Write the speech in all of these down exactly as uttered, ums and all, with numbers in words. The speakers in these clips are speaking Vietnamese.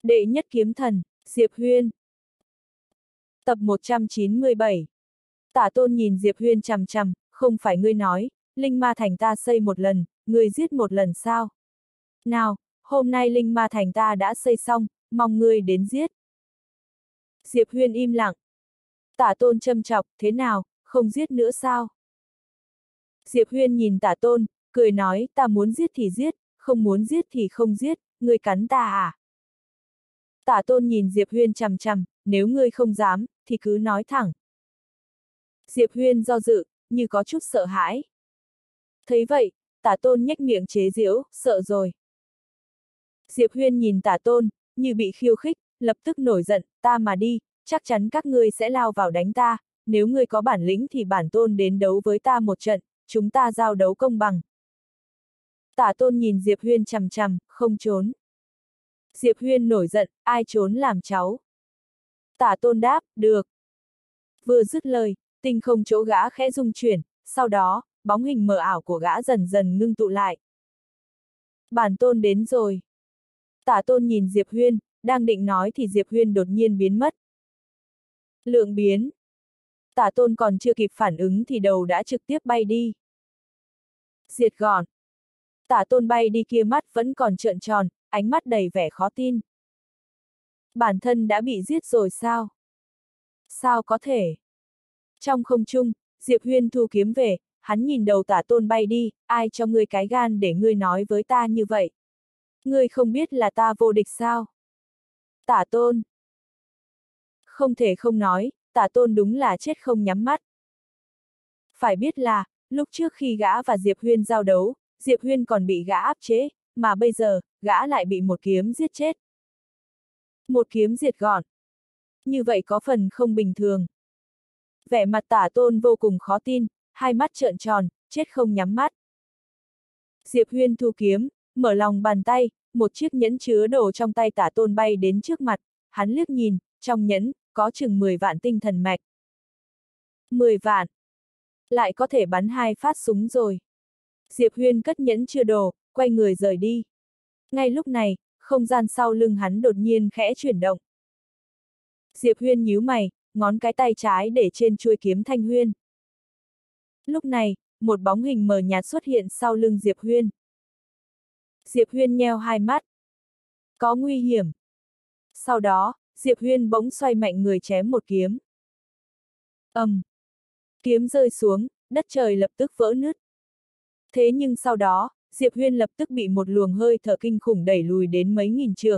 Đệ nhất kiếm thần, Diệp Huyên. Tập một trăm chín mươi bảy. Tả Tôn nhìn Diệp Huyên chằm chằm, không phải ngươi nói, Linh Ma Thành ta xây một lần, ngươi giết một lần sao? Nào, hôm nay Linh Ma Thành ta đã xây xong, mong ngươi đến giết. Diệp Huyên im lặng. Tả Tôn châm chọc, thế nào, không giết nữa sao? Diệp Huyên nhìn Tả Tôn, cười nói, ta muốn giết thì giết, không muốn giết thì không giết, ngươi cắn ta à? Tả Tôn nhìn Diệp Huyên chằm chằm, nếu ngươi không dám, thì cứ nói thẳng. Diệp Huyên do dự, như có chút sợ hãi. Thấy vậy, Tả Tôn nhếch miệng chế giễu, sợ rồi. Diệp Huyên nhìn Tả Tôn, như bị khiêu khích, lập tức nổi giận, ta mà đi, chắc chắn các ngươi sẽ lao vào đánh ta, nếu ngươi có bản lĩnh thì bản Tôn đến đấu với ta một trận, chúng ta giao đấu công bằng. Tả Tôn nhìn Diệp Huyên chằm chằm, không trốn. Diệp Huyên nổi giận, ai trốn làm cháu? Tả Tôn đáp, được. Vừa dứt lời, tinh không chỗ gã khẽ rung chuyển, sau đó, bóng hình mờ ảo của gã dần dần ngưng tụ lại. Bản Tôn đến rồi. Tả Tôn nhìn Diệp Huyên, đang định nói thì Diệp Huyên đột nhiên biến mất. Lượng biến. Tả Tôn còn chưa kịp phản ứng thì đầu đã trực tiếp bay đi. Diệt gọn. Tả Tôn bay đi kia mắt vẫn còn trợn tròn, ánh mắt đầy vẻ khó tin. Bản thân đã bị giết rồi sao? Sao có thể? Trong không trung, Diệp Huyên thu kiếm về, hắn nhìn đầu Tả Tôn bay đi, ai cho ngươi cái gan để ngươi nói với ta như vậy? Ngươi không biết là ta vô địch sao? Tả Tôn. Không thể không nói, Tả Tôn đúng là chết không nhắm mắt. Phải biết là, lúc trước khi gã và Diệp Huyên giao đấu, Diệp Huyên còn bị gã áp chế, mà bây giờ, gã lại bị một kiếm giết chết. Một kiếm diệt gọn. Như vậy có phần không bình thường. Vẻ mặt Tả Tôn vô cùng khó tin, hai mắt trợn tròn, chết không nhắm mắt. Diệp Huyên thu kiếm, mở lòng bàn tay, một chiếc nhẫn chứa đồ trong tay Tả Tôn bay đến trước mặt, hắn liếc nhìn, trong nhẫn, có chừng mười vạn tinh thần mạch. mười vạn. Lại có thể bắn hai phát súng rồi. Diệp Huyên cất nhẫn chứa đồ, quay người rời đi. Ngay lúc này, không gian sau lưng hắn đột nhiên khẽ chuyển động. Diệp Huyên nhíu mày, ngón cái tay trái để trên chuôi kiếm Thanh Huyên. Lúc này, một bóng hình mờ nhạt xuất hiện sau lưng Diệp Huyên. Diệp Huyên nheo hai mắt. Có nguy hiểm. Sau đó, Diệp Huyên bỗng xoay mạnh người chém một kiếm. ầm, um. Kiếm rơi xuống, đất trời lập tức vỡ nứt. Thế nhưng sau đó, Diệp Huyên lập tức bị một luồng hơi thở kinh khủng đẩy lùi đến mấy nghìn trượng.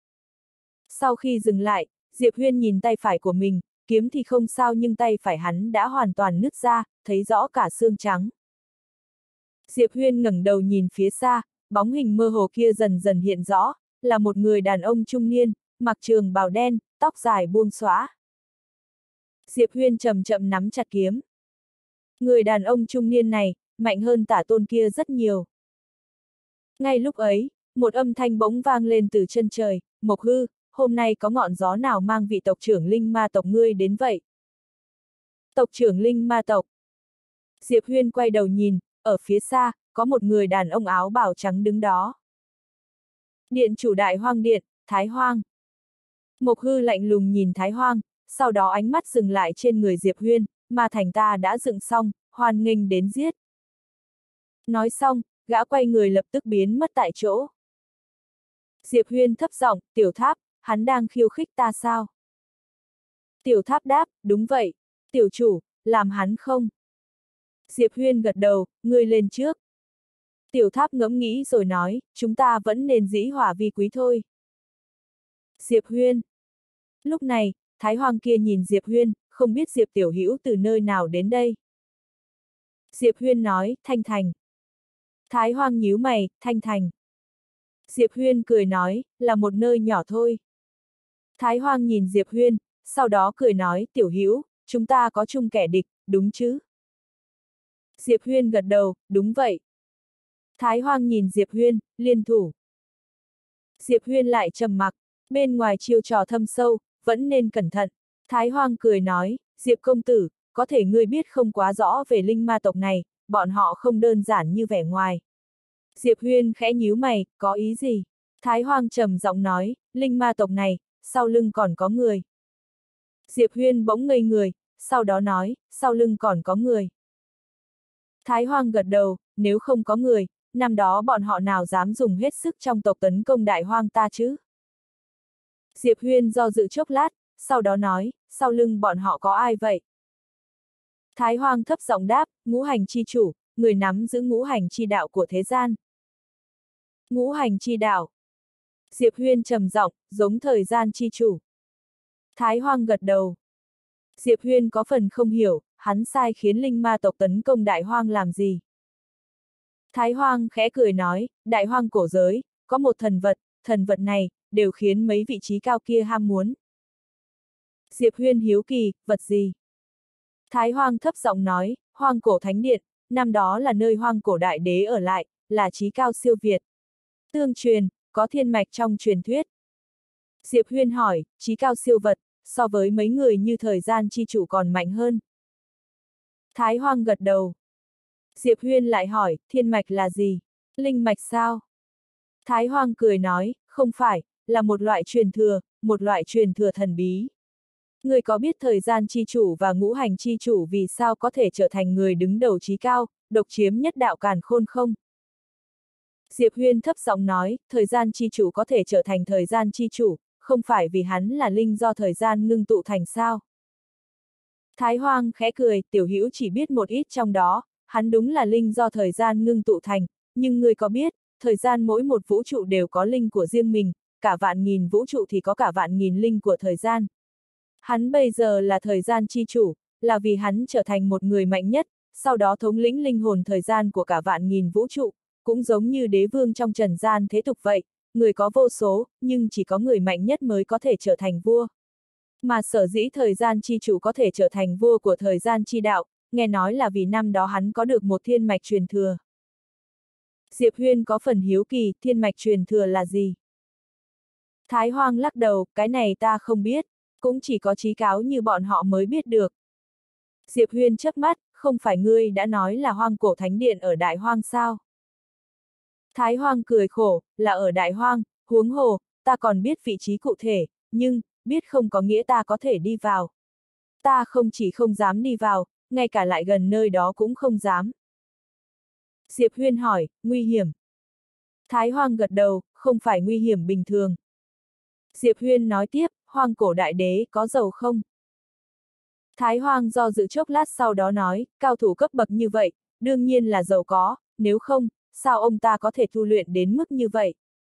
Sau khi dừng lại, Diệp Huyên nhìn tay phải của mình, kiếm thì không sao nhưng tay phải hắn đã hoàn toàn nứt ra, thấy rõ cả xương trắng. Diệp Huyên ngẩng đầu nhìn phía xa, bóng hình mơ hồ kia dần dần hiện rõ, là một người đàn ông trung niên, mặc trường bào đen, tóc dài buông xõa. Diệp Huyên chậm chậm nắm chặt kiếm. Người đàn ông trung niên này, mạnh hơn Tả Tôn kia rất nhiều. Ngay lúc ấy, một âm thanh bỗng vang lên từ chân trời, Mộc Hư, hôm nay có ngọn gió nào mang vị tộc trưởng Linh Ma tộc ngươi đến vậy? Tộc trưởng Linh Ma tộc. Diệp Huyên quay đầu nhìn, ở phía xa, có một người đàn ông áo bào trắng đứng đó. Điện chủ Đại Hoang Điện, Thái Hoang. Mộc Hư lạnh lùng nhìn Thái Hoang, sau đó ánh mắt dừng lại trên người Diệp Huyên, Ma Thành ta đã dựng xong, hoan nghênh đến giết. Nói xong, gã quay người lập tức biến mất tại chỗ. Diệp Huyên thấp giọng, Tiểu Tháp, hắn đang khiêu khích ta sao? Tiểu Tháp đáp, đúng vậy, tiểu chủ, làm hắn không? Diệp Huyên gật đầu, ngươi lên trước. Tiểu Tháp ngẫm nghĩ rồi nói, chúng ta vẫn nên dĩ hòa vi quý thôi. Diệp Huyên. Lúc này, Thái Hoang kia nhìn Diệp Huyên, không biết Diệp Tiểu Hữu từ nơi nào đến đây. Diệp Huyên nói, Thanh Thành. Thái Hoang nhíu mày, Thanh Thành. Diệp Huyên cười nói, là một nơi nhỏ thôi. Thái Hoang nhìn Diệp Huyên, sau đó cười nói, Tiểu Hữu, chúng ta có chung kẻ địch, đúng chứ? Diệp Huyên gật đầu, đúng vậy. Thái Hoang nhìn Diệp Huyên, liên thủ. Diệp Huyên lại trầm mặc, bên ngoài chiêu trò thâm sâu, vẫn nên cẩn thận. Thái Hoang cười nói, Diệp công tử, có thể ngươi biết không quá rõ về linh ma tộc này, bọn họ không đơn giản như vẻ ngoài. Diệp Huyên khẽ nhíu mày, có ý gì? Thái Hoang trầm giọng nói, linh ma tộc này, sau lưng còn có người. Diệp Huyên bỗng ngây người, sau đó nói, sau lưng còn có người. Thái Hoang gật đầu, nếu không có người, năm đó bọn họ nào dám dùng hết sức trong tộc tấn công đại hoang ta chứ? Diệp Huyên do dự chốc lát, sau đó nói, sau lưng bọn họ có ai vậy? Thái Hoang thấp giọng đáp, ngũ hành chi chủ, người nắm giữ ngũ hành chi đạo của thế gian. Ngũ hành chi đạo. Diệp Huyên trầm giọng, giống thời gian chi chủ. Thái Hoang gật đầu. Diệp Huyên có phần không hiểu, hắn sai khiến linh ma tộc tấn công đại hoang làm gì? Thái Hoang khẽ cười nói, đại hoang cổ giới, có một thần vật, thần vật này, đều khiến mấy vị trí cao kia ham muốn. Diệp Huyên hiếu kỳ, vật gì? Thái Hoang thấp giọng nói, hoang cổ thánh điện, năm đó là nơi hoang cổ đại đế ở lại, là trí cao siêu việt. Tương truyền, có thiên mạch trong truyền thuyết. Diệp Huyên hỏi, trí cao siêu vật, so với mấy người như thời gian chi chủ còn mạnh hơn. Thái Hoang gật đầu. Diệp Huyên lại hỏi, thiên mạch là gì? Linh mạch sao? Thái Hoang cười nói, không phải, là một loại truyền thừa, một loại truyền thừa thần bí. Người có biết thời gian chi chủ và ngũ hành chi chủ vì sao có thể trở thành người đứng đầu trí cao, độc chiếm nhất đạo càn khôn không? Diệp Huyên thấp giọng nói, thời gian chi chủ có thể trở thành thời gian chi chủ, không phải vì hắn là linh do thời gian ngưng tụ thành sao? Thái Hoang khẽ cười, tiểu hữu chỉ biết một ít trong đó, hắn đúng là linh do thời gian ngưng tụ thành, nhưng người có biết, thời gian mỗi một vũ trụ đều có linh của riêng mình, cả vạn nghìn vũ trụ thì có cả vạn nghìn linh của thời gian. Hắn bây giờ là thời gian chi chủ, là vì hắn trở thành một người mạnh nhất, sau đó thống lĩnh linh hồn thời gian của cả vạn nghìn vũ trụ, cũng giống như đế vương trong trần gian thế tục vậy, người có vô số, nhưng chỉ có người mạnh nhất mới có thể trở thành vua. Mà sở dĩ thời gian chi chủ có thể trở thành vua của thời gian chi đạo, nghe nói là vì năm đó hắn có được một thiên mạch truyền thừa. Diệp Huyên có phần hiếu kỳ, thiên mạch truyền thừa là gì? Thái Hoang lắc đầu, cái này ta không biết, cũng chỉ có trí cáo như bọn họ mới biết được. Diệp Huyên chớp mắt, không phải ngươi đã nói là hoang cổ thánh điện ở Đại Hoang sao? Thái Hoang cười khổ, là ở Đại Hoang, huống hồ, ta còn biết vị trí cụ thể, nhưng, biết không có nghĩa ta có thể đi vào. Ta không chỉ không dám đi vào, ngay cả lại gần nơi đó cũng không dám. Diệp Huyên hỏi, nguy hiểm. Thái Hoang gật đầu, không phải nguy hiểm bình thường. Diệp Huyên nói tiếp, hoang cổ đại đế có giàu không? Thái Hoang do dự chốc lát sau đó nói, cao thủ cấp bậc như vậy, đương nhiên là giàu có, nếu không, sao ông ta có thể tu luyện đến mức như vậy?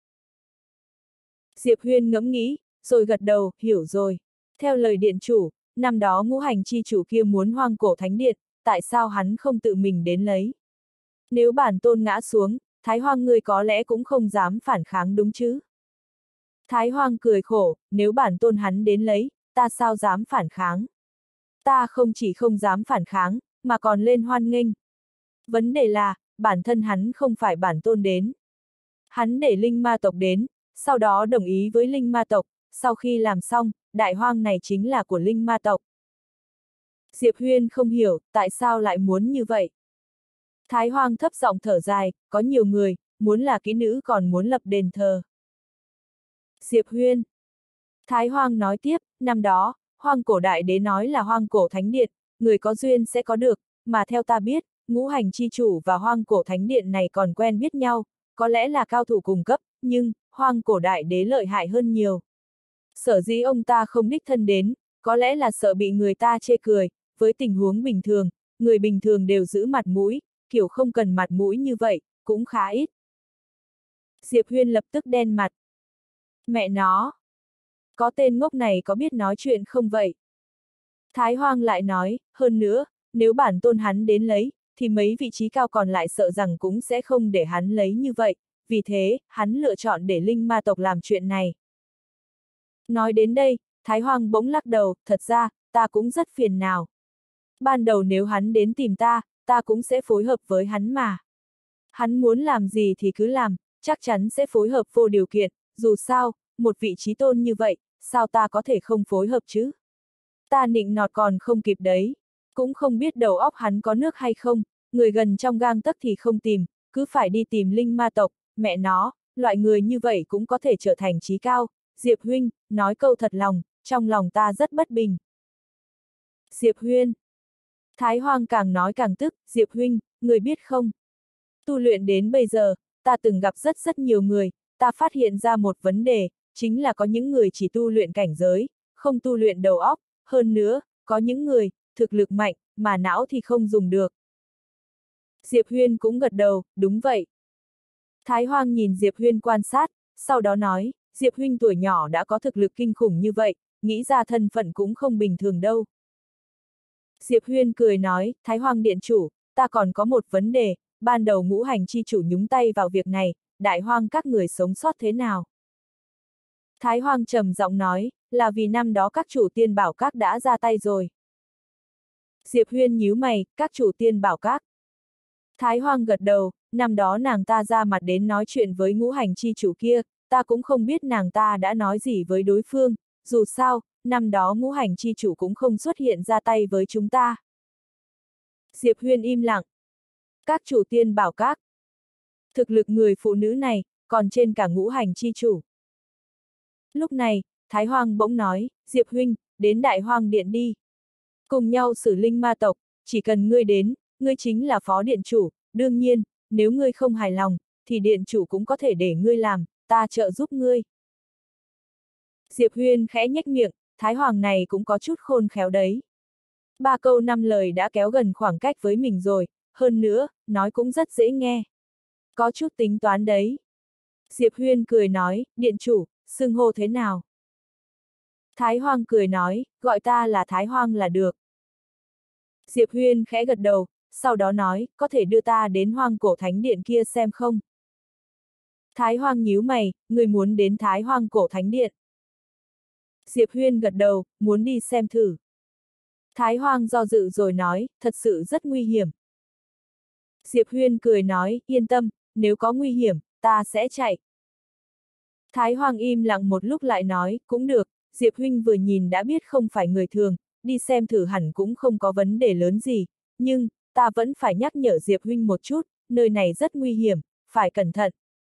Diệp Huyên ngẫm nghĩ, rồi gật đầu, hiểu rồi. Theo lời điện chủ, năm đó ngũ hành chi chủ kia muốn hoang cổ thánh điện, tại sao hắn không tự mình đến lấy? Nếu bản tôn ngã xuống, Thái Hoang ngươi có lẽ cũng không dám phản kháng đúng chứ? Thái Hoang cười khổ, nếu bản tôn hắn đến lấy, ta sao dám phản kháng? Ta không chỉ không dám phản kháng, mà còn lên hoan nghênh. Vấn đề là, bản thân hắn không phải bản tôn đến. Hắn để linh ma tộc đến, sau đó đồng ý với linh ma tộc, sau khi làm xong, đại hoang này chính là của linh ma tộc. Diệp Huyên không hiểu, tại sao lại muốn như vậy? Thái Hoang thấp giọng thở dài, có nhiều người, muốn là kỹ nữ còn muốn lập đền thờ. Diệp Huyên. Thái Hoang nói tiếp, năm đó, hoang cổ đại đế nói là hoang cổ thánh điện, người có duyên sẽ có được, mà theo ta biết, ngũ hành chi chủ và hoang cổ thánh điện này còn quen biết nhau, có lẽ là cao thủ cùng cấp, nhưng, hoang cổ đại đế lợi hại hơn nhiều. Sở dĩ ông ta không đích thân đến, có lẽ là sợ bị người ta chê cười, với tình huống bình thường, người bình thường đều giữ mặt mũi, kiểu không cần mặt mũi như vậy, cũng khá ít. Diệp Huyên lập tức đen mặt. Mẹ nó! Có tên ngốc này có biết nói chuyện không vậy? Thái Hoang lại nói, hơn nữa, nếu bản tôn hắn đến lấy, thì mấy vị trí cao còn lại sợ rằng cũng sẽ không để hắn lấy như vậy, vì thế, hắn lựa chọn để linh ma tộc làm chuyện này. Nói đến đây, Thái Hoang bỗng lắc đầu, thật ra, ta cũng rất phiền nào. Ban đầu nếu hắn đến tìm ta, ta cũng sẽ phối hợp với hắn mà. Hắn muốn làm gì thì cứ làm, chắc chắn sẽ phối hợp vô điều kiện, dù sao, một vị trí tôn như vậy, sao ta có thể không phối hợp chứ? Ta nịnh nọt còn không kịp đấy, cũng không biết đầu óc hắn có nước hay không, người gần trong gang tấc thì không tìm, cứ phải đi tìm linh ma tộc, mẹ nó, loại người như vậy cũng có thể trở thành trí cao. Diệp huynh, nói câu thật lòng, trong lòng ta rất bất bình. Diệp huynh. Thái Hoang càng nói càng tức, Diệp huynh, người biết không? Tu luyện đến bây giờ, ta từng gặp rất rất nhiều người, ta phát hiện ra một vấn đề, chính là có những người chỉ tu luyện cảnh giới, không tu luyện đầu óc, hơn nữa, có những người, thực lực mạnh, mà não thì không dùng được. Diệp Huyên cũng gật đầu, đúng vậy. Thái Hoang nhìn Diệp Huyên quan sát, sau đó nói, Diệp huynh tuổi nhỏ đã có thực lực kinh khủng như vậy, nghĩ ra thân phận cũng không bình thường đâu. Diệp Huyên cười nói, Thái Hoang điện chủ, ta còn có một vấn đề, ban đầu ngũ hành chi chủ nhúng tay vào việc này, đại hoang các người sống sót thế nào? Thái Hoang trầm giọng nói, là vì năm đó các chủ tiên bảo các đã ra tay rồi. Diệp Huyên nhíu mày, các chủ tiên bảo các. Thái Hoang gật đầu, năm đó nàng ta ra mặt đến nói chuyện với ngũ hành chi chủ kia, ta cũng không biết nàng ta đã nói gì với đối phương, dù sao, năm đó ngũ hành chi chủ cũng không xuất hiện ra tay với chúng ta. Diệp Huyên im lặng. Các chủ tiên bảo các. Thực lực người phụ nữ này, còn trên cả ngũ hành chi chủ. Lúc này, Thái Hoang bỗng nói, Diệp huynh, đến Đại Hoang Điện đi. Cùng nhau xử linh ma tộc, chỉ cần ngươi đến, ngươi chính là phó điện chủ, đương nhiên, nếu ngươi không hài lòng, thì điện chủ cũng có thể để ngươi làm, ta trợ giúp ngươi. Diệp Huyên khẽ nhếch miệng, Thái Hoàng này cũng có chút khôn khéo đấy. Ba câu năm lời đã kéo gần khoảng cách với mình rồi, hơn nữa, nói cũng rất dễ nghe. Có chút tính toán đấy. Diệp Huyên cười nói, điện chủ, xưng hô thế nào? Thái Hoang cười nói, gọi ta là Thái Hoang là được. Diệp Huyên khẽ gật đầu, sau đó nói, có thể đưa ta đến Hoang Cổ Thánh Điện kia xem không? Thái Hoang nhíu mày, người muốn đến Thái Hoang Cổ Thánh Điện. Diệp Huyên gật đầu, muốn đi xem thử. Thái Hoang do dự rồi nói, thật sự rất nguy hiểm. Diệp Huyên cười nói, yên tâm, nếu có nguy hiểm, ta sẽ chạy. Thái Hoang im lặng một lúc lại nói, cũng được, Diệp huynh vừa nhìn đã biết không phải người thường, đi xem thử hẳn cũng không có vấn đề lớn gì, nhưng, ta vẫn phải nhắc nhở Diệp huynh một chút, nơi này rất nguy hiểm, phải cẩn thận.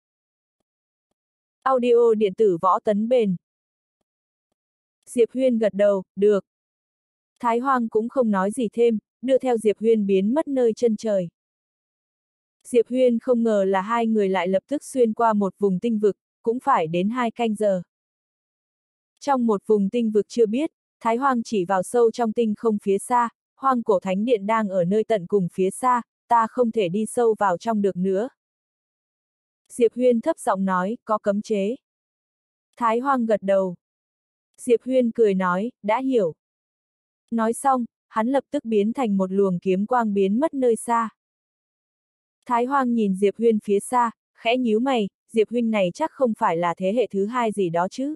Audio điện tử Võ Tấn Bền. Diệp Huyên gật đầu, được. Thái Hoang cũng không nói gì thêm, đưa theo Diệp Huyên biến mất nơi chân trời. Diệp Huyên không ngờ là hai người lại lập tức xuyên qua một vùng tinh vực, cũng phải đến hai canh giờ. Trong một vùng tinh vực chưa biết, Thái Hoang chỉ vào sâu trong tinh không phía xa, Hoang Cổ Thánh Điện đang ở nơi tận cùng phía xa, ta không thể đi sâu vào trong được nữa. Diệp Huyên thấp giọng nói, có cấm chế. Thái Hoang gật đầu. Diệp Huyên cười nói, đã hiểu. Nói xong, hắn lập tức biến thành một luồng kiếm quang biến mất nơi xa. Thái Hoang nhìn Diệp Huyên phía xa, khẽ nhíu mày, Diệp huynh này chắc không phải là thế hệ thứ hai gì đó chứ.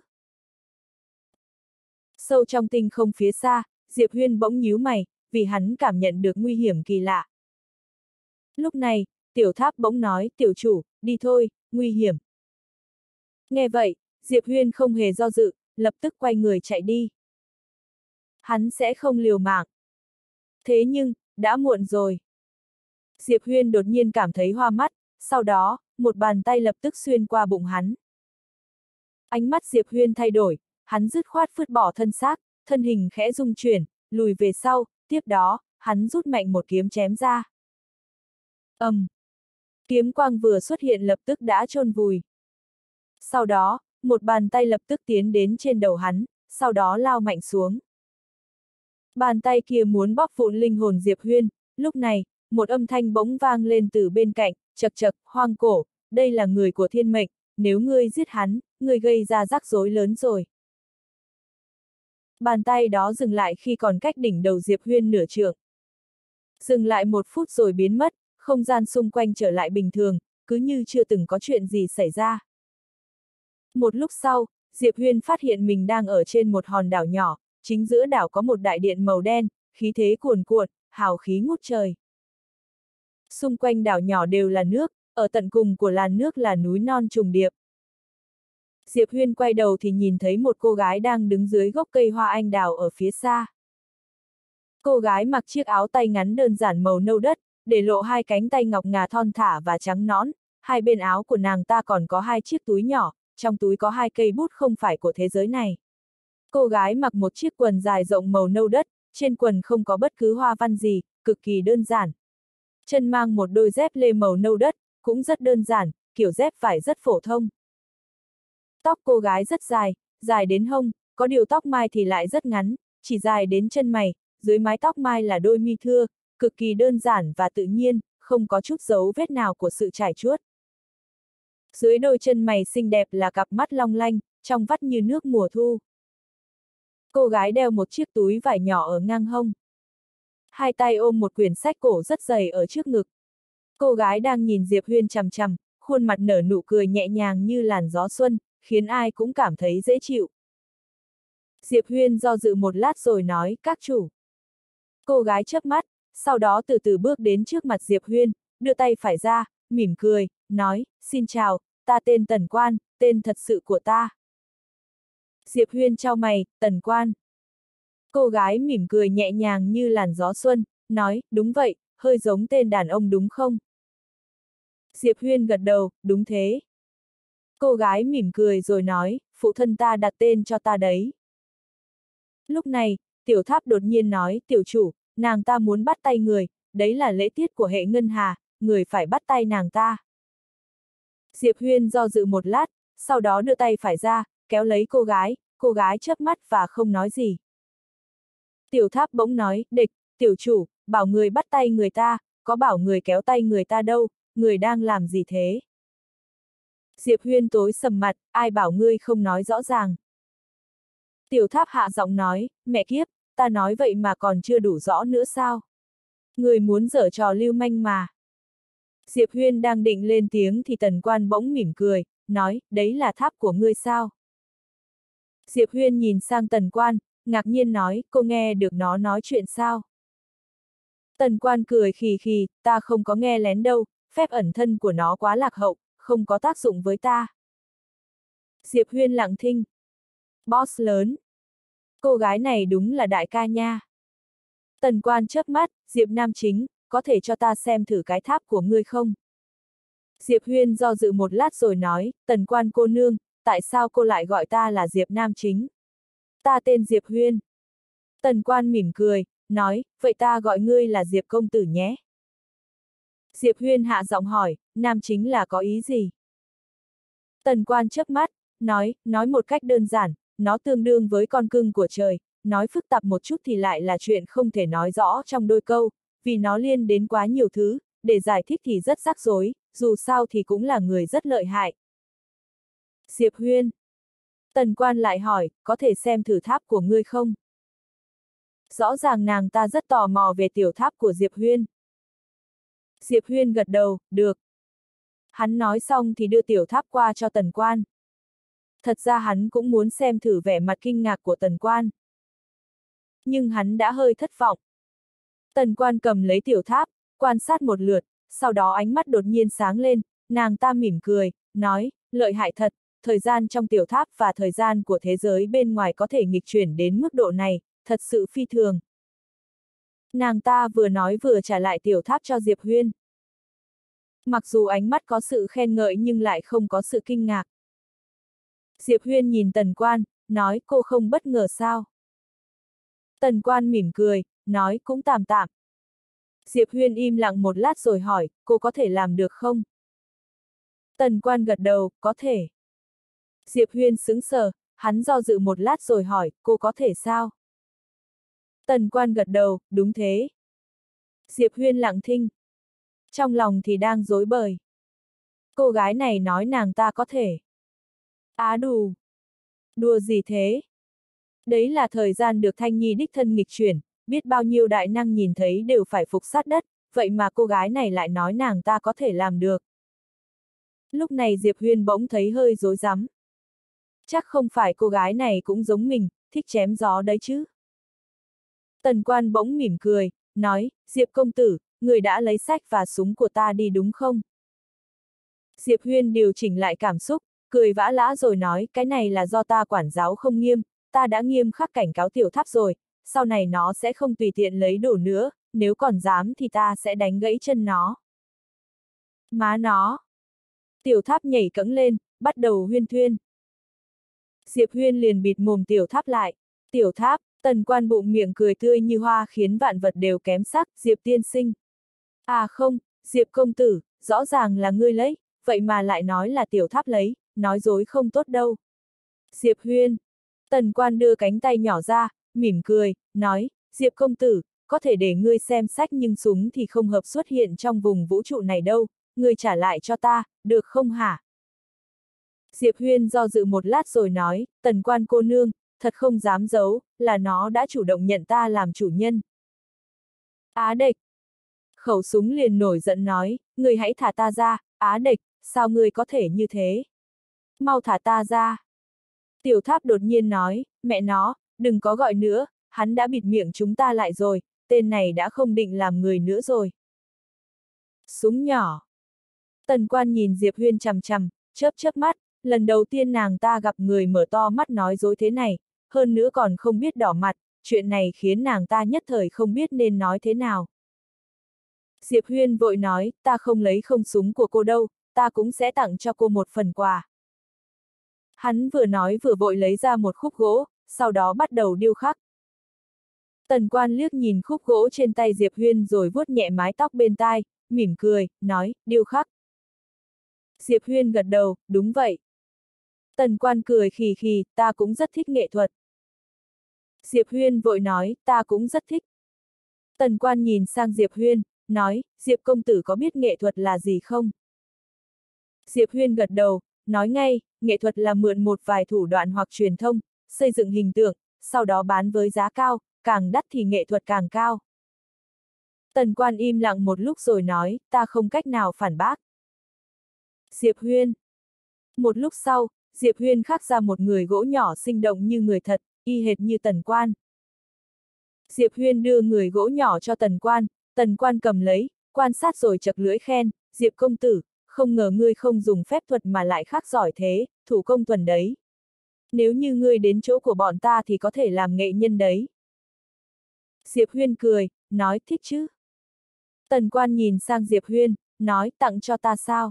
Sâu trong tinh không phía xa, Diệp Huyên bỗng nhíu mày, vì hắn cảm nhận được nguy hiểm kỳ lạ. Lúc này, Tiểu Tháp bỗng nói, tiểu chủ, đi thôi, nguy hiểm. Nghe vậy, Diệp Huyên không hề do dự, lập tức quay người chạy đi. Hắn sẽ không liều mạng. Thế nhưng, đã muộn rồi. Diệp Huyên đột nhiên cảm thấy hoa mắt, sau đó, một bàn tay lập tức xuyên qua bụng hắn. Ánh mắt Diệp Huyên thay đổi, hắn dứt khoát phứt bỏ thân xác, thân hình khẽ rung chuyển, lùi về sau, tiếp đó, hắn rút mạnh một kiếm chém ra. ầm, um, kiếm quang vừa xuất hiện lập tức đã chôn vùi. Sau đó, một bàn tay lập tức tiến đến trên đầu hắn, sau đó lao mạnh xuống. Bàn tay kia muốn bóp vụn linh hồn Diệp Huyên, lúc này, một âm thanh bỗng vang lên từ bên cạnh, chậc chậc, Hoang Cổ, đây là người của thiên mệnh, nếu ngươi giết hắn, ngươi gây ra rắc rối lớn rồi. Bàn tay đó dừng lại khi còn cách đỉnh đầu Diệp Huyên nửa trượng. Dừng lại một phút rồi biến mất, không gian xung quanh trở lại bình thường, cứ như chưa từng có chuyện gì xảy ra. Một lúc sau, Diệp Huyên phát hiện mình đang ở trên một hòn đảo nhỏ, chính giữa đảo có một đại điện màu đen, khí thế cuồn cuộn, hào khí ngút trời. Xung quanh đảo nhỏ đều là nước, ở tận cùng của làn nước là núi non trùng điệp. Diệp Huyên quay đầu thì nhìn thấy một cô gái đang đứng dưới gốc cây hoa anh đào ở phía xa. Cô gái mặc chiếc áo tay ngắn đơn giản màu nâu đất, để lộ hai cánh tay ngọc ngà thon thả và trắng nõn, hai bên áo của nàng ta còn có hai chiếc túi nhỏ, trong túi có hai cây bút không phải của thế giới này. Cô gái mặc một chiếc quần dài rộng màu nâu đất, trên quần không có bất cứ hoa văn gì, cực kỳ đơn giản. Chân mang một đôi dép lê màu nâu đất, cũng rất đơn giản, kiểu dép vải rất phổ thông. Tóc cô gái rất dài, dài đến hông, có điều tóc mai thì lại rất ngắn, chỉ dài đến chân mày, dưới mái tóc mai là đôi mi thưa, cực kỳ đơn giản và tự nhiên, không có chút dấu vết nào của sự trải chuốt. Dưới đôi chân mày xinh đẹp là cặp mắt long lanh, trong vắt như nước mùa thu. Cô gái đeo một chiếc túi vải nhỏ ở ngang hông. Hai tay ôm một quyển sách cổ rất dày ở trước ngực. Cô gái đang nhìn Diệp Huyên chằm chằm, khuôn mặt nở nụ cười nhẹ nhàng như làn gió xuân, khiến ai cũng cảm thấy dễ chịu. Diệp Huyên do dự một lát rồi nói, các chủ. Cô gái chớp mắt, sau đó từ từ bước đến trước mặt Diệp Huyên, đưa tay phải ra, mỉm cười, nói, xin chào, ta tên Tần Quan, tên thật sự của ta. Diệp Huyên chau mày, Tần Quan. Cô gái mỉm cười nhẹ nhàng như làn gió xuân, nói, đúng vậy, hơi giống tên đàn ông đúng không? Diệp Huyên gật đầu, đúng thế. Cô gái mỉm cười rồi nói, phụ thân ta đặt tên cho ta đấy. Lúc này, Tiểu Tháp đột nhiên nói, tiểu chủ, nàng ta muốn bắt tay người, đấy là lễ tiết của hệ ngân hà, người phải bắt tay nàng ta. Diệp Huyên do dự một lát, sau đó đưa tay phải ra, kéo lấy cô gái, cô gái chớp mắt và không nói gì. Tiểu Tháp bỗng nói, địch, tiểu chủ, bảo người bắt tay người ta, có bảo người kéo tay người ta đâu, người đang làm gì thế? Diệp Huyên tối sầm mặt, ai bảo ngươi không nói rõ ràng. Tiểu Tháp hạ giọng nói, mẹ kiếp, ta nói vậy mà còn chưa đủ rõ nữa sao? Người muốn giở trò lưu manh mà. Diệp Huyên đang định lên tiếng thì Tần Quan bỗng mỉm cười, nói, đấy là tháp của ngươi sao? Diệp Huyên nhìn sang Tần Quan, ngạc nhiên nói, cô nghe được nó nói chuyện sao? Tần Quan cười khì khì, ta không có nghe lén đâu, phép ẩn thân của nó quá lạc hậu, không có tác dụng với ta. Diệp Huyên lặng thinh. Boss lớn. Cô gái này đúng là đại ca nha. Tần Quan chớp mắt, Diệp Nam Chính, có thể cho ta xem thử cái tháp của ngươi không? Diệp Huyên do dự một lát rồi nói, Tần Quan cô nương, tại sao cô lại gọi ta là Diệp Nam Chính? Ta tên Diệp Huyên. Tần Quan mỉm cười, nói, vậy ta gọi ngươi là Diệp công tử nhé. Diệp Huyên hạ giọng hỏi, Nam Chính là có ý gì? Tần Quan chớp mắt, nói, nói một cách đơn giản, nó tương đương với con cưng của trời, nói phức tạp một chút thì lại là chuyện không thể nói rõ trong đôi câu, vì nó liên đến quá nhiều thứ, để giải thích thì rất rắc rối, dù sao thì cũng là người rất lợi hại. Diệp Huyên. Tần Quan lại hỏi, có thể xem thử tháp của ngươi không? Rõ ràng nàng ta rất tò mò về tiểu tháp của Diệp Huyên. Diệp Huyên gật đầu, được. Hắn nói xong thì đưa tiểu tháp qua cho Tần Quan. Thật ra hắn cũng muốn xem thử vẻ mặt kinh ngạc của Tần Quan. Nhưng hắn đã hơi thất vọng. Tần Quan cầm lấy tiểu tháp, quan sát một lượt, sau đó ánh mắt đột nhiên sáng lên, nàng ta mỉm cười, nói, lợi hại thật, thời gian trong tiểu tháp và thời gian của thế giới bên ngoài có thể nghịch chuyển đến mức độ này, thật sự phi thường. Nàng ta vừa nói vừa trả lại tiểu tháp cho Diệp Huyên. Mặc dù ánh mắt có sự khen ngợi nhưng lại không có sự kinh ngạc. Diệp Huyên nhìn Tần Quan, nói cô không bất ngờ sao? Tần Quan mỉm cười, nói cũng tạm tạm. Diệp Huyên im lặng một lát rồi hỏi, cô có thể làm được không? Tần Quan gật đầu, có thể. Diệp Huyên sững sờ, hắn do dự một lát rồi hỏi, cô có thể sao? Tần Quan gật đầu, đúng thế. Diệp Huyên lặng thinh. Trong lòng thì đang rối bời. Cô gái này nói nàng ta có thể. Á đù. Đùa gì thế? Đấy là thời gian được Thanh Nhi đích thân nghịch chuyển, biết bao nhiêu đại năng nhìn thấy đều phải phục sát đất, vậy mà cô gái này lại nói nàng ta có thể làm được. Lúc này Diệp Huyên bỗng thấy hơi rối rắm. Chắc không phải cô gái này cũng giống mình, thích chém gió đấy chứ. Tần Quan bỗng mỉm cười, nói, Diệp công tử, người đã lấy sách và súng của ta đi đúng không? Diệp Huyên điều chỉnh lại cảm xúc, cười vã lã rồi nói, cái này là do ta quản giáo không nghiêm, ta đã nghiêm khắc cảnh cáo tiểu tháp rồi, sau này nó sẽ không tùy tiện lấy đồ nữa, nếu còn dám thì ta sẽ đánh gãy chân nó. Má nó. Tiểu Tháp nhảy cẫng lên, bắt đầu huyên thuyên. Diệp Huyên liền bịt mồm Tiểu Tháp lại. Tiểu Tháp, Tần Quan bụng miệng cười tươi như hoa khiến vạn vật đều kém sắc, Diệp tiên sinh. À không, Diệp công tử, rõ ràng là ngươi lấy, vậy mà lại nói là Tiểu Tháp lấy, nói dối không tốt đâu. Diệp Huyên. Tần Quan đưa cánh tay nhỏ ra, mỉm cười, nói, Diệp công tử, có thể để ngươi xem sách nhưng súng thì không hợp xuất hiện trong vùng vũ trụ này đâu, ngươi trả lại cho ta, được không hả? Diệp Huyên do dự một lát rồi nói, Tần Quan cô nương, thật không dám giấu, là nó đã chủ động nhận ta làm chủ nhân. Á địch. Khẩu súng liền nổi giận nói, ngươi hãy thả ta ra, Á địch, sao ngươi có thể như thế? Mau thả ta ra. Tiểu Tháp đột nhiên nói, mẹ nó, đừng có gọi nữa, hắn đã bịt miệng chúng ta lại rồi, tên này đã không định làm người nữa rồi. Súng nhỏ. Tần Quan nhìn Diệp Huyên chằm chằm, chớp chớp mắt, lần đầu tiên nàng ta gặp người mở to mắt nói dối thế này, hơn nữa còn không biết đỏ mặt, chuyện này khiến nàng ta nhất thời không biết nên nói thế nào. Diệp Huyên vội nói, ta không lấy không súng của cô đâu, ta cũng sẽ tặng cho cô một phần quà. Hắn vừa nói vừa vội lấy ra một khúc gỗ, sau đó bắt đầu điêu khắc. Tần Quan liếc nhìn khúc gỗ trên tay Diệp Huyên rồi vuốt nhẹ mái tóc bên tai, mỉm cười, nói, điêu khắc. Diệp Huyên gật đầu, đúng vậy. Tần Quan cười khì khì, ta cũng rất thích nghệ thuật. Diệp Huyên vội nói, ta cũng rất thích. Tần Quan nhìn sang Diệp Huyên, nói, Diệp công tử có biết nghệ thuật là gì không? Diệp Huyên gật đầu, nói ngay, nghệ thuật là mượn một vài thủ đoạn hoặc truyền thông, xây dựng hình tượng, sau đó bán với giá cao, càng đắt thì nghệ thuật càng cao. Tần Quan im lặng một lúc rồi nói, ta không cách nào phản bác. Diệp Huyên. Một lúc sau, Diệp Huyên khắc ra một người gỗ nhỏ sinh động như người thật, y hệt như Tần Quan. Diệp Huyên đưa người gỗ nhỏ cho Tần Quan, Tần Quan cầm lấy, quan sát rồi chật lưỡi khen, Diệp công tử, không ngờ ngươi không dùng phép thuật mà lại khắc giỏi thế, thủ công thuần đấy. Nếu như ngươi đến chỗ của bọn ta thì có thể làm nghệ nhân đấy. Diệp Huyên cười, nói thích chứ. Tần Quan nhìn sang Diệp Huyên, nói tặng cho ta sao?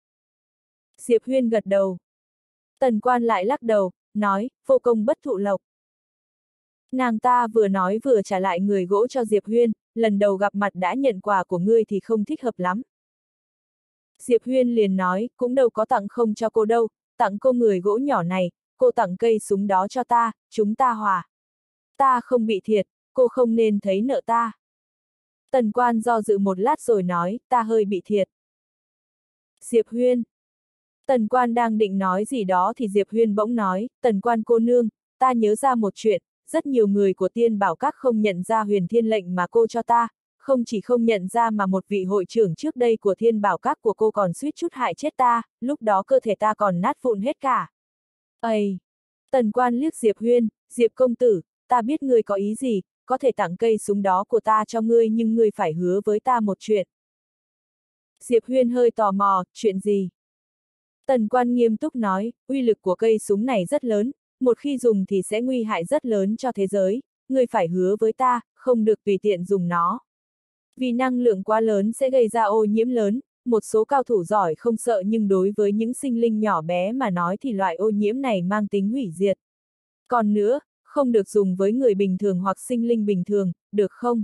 Diệp Huyên gật đầu. Tần Quan lại lắc đầu, nói, vô công bất thụ lộc. Nàng ta vừa nói vừa trả lại người gỗ cho Diệp Huyên, lần đầu gặp mặt đã nhận quà của ngươi thì không thích hợp lắm. Diệp Huyên liền nói, cũng đâu có tặng không cho cô đâu, tặng cô người gỗ nhỏ này, cô tặng cây súng đó cho ta, chúng ta hòa. Ta không bị thiệt, cô không nên thấy nợ ta. Tần Quan do dự một lát rồi nói, ta hơi bị thiệt. Diệp Huyên. Tần Quan đang định nói gì đó thì Diệp Huyên bỗng nói, Tần Quan cô nương, ta nhớ ra một chuyện, rất nhiều người của Tiên Bảo Các không nhận ra huyền thiên lệnh mà cô cho ta, không chỉ không nhận ra mà một vị hội trưởng trước đây của Thiên Bảo Các của cô còn suýt chút hại chết ta, lúc đó cơ thể ta còn nát vụn hết cả. Ây! Tần Quan liếc Diệp Huyên, Diệp công tử, ta biết ngươi có ý gì, có thể tặng cây súng đó của ta cho ngươi nhưng ngươi phải hứa với ta một chuyện. Diệp Huyên hơi tò mò, chuyện gì? Tần Quan nghiêm túc nói, uy lực của cây súng này rất lớn, một khi dùng thì sẽ nguy hại rất lớn cho thế giới, ngươi phải hứa với ta, không được tùy tiện dùng nó. Vì năng lượng quá lớn sẽ gây ra ô nhiễm lớn, một số cao thủ giỏi không sợ nhưng đối với những sinh linh nhỏ bé mà nói thì loại ô nhiễm này mang tính hủy diệt. Còn nữa, không được dùng với người bình thường hoặc sinh linh bình thường, được không?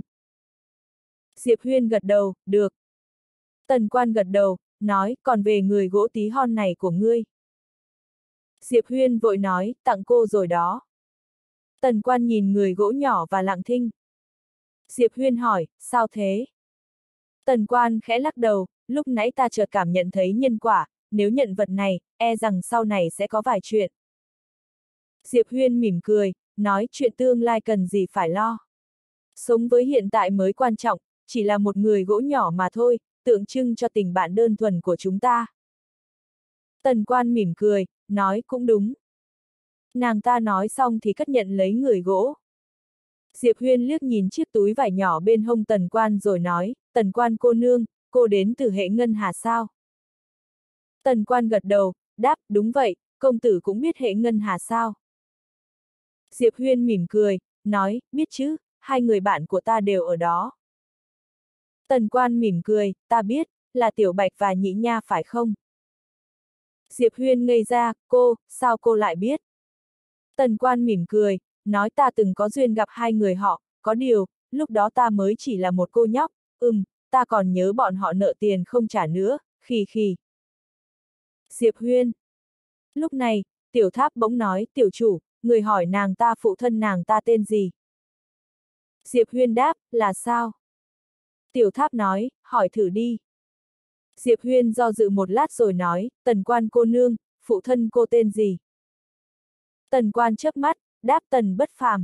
Diệp Huyên gật đầu, được. Tần Quan gật đầu, nói, còn về người gỗ tí hon này của ngươi. Diệp Huyên vội nói, tặng cô rồi đó. Tần Quan nhìn người gỗ nhỏ và lặng thinh. Diệp Huyên hỏi, sao thế? Tần Quan khẽ lắc đầu, lúc nãy ta chợt cảm nhận thấy nhân quả, nếu nhận vật này, e rằng sau này sẽ có vài chuyện. Diệp Huyên mỉm cười, nói chuyện tương lai cần gì phải lo. Sống với hiện tại mới quan trọng, chỉ là một người gỗ nhỏ mà thôi, tượng trưng cho tình bạn đơn thuần của chúng ta. Tần Quan mỉm cười, nói cũng đúng. Nàng ta nói xong thì cất nhận lấy người gỗ. Diệp Huyên liếc nhìn chiếc túi vải nhỏ bên hông Tần Quan rồi nói, Tần Quan cô nương, cô đến từ hệ ngân hà sao? Tần Quan gật đầu, đáp, đúng vậy, công tử cũng biết hệ ngân hà sao? Diệp Huyên mỉm cười, nói, biết chứ, hai người bạn của ta đều ở đó. Tần Quan mỉm cười, ta biết, là Tiểu Bạch và Nhĩ Nha phải không? Diệp Huyên ngây ra, cô, sao cô lại biết? Tần Quan mỉm cười, nói ta từng có duyên gặp hai người họ, có điều, lúc đó ta mới chỉ là một cô nhóc, ừm, ta còn nhớ bọn họ nợ tiền không trả nữa, khì khì. Diệp Huyên. Lúc này, Tiểu Tháp bỗng nói, tiểu chủ, người hỏi nàng ta phụ thân nàng ta tên gì? Diệp Huyên đáp, là sao? Tiểu Tháp nói, hỏi thử đi. Diệp Huyên do dự một lát rồi nói, Tần Quan cô nương, phụ thân cô tên gì? Tần Quan chớp mắt, đáp Tần Bất Phàm.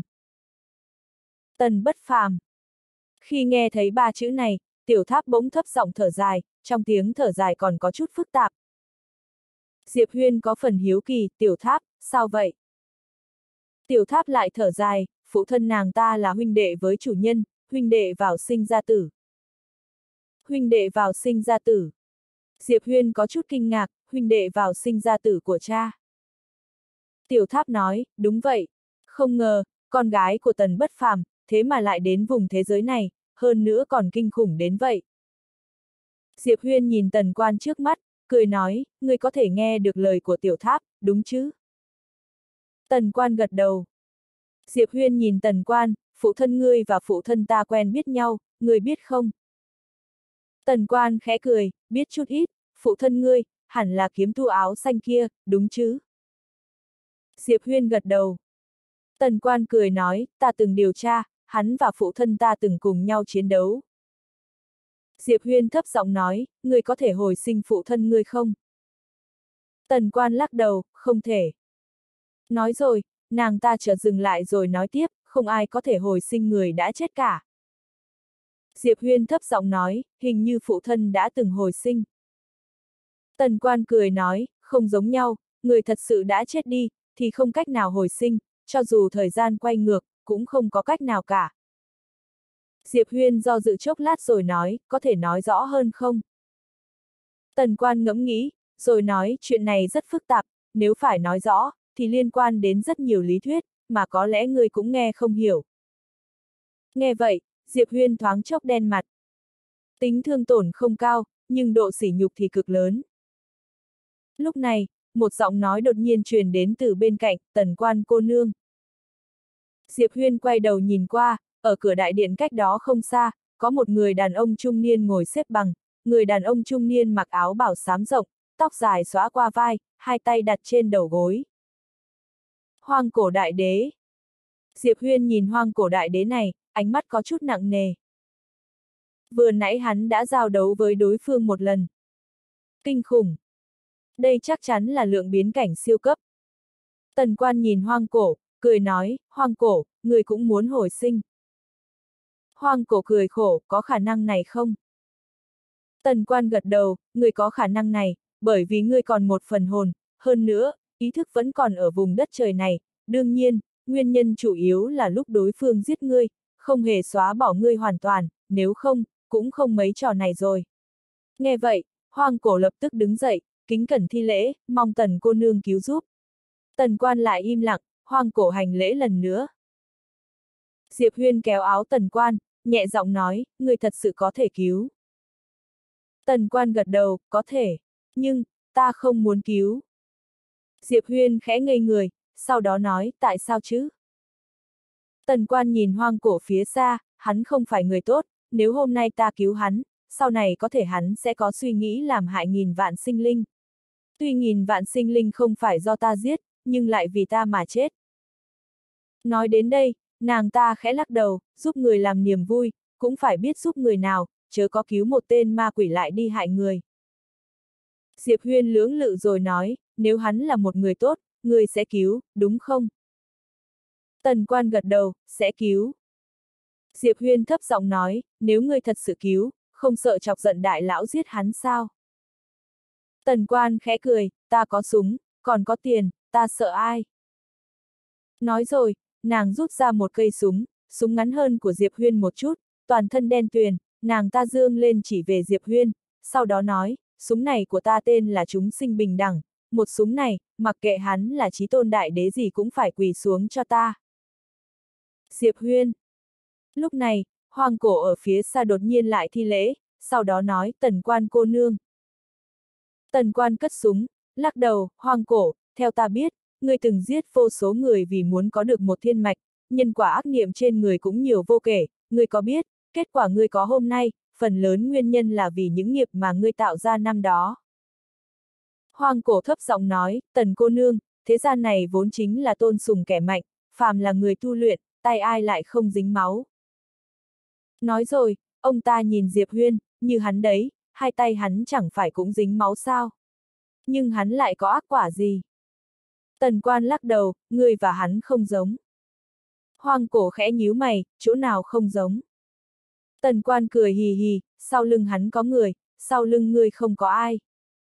Tần Bất Phàm. Khi nghe thấy ba chữ này, Tiểu Tháp bỗng thấp giọng thở dài, trong tiếng thở dài còn có chút phức tạp. Diệp Huyên có phần hiếu kỳ, Tiểu Tháp, sao vậy? Tiểu Tháp lại thở dài, phụ thân nàng ta là huynh đệ với chủ nhân, huynh đệ vào sinh ra tử. Huynh đệ vào sinh ra tử. Diệp Huyên có chút kinh ngạc, huynh đệ vào sinh ra tử của cha. Tiểu Tháp nói, đúng vậy. Không ngờ, con gái của Tần Bất Phàm, thế mà lại đến vùng thế giới này, hơn nữa còn kinh khủng đến vậy. Diệp Huyên nhìn Tần Quan trước mắt, cười nói, ngươi có thể nghe được lời của Tiểu Tháp, đúng chứ? Tần Quan gật đầu. Diệp Huyên nhìn Tần Quan, phụ thân ngươi và phụ thân ta quen biết nhau, ngươi biết không? Tần Quan khẽ cười, biết chút ít, phụ thân ngươi, hẳn là kiếm tu áo xanh kia, đúng chứ? Diệp Huyên gật đầu. Tần Quan cười nói, ta từng điều tra, hắn và phụ thân ta từng cùng nhau chiến đấu. Diệp Huyên thấp giọng nói, ngươi có thể hồi sinh phụ thân ngươi không? Tần Quan lắc đầu, không thể. Nói rồi, nàng ta chợt dừng lại rồi nói tiếp, không ai có thể hồi sinh người đã chết cả. Diệp Huyên thấp giọng nói, hình như phụ thân đã từng hồi sinh. Tần Quan cười nói, không giống nhau, người thật sự đã chết đi, thì không cách nào hồi sinh, cho dù thời gian quay ngược, cũng không có cách nào cả. Diệp Huyên do dự chốc lát rồi nói, có thể nói rõ hơn không? Tần Quan ngẫm nghĩ, rồi nói, chuyện này rất phức tạp, nếu phải nói rõ, thì liên quan đến rất nhiều lý thuyết, mà có lẽ người cũng nghe không hiểu. Nghe vậy, Diệp Huyên thoáng chốc đen mặt. Tính thương tổn không cao, nhưng độ sỉ nhục thì cực lớn. Lúc này, một giọng nói đột nhiên truyền đến từ bên cạnh, Tần Quan cô nương. Diệp Huyên quay đầu nhìn qua, ở cửa đại điện cách đó không xa, có một người đàn ông trung niên ngồi xếp bằng, người đàn ông trung niên mặc áo bảo xám rộng, tóc dài xõa qua vai, hai tay đặt trên đầu gối. Hoang cổ đại đế. Diệp Huyên nhìn hoang cổ đại đế này, ánh mắt có chút nặng nề. Vừa nãy hắn đã giao đấu với đối phương một lần. Kinh khủng. Đây chắc chắn là lượng biến cảnh siêu cấp. Tần Quan nhìn hoang cổ, cười nói, hoang cổ, người cũng muốn hồi sinh. Hoang cổ cười khổ, có khả năng này không? Tần Quan gật đầu, người có khả năng này, bởi vì ngươi còn một phần hồn, hơn nữa, ý thức vẫn còn ở vùng đất trời này, đương nhiên, nguyên nhân chủ yếu là lúc đối phương giết ngươi, không hề xóa bỏ ngươi hoàn toàn, nếu không, cũng không mấy trò này rồi. Nghe vậy, hoang cổ lập tức đứng dậy, kính cẩn thi lễ, mong Tần cô nương cứu giúp. Tần Quan lại im lặng, hoang cổ hành lễ lần nữa. Diệp Huyên kéo áo Tần Quan, nhẹ giọng nói, người thật sự có thể cứu. Tần Quan gật đầu, có thể, nhưng, ta không muốn cứu. Diệp Huyên khẽ ngây người, sau đó nói, tại sao chứ? Tần Quan nhìn hoang cổ phía xa, hắn không phải người tốt, nếu hôm nay ta cứu hắn, sau này có thể hắn sẽ có suy nghĩ làm hại nghìn vạn sinh linh. Tuy nghìn vạn sinh linh không phải do ta giết, nhưng lại vì ta mà chết. Nói đến đây, nàng ta khẽ lắc đầu, giúp người làm niềm vui, cũng phải biết giúp người nào, chớ có cứu một tên ma quỷ lại đi hại người. Diệp Huyên lưỡng lự rồi nói, nếu hắn là một người tốt, người sẽ cứu, đúng không? Tần Quan gật đầu, sẽ cứu. Diệp Huyên thấp giọng nói, nếu ngươi thật sự cứu, không sợ chọc giận đại lão giết hắn sao? Tần Quan khẽ cười, ta có súng, còn có tiền, ta sợ ai? Nói rồi, nàng rút ra một cây súng, súng ngắn hơn của Diệp Huyên một chút, toàn thân đen tuyền, nàng ta giương lên chỉ về Diệp Huyên, sau đó nói, súng này của ta tên là chúng sinh bình đẳng, một súng này, mặc kệ hắn là chí tôn đại đế gì cũng phải quỳ xuống cho ta. Diệp Huyên. Lúc này, hoang cổ ở phía xa đột nhiên lại thi lễ, sau đó nói, Tần Quan cô nương. Tần Quan cất súng, lắc đầu, Hoang Cổ, theo ta biết, ngươi từng giết vô số người vì muốn có được một thiên mạch, nhân quả ác niệm trên người cũng nhiều vô kể, ngươi có biết, kết quả ngươi có hôm nay, phần lớn nguyên nhân là vì những nghiệp mà ngươi tạo ra năm đó. Hoang Cổ thấp giọng nói, Tần cô nương, thế gian này vốn chính là tôn sùng kẻ mạnh, phàm là người tu luyện, tay ai lại không dính máu. Nói rồi, ông ta nhìn Diệp Huyên, như hắn đấy, hai tay hắn chẳng phải cũng dính máu sao? Nhưng hắn lại có ác quả gì? Tần Quan lắc đầu, ngươi và hắn không giống. Hoang Cổ khẽ nhíu mày, chỗ nào không giống? Tần Quan cười hì hì, sau lưng hắn có người, sau lưng ngươi không có ai.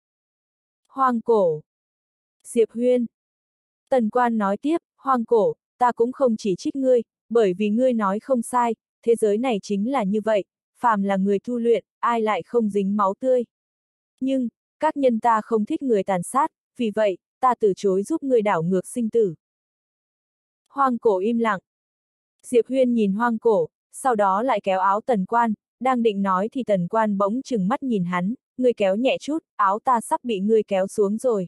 Hoang Cổ. Diệp Huyên. Tần Quan nói tiếp, Hoang Cổ, ta cũng không chỉ trích ngươi, bởi vì ngươi nói không sai, thế giới này chính là như vậy, phàm là người tu luyện, ai lại không dính máu tươi. Nhưng, các nhân ta không thích người tàn sát, vì vậy, ta từ chối giúp ngươi đảo ngược sinh tử. Hoang Cổ im lặng. Diệp Huyên nhìn Hoang Cổ, sau đó lại kéo áo Tần Quan, đang định nói thì Tần Quan bỗng chừng mắt nhìn hắn, ngươi kéo nhẹ chút, áo ta sắp bị ngươi kéo xuống rồi.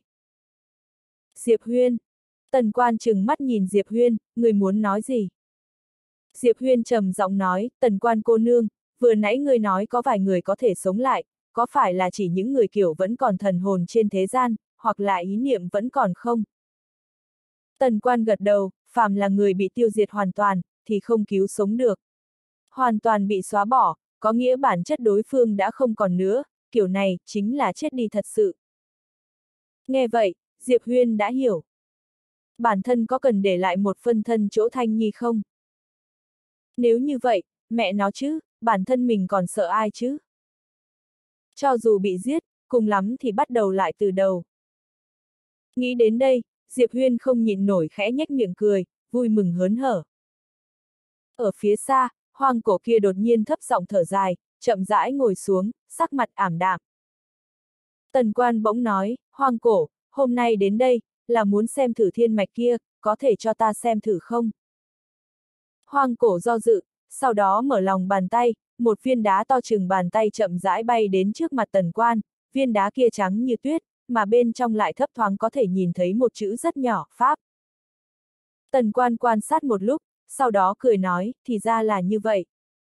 Diệp Huyên. Tần Quan chừng mắt nhìn Diệp Huyên, ngươi muốn nói gì? Diệp Huyên trầm giọng nói, Tần Quan cô nương, vừa nãy ngươi nói có vài người có thể sống lại, có phải là chỉ những người kiểu vẫn còn thần hồn trên thế gian, hoặc là ý niệm vẫn còn không? Tần Quan gật đầu, phàm là người bị tiêu diệt hoàn toàn, thì không cứu sống được. Hoàn toàn bị xóa bỏ, có nghĩa bản chất đối phương đã không còn nữa, kiểu này, chính là chết đi thật sự. Nghe vậy, Diệp Huyên đã hiểu. Bản thân có cần để lại một phân thân chỗ Thanh Nhi không? Nếu như vậy, mẹ nó chứ, bản thân mình còn sợ ai chứ? Cho dù bị giết, cùng lắm thì bắt đầu lại từ đầu. Nghĩ đến đây, Diệp Huyên không nhịn nổi khẽ nhếch miệng cười, vui mừng hớn hở. Ở phía xa, Hoang Cổ kia đột nhiên thấp giọng thở dài, chậm rãi ngồi xuống, sắc mặt ảm đạm. Tần Quan bỗng nói, Hoang Cổ, hôm nay đến đây, là muốn xem thử thiên mạch kia, có thể cho ta xem thử không? Hoang Cổ do dự, sau đó mở lòng bàn tay, một viên đá to chừng bàn tay chậm rãi bay đến trước mặt Tần Quan, viên đá kia trắng như tuyết, mà bên trong lại thấp thoáng có thể nhìn thấy một chữ rất nhỏ, Pháp. Tần Quan quan sát một lúc, sau đó cười nói, thì ra là như vậy.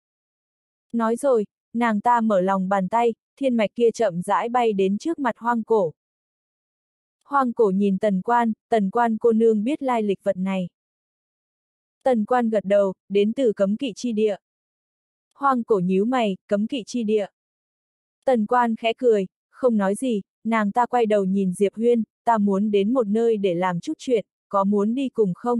Nói rồi, nàng ta mở lòng bàn tay, thiên mạch kia chậm rãi bay đến trước mặt Hoang Cổ. Hoang Cổ nhìn Tần Quan, Tần Quan cô nương biết lai lịch vật này. Tần Quan gật đầu, đến từ cấm kỵ chi địa. Hoang Cổ nhíu mày, cấm kỵ chi địa. Tần Quan khẽ cười, không nói gì, nàng ta quay đầu nhìn Diệp Huyên, ta muốn đến một nơi để làm chút chuyện, có muốn đi cùng không?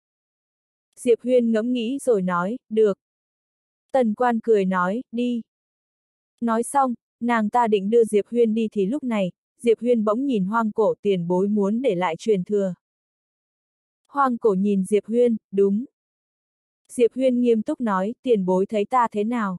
Diệp Huyên ngẫm nghĩ rồi nói, được. Tần Quan cười nói, đi. Nói xong, nàng ta định đưa Diệp Huyên đi thì lúc này, Diệp Huyên bỗng nhìn Hoang Cổ, tiền bối muốn để lại truyền thừa. Hoang Cổ nhìn Diệp Huyên, đúng. Diệp Huyên nghiêm túc nói, tiền bối thấy ta thế nào?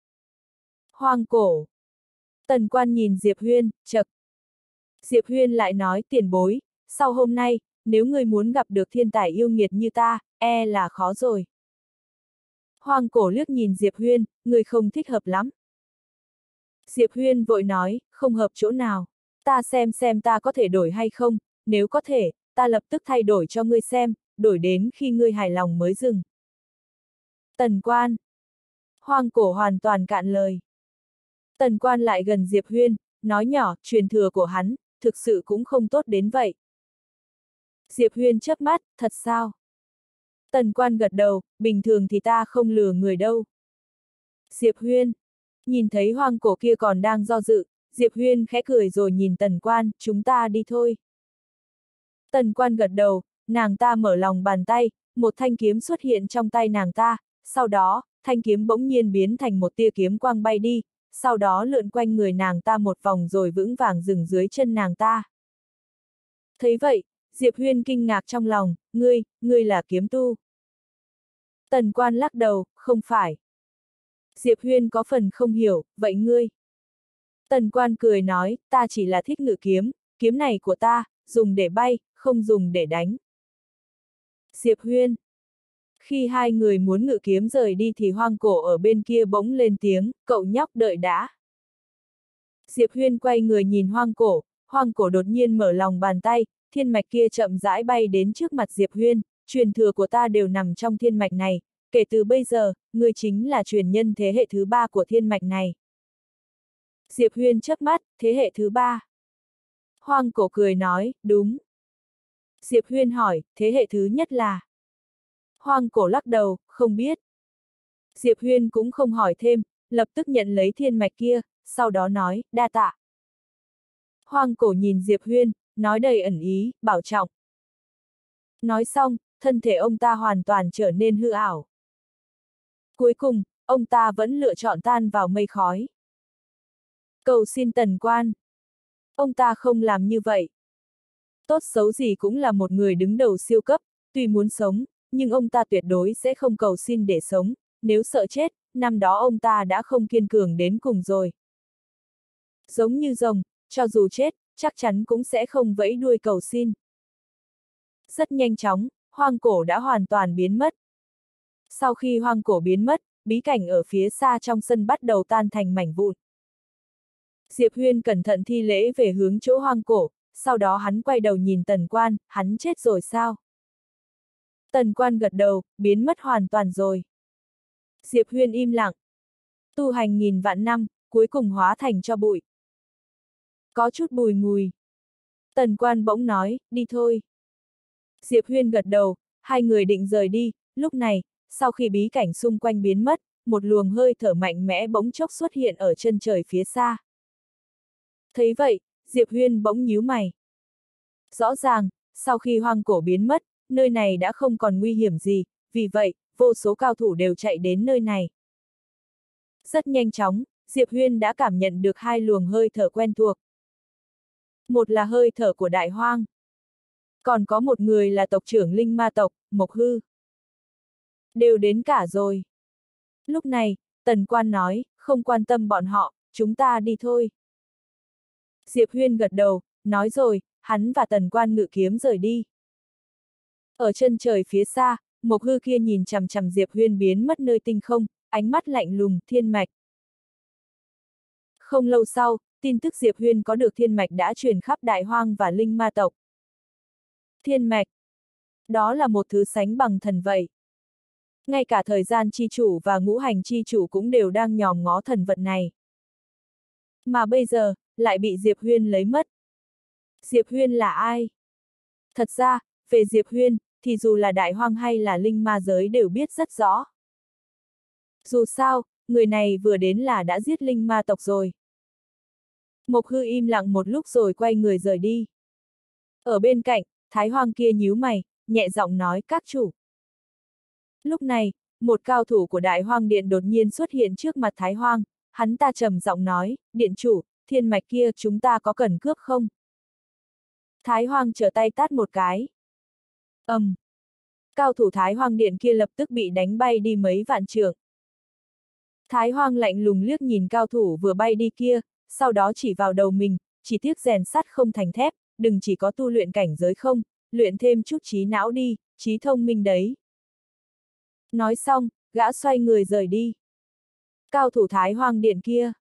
Hoang Cổ. Tần Quan nhìn Diệp Huyên, chậc. Diệp Huyên lại nói, tiền bối, sau hôm nay, nếu người muốn gặp được thiên tài yêu nghiệt như ta, e là khó rồi. Hoang Cổ liếc nhìn Diệp Huyên, người không thích hợp lắm. Diệp Huyên vội nói, không hợp chỗ nào, ta xem xem ta có thể đổi hay không, nếu có thể, ta lập tức thay đổi cho ngươi xem, đổi đến khi ngươi hài lòng mới dừng. Tần Quan. Hoang Cổ hoàn toàn cạn lời. Tần Quan lại gần Diệp Huyên, nói nhỏ, truyền thừa của hắn, thực sự cũng không tốt đến vậy. Diệp Huyên chớp mắt, thật sao? Tần Quan gật đầu, bình thường thì ta không lừa người đâu. Diệp Huyên. Nhìn thấy Hoang Cổ kia còn đang do dự, Diệp Huyên khẽ cười rồi nhìn Tần Quan, chúng ta đi thôi. Tần Quan gật đầu, nàng ta mở lòng bàn tay, một thanh kiếm xuất hiện trong tay nàng ta, sau đó, thanh kiếm bỗng nhiên biến thành một tia kiếm quang bay đi, sau đó lượn quanh người nàng ta một vòng rồi vững vàng dừng dưới chân nàng ta. Thấy vậy, Diệp Huyên kinh ngạc trong lòng, ngươi, ngươi là kiếm tu. Tần Quan lắc đầu, không phải. Diệp Huyên có phần không hiểu, vậy ngươi? Tần Quan cười nói, ta chỉ là thích ngự kiếm, kiếm này của ta, dùng để bay, không dùng để đánh. Diệp Huyên. Khi hai người muốn ngự kiếm rời đi thì Hoang Cổ ở bên kia bỗng lên tiếng, cậu nhóc đợi đã. Diệp Huyên quay người nhìn Hoang Cổ, Hoang Cổ đột nhiên mở lòng bàn tay, thiên mạch kia chậm rãi bay đến trước mặt Diệp Huyên, truyền thừa của ta đều nằm trong thiên mạch này, kể từ bây giờ, ngươi chính là truyền nhân thế hệ thứ ba của thiên mạch này. Diệp Huyên chớp mắt, thế hệ thứ ba. Hoang Cổ cười nói, đúng. Diệp Huyên hỏi, thế hệ thứ nhất là? Hoang Cổ lắc đầu, không biết. Diệp Huyên cũng không hỏi thêm, lập tức nhận lấy thiên mạch kia, sau đó nói, đa tạ. Hoang Cổ nhìn Diệp Huyên, nói đầy ẩn ý, bảo trọng. Nói xong, thân thể ông ta hoàn toàn trở nên hư ảo. Cuối cùng, ông ta vẫn lựa chọn tan vào mây khói. Cầu xin Tần Quan. Ông ta không làm như vậy. Tốt xấu gì cũng là một người đứng đầu siêu cấp, tuy muốn sống, nhưng ông ta tuyệt đối sẽ không cầu xin để sống, nếu sợ chết, năm đó ông ta đã không kiên cường đến cùng rồi. Giống như rồng, cho dù chết, chắc chắn cũng sẽ không vẫy đuôi cầu xin. Rất nhanh chóng, Hoang Cổ đã hoàn toàn biến mất. Sau khi Hoang Cổ biến mất, bí cảnh ở phía xa trong sân bắt đầu tan thành mảnh vụn. Diệp Huyên cẩn thận thi lễ về hướng chỗ Hoang Cổ, sau đó hắn quay đầu nhìn Tần Quan, hắn chết rồi sao? Tần Quan gật đầu, biến mất hoàn toàn rồi. Diệp Huyên im lặng. Tu hành nghìn vạn năm, cuối cùng hóa thành cho bụi. Có chút bùi ngùi. Tần Quan bỗng nói, đi thôi. Diệp Huyên gật đầu, hai người định rời đi, lúc này, sau khi bí cảnh xung quanh biến mất, một luồng hơi thở mạnh mẽ bỗng chốc xuất hiện ở chân trời phía xa. Thấy vậy, Diệp Huyên bỗng nhíu mày. Rõ ràng, sau khi Hoang Cổ biến mất, nơi này đã không còn nguy hiểm gì, vì vậy, vô số cao thủ đều chạy đến nơi này. Rất nhanh chóng, Diệp Huyên đã cảm nhận được hai luồng hơi thở quen thuộc. Một là hơi thở của Đại Hoang. Còn có một người là tộc trưởng Linh Ma tộc, Mộc Hư. Đều đến cả rồi. Lúc này, Tần Quan nói, không quan tâm bọn họ, chúng ta đi thôi. Diệp Huyên gật đầu, nói rồi, hắn và Tần Quan ngự kiếm rời đi. Ở chân trời phía xa, Mộc Hư kia nhìn chằm chằm Diệp Huyên biến mất nơi tinh không, ánh mắt lạnh lùng, thiên mạch. Không lâu sau, tin tức Diệp Huyên có được thiên mạch đã truyền khắp Đại Hoang và Linh Ma tộc. Thiên mạch. Đó là một thứ sánh bằng thần vậy. Ngay cả thời gian chi chủ và ngũ hành chi chủ cũng đều đang nhòm ngó thần vật này. Mà bây giờ, lại bị Diệp Huyên lấy mất. Diệp Huyên là ai? Thật ra, về Diệp Huyên, thì dù là Đại Hoang hay là Linh Ma giới đều biết rất rõ. Dù sao, người này vừa đến là đã giết Linh Ma tộc rồi. Mộc Hư im lặng một lúc rồi quay người rời đi. Ở bên cạnh, Thái Hoang kia nhíu mày, nhẹ giọng nói, các chủ. Lúc này, một cao thủ của Đại Hoang Điện đột nhiên xuất hiện trước mặt Thái Hoang, hắn ta trầm giọng nói, điện chủ, thiên mạch kia chúng ta có cần cướp không? Thái Hoang trở tay tát một cái. ầm, um. Cao thủ Thái Hoang Điện kia lập tức bị đánh bay đi mấy vạn trượng. Thái Hoang lạnh lùng liếc nhìn cao thủ vừa bay đi kia, sau đó chỉ vào đầu mình, chỉ tiếc rèn sắt không thành thép, đừng chỉ có tu luyện cảnh giới không, luyện thêm chút trí não đi, trí thông minh đấy. Nói xong, gã xoay người rời đi. Cao thủ Thái Hoang Điện kia.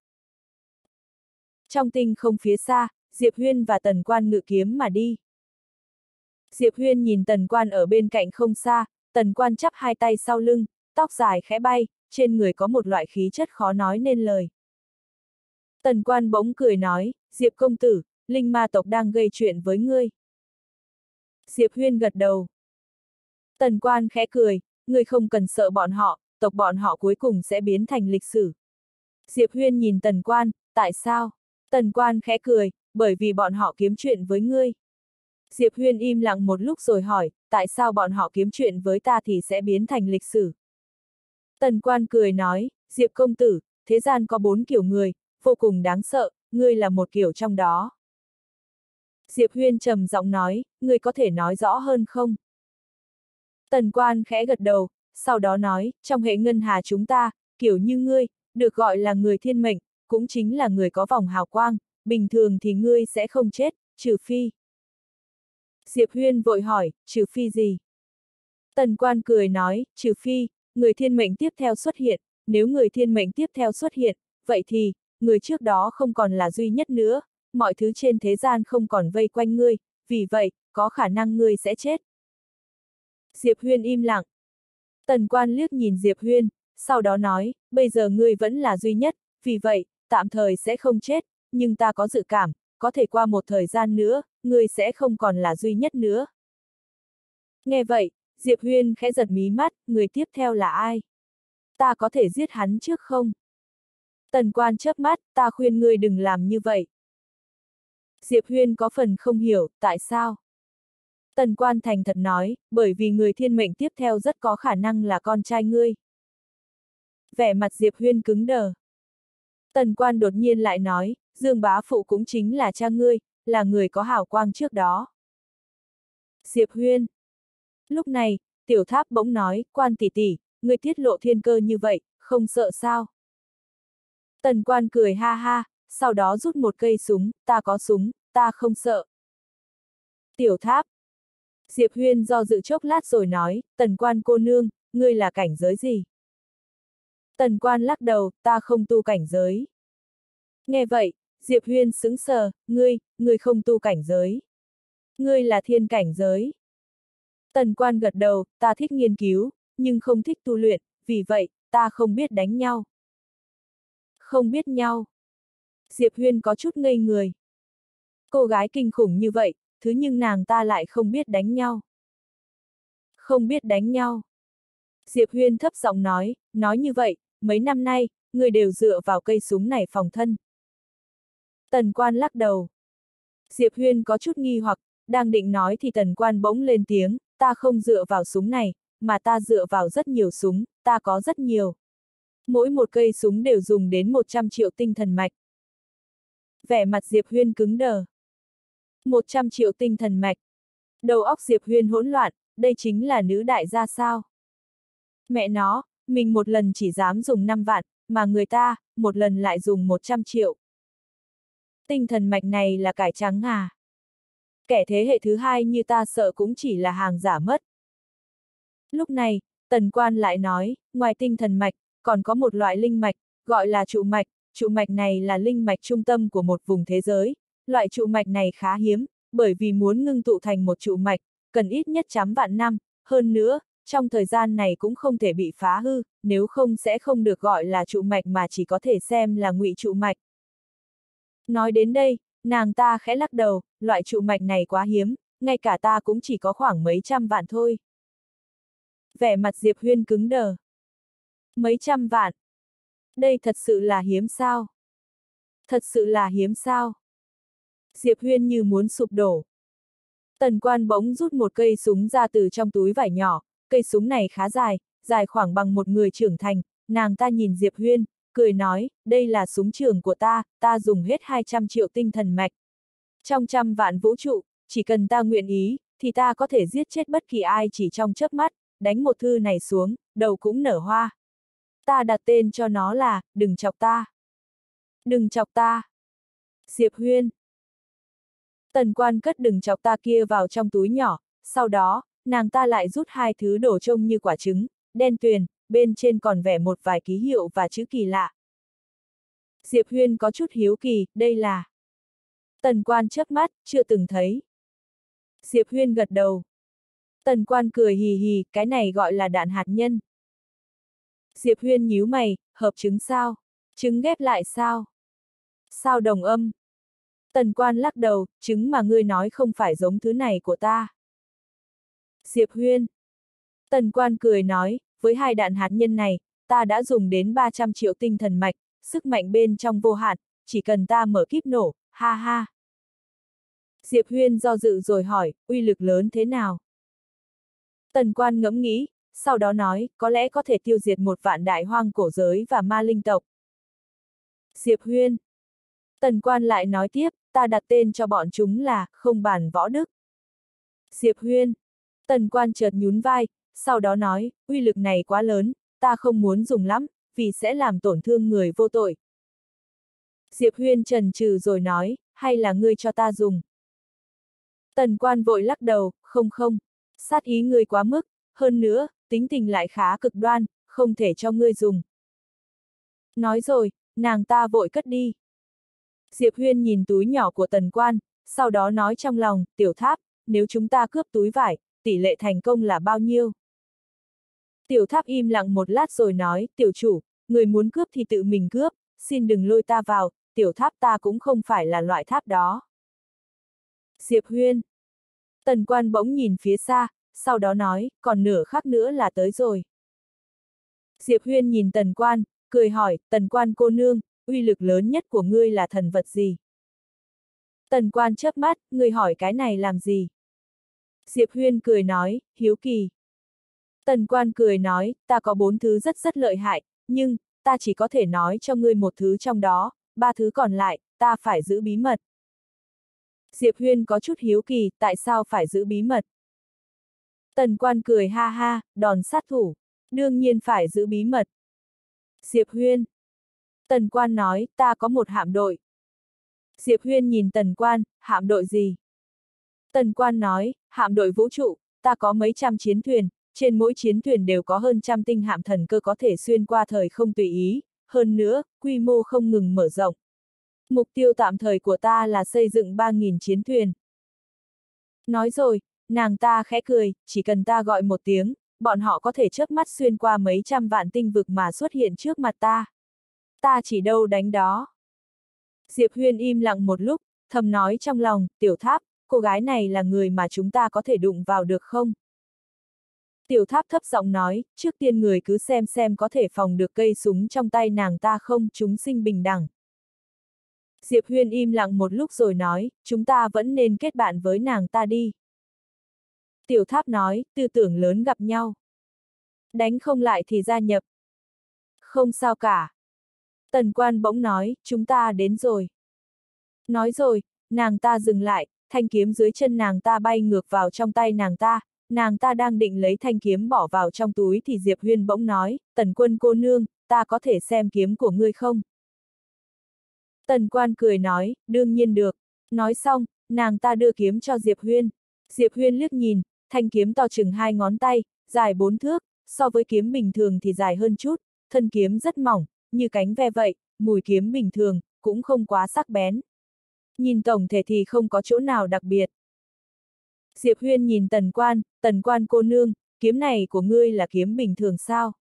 Trong tinh không phía xa, Diệp Huyên và Tần Quan ngự kiếm mà đi. Diệp Huyên nhìn Tần Quan ở bên cạnh không xa, Tần Quan chắp hai tay sau lưng, tóc dài khẽ bay, trên người có một loại khí chất khó nói nên lời. Tần Quan bỗng cười nói, Diệp công tử, Linh Ma tộc đang gây chuyện với ngươi. Diệp Huyên gật đầu. Tần Quan khẽ cười, ngươi không cần sợ bọn họ, tộc bọn họ cuối cùng sẽ biến thành lịch sử. Diệp Huyên nhìn Tần Quan, tại sao? Tần Quan khẽ cười, bởi vì bọn họ kiếm chuyện với ngươi. Diệp Huyên im lặng một lúc rồi hỏi, tại sao bọn họ kiếm chuyện với ta thì sẽ biến thành lịch sử? Tần Quan cười nói, Diệp công tử, thế gian có bốn kiểu người, vô cùng đáng sợ, ngươi là một kiểu trong đó. Diệp Huyên trầm giọng nói, ngươi có thể nói rõ hơn không? Tần Quan khẽ gật đầu, sau đó nói, trong hệ ngân hà chúng ta, kiểu như ngươi, được gọi là người thiên mệnh, cũng chính là người có vòng hào quang, bình thường thì ngươi sẽ không chết, trừ phi. Diệp Huyên vội hỏi, trừ phi gì? Tần Quan cười nói, trừ phi, người thiên mệnh tiếp theo xuất hiện, nếu người thiên mệnh tiếp theo xuất hiện, vậy thì, người trước đó không còn là duy nhất nữa, mọi thứ trên thế gian không còn vây quanh ngươi, vì vậy, có khả năng ngươi sẽ chết. Diệp Huyên im lặng. Tần Quan liếc nhìn Diệp Huyên, sau đó nói, bây giờ ngươi vẫn là duy nhất, vì vậy, tạm thời sẽ không chết, nhưng ta có dự cảm, có thể qua một thời gian nữa, ngươi sẽ không còn là duy nhất nữa. Nghe vậy, Diệp Huyên khẽ giật mí mắt, người tiếp theo là ai? Ta có thể giết hắn trước không? Tần Quan chớp mắt, ta khuyên ngươi đừng làm như vậy. Diệp Huyên có phần không hiểu, tại sao? Tần Quan thành thật nói, bởi vì người thiên mệnh tiếp theo rất có khả năng là con trai ngươi. Vẻ mặt Diệp Huyên cứng đờ. Tần Quan đột nhiên lại nói, Dương bá phụ cũng chính là cha ngươi, là người có hào quang trước đó. Diệp Huyên. Lúc này, Tiểu Tháp bỗng nói, Quan tỷ tỷ, ngươi tiết lộ thiên cơ như vậy, không sợ sao? Tần Quan cười ha ha, sau đó rút một cây súng, ta có súng, ta không sợ. Tiểu Tháp. Diệp Huyên do dự chốc lát rồi nói, Tần Quan cô nương, ngươi là cảnh giới gì? Tần Quan lắc đầu, ta không tu cảnh giới. Nghe vậy, Diệp Huyên sững sờ, ngươi, ngươi không tu cảnh giới. Ngươi là thiên cảnh giới. Tần Quan gật đầu, ta thích nghiên cứu, nhưng không thích tu luyện, vì vậy, ta không biết đánh nhau. Không biết nhau. Diệp Huyên có chút ngây người. Cô gái kinh khủng như vậy, thứ nhưng nàng ta lại không biết đánh nhau. Không biết đánh nhau. Diệp Huyên thấp giọng nói, nói như vậy, mấy năm nay, người đều dựa vào cây súng này phòng thân. Tần Quan lắc đầu. Diệp Huyên có chút nghi hoặc, đang định nói thì Tần Quan bỗng lên tiếng, ta không dựa vào súng này, mà ta dựa vào rất nhiều súng, ta có rất nhiều. Mỗi một cây súng đều dùng đến một trăm triệu tinh thần mạch. Vẻ mặt Diệp Huyên cứng đờ. một trăm triệu tinh thần mạch. Đầu óc Diệp Huyên hỗn loạn, đây chính là nữ đại gia sao? Mẹ nó, mình một lần chỉ dám dùng năm vạn, mà người ta, một lần lại dùng một trăm triệu. Tinh thần mạch này là cải trắng à? Kẻ thế hệ thứ hai như ta sợ cũng chỉ là hàng giả mất. Lúc này, Tần Quan lại nói, ngoài tinh thần mạch, còn có một loại linh mạch, gọi là trụ mạch, trụ mạch này là linh mạch trung tâm của một vùng thế giới. Loại trụ mạch này khá hiếm, bởi vì muốn ngưng tụ thành một trụ mạch, cần ít nhất trăm vạn năm, hơn nữa, trong thời gian này cũng không thể bị phá hư, nếu không sẽ không được gọi là trụ mạch mà chỉ có thể xem là ngụy trụ mạch. Nói đến đây, nàng ta khẽ lắc đầu, loại trụ mạch này quá hiếm, ngay cả ta cũng chỉ có khoảng mấy trăm vạn thôi. Vẻ mặt Diệp Huyên cứng đờ. Mấy trăm vạn? Đây thật sự là hiếm sao? Thật sự là hiếm sao? Diệp Huyên như muốn sụp đổ. Tần Quan bỗng rút một cây súng ra từ trong túi vải nhỏ, cây súng này khá dài, dài khoảng bằng một người trưởng thành, nàng ta nhìn Diệp Huyên, cười nói, đây là súng trường của ta, ta dùng hết hai trăm triệu tinh thần mạch. Trong trăm vạn vũ trụ, chỉ cần ta nguyện ý, thì ta có thể giết chết bất kỳ ai chỉ trong chớp mắt, đánh một thư này xuống, đầu cũng nở hoa. Ta đặt tên cho nó là, đừng chọc ta. Đừng chọc ta. Diệp Huyên. Tần Quan cất đừng chọc ta kia vào trong túi nhỏ, sau đó, nàng ta lại rút hai thứ đổ trông như quả trứng, đen tuyền, bên trên còn vẽ một vài ký hiệu và chữ kỳ lạ. Diệp Huyên có chút hiếu kỳ, đây là... Tần Quan chớp mắt, chưa từng thấy. Diệp Huyên gật đầu. Tần Quan cười hì hì, cái này gọi là đạn hạt nhân. Diệp Huyên nhíu mày, hợp trứng sao? Trứng ghép lại sao? Sao đồng âm? Tần Quan lắc đầu, trứng mà ngươi nói không phải giống thứ này của ta. Diệp Huyên. Tần Quan cười nói, với hai đạn hạt nhân này, ta đã dùng đến ba trăm triệu tinh thần mạch, sức mạnh bên trong vô hạn, chỉ cần ta mở kíp nổ, ha ha. Diệp Huyên do dự rồi hỏi, uy lực lớn thế nào? Tần Quan ngẫm nghĩ, sau đó nói, có lẽ có thể tiêu diệt một vạn đại hoang cổ giới và ma linh tộc. Diệp Huyên. Tần Quan lại nói tiếp, ta đặt tên cho bọn chúng là, không bàn võ đức. Diệp Huyên. Tần Quan chợt nhún vai, sau đó nói, uy lực này quá lớn, ta không muốn dùng lắm, vì sẽ làm tổn thương người vô tội. Diệp Huyên chần chừ rồi nói, hay là ngươi cho ta dùng. Tần Quan vội lắc đầu, không không, sát ý ngươi quá mức, hơn nữa, tính tình lại khá cực đoan, không thể cho ngươi dùng. Nói rồi, nàng ta vội cất đi. Diệp Huyên nhìn túi nhỏ của Tần Quan, sau đó nói trong lòng, Tiểu Tháp, nếu chúng ta cướp túi vải, tỷ lệ thành công là bao nhiêu? Tiểu Tháp im lặng một lát rồi nói, Tiểu chủ, người muốn cướp thì tự mình cướp, xin đừng lôi ta vào, Tiểu Tháp ta cũng không phải là loại tháp đó. Diệp Huyên. Tần Quan bỗng nhìn phía xa, sau đó nói, còn nửa khắc nữa là tới rồi. Diệp Huyên nhìn Tần Quan, cười hỏi, Tần Quan cô nương, uy lực lớn nhất của ngươi là thần vật gì? Tần Quan chớp mắt, ngươi hỏi cái này làm gì? Diệp Huyên cười nói, hiếu kỳ. Tần Quan cười nói, ta có bốn thứ rất rất lợi hại, nhưng, ta chỉ có thể nói cho ngươi một thứ trong đó, ba thứ còn lại, ta phải giữ bí mật. Diệp Huyên có chút hiếu kỳ, tại sao phải giữ bí mật? Tần Quan cười ha ha, đòn sát thủ, đương nhiên phải giữ bí mật. Diệp Huyên. Tần Quan nói, ta có một hạm đội. Diệp Huyên nhìn Tần Quan, hạm đội gì? Tần Quan nói, hạm đội vũ trụ, ta có mấy trăm chiến thuyền, trên mỗi chiến thuyền đều có hơn trăm tinh hạm thần cơ có thể xuyên qua thời không tùy ý, hơn nữa, quy mô không ngừng mở rộng. Mục tiêu tạm thời của ta là xây dựng ba nghìn chiến thuyền. Nói rồi, nàng ta khẽ cười, chỉ cần ta gọi một tiếng, bọn họ có thể chớp mắt xuyên qua mấy trăm vạn tinh vực mà xuất hiện trước mặt ta. Ta chỉ đâu đánh đó. Diệp Huyên im lặng một lúc, thầm nói trong lòng, Tiểu Tháp, cô gái này là người mà chúng ta có thể đụng vào được không? Tiểu Tháp thấp giọng nói, trước tiên người cứ xem xem có thể phòng được cây súng trong tay nàng ta không, chúng sinh bình đẳng. Diệp Huyên im lặng một lúc rồi nói, chúng ta vẫn nên kết bạn với nàng ta đi. Tiểu Tháp nói, tư tưởng lớn gặp nhau. Đánh không lại thì gia nhập. Không sao cả. Tần Quan bỗng nói, chúng ta đến rồi. Nói rồi, nàng ta dừng lại, thanh kiếm dưới chân nàng ta bay ngược vào trong tay nàng ta, nàng ta đang định lấy thanh kiếm bỏ vào trong túi thì Diệp Huyên bỗng nói, Tần Quân cô nương, ta có thể xem kiếm của ngươi không? Tần Quan cười nói, đương nhiên được. Nói xong, nàng ta đưa kiếm cho Diệp Huyên. Diệp Huyên liếc nhìn, thanh kiếm to chừng hai ngón tay, dài bốn thước, so với kiếm bình thường thì dài hơn chút, thân kiếm rất mỏng, như cánh ve vậy, mùi kiếm bình thường, cũng không quá sắc bén. Nhìn tổng thể thì không có chỗ nào đặc biệt. Diệp Huyên nhìn Tần Quan, Tần Quan cô nương, kiếm này của ngươi là kiếm bình thường sao?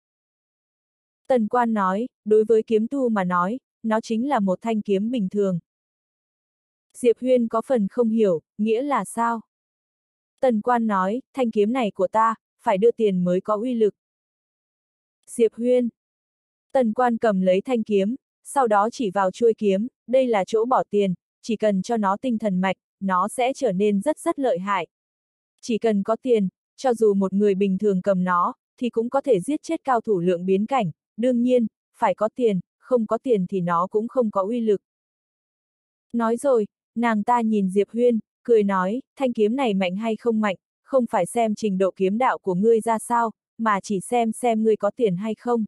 Tần Quan nói, đối với kiếm tu mà nói, nó chính là một thanh kiếm bình thường. Diệp Huyên có phần không hiểu, nghĩa là sao? Tần Quan nói, thanh kiếm này của ta, phải đưa tiền mới có uy lực. Diệp Huyên. Tần Quan cầm lấy thanh kiếm, sau đó chỉ vào chuôi kiếm, đây là chỗ bỏ tiền, chỉ cần cho nó tinh thần mạch, nó sẽ trở nên rất rất lợi hại. Chỉ cần có tiền, cho dù một người bình thường cầm nó, thì cũng có thể giết chết cao thủ lượng biến cảnh, đương nhiên, phải có tiền, không có tiền thì nó cũng không có uy lực. Nói rồi, nàng ta nhìn Diệp Huyên, cười nói, thanh kiếm này mạnh hay không mạnh, không phải xem trình độ kiếm đạo của ngươi ra sao, mà chỉ xem xem ngươi có tiền hay không.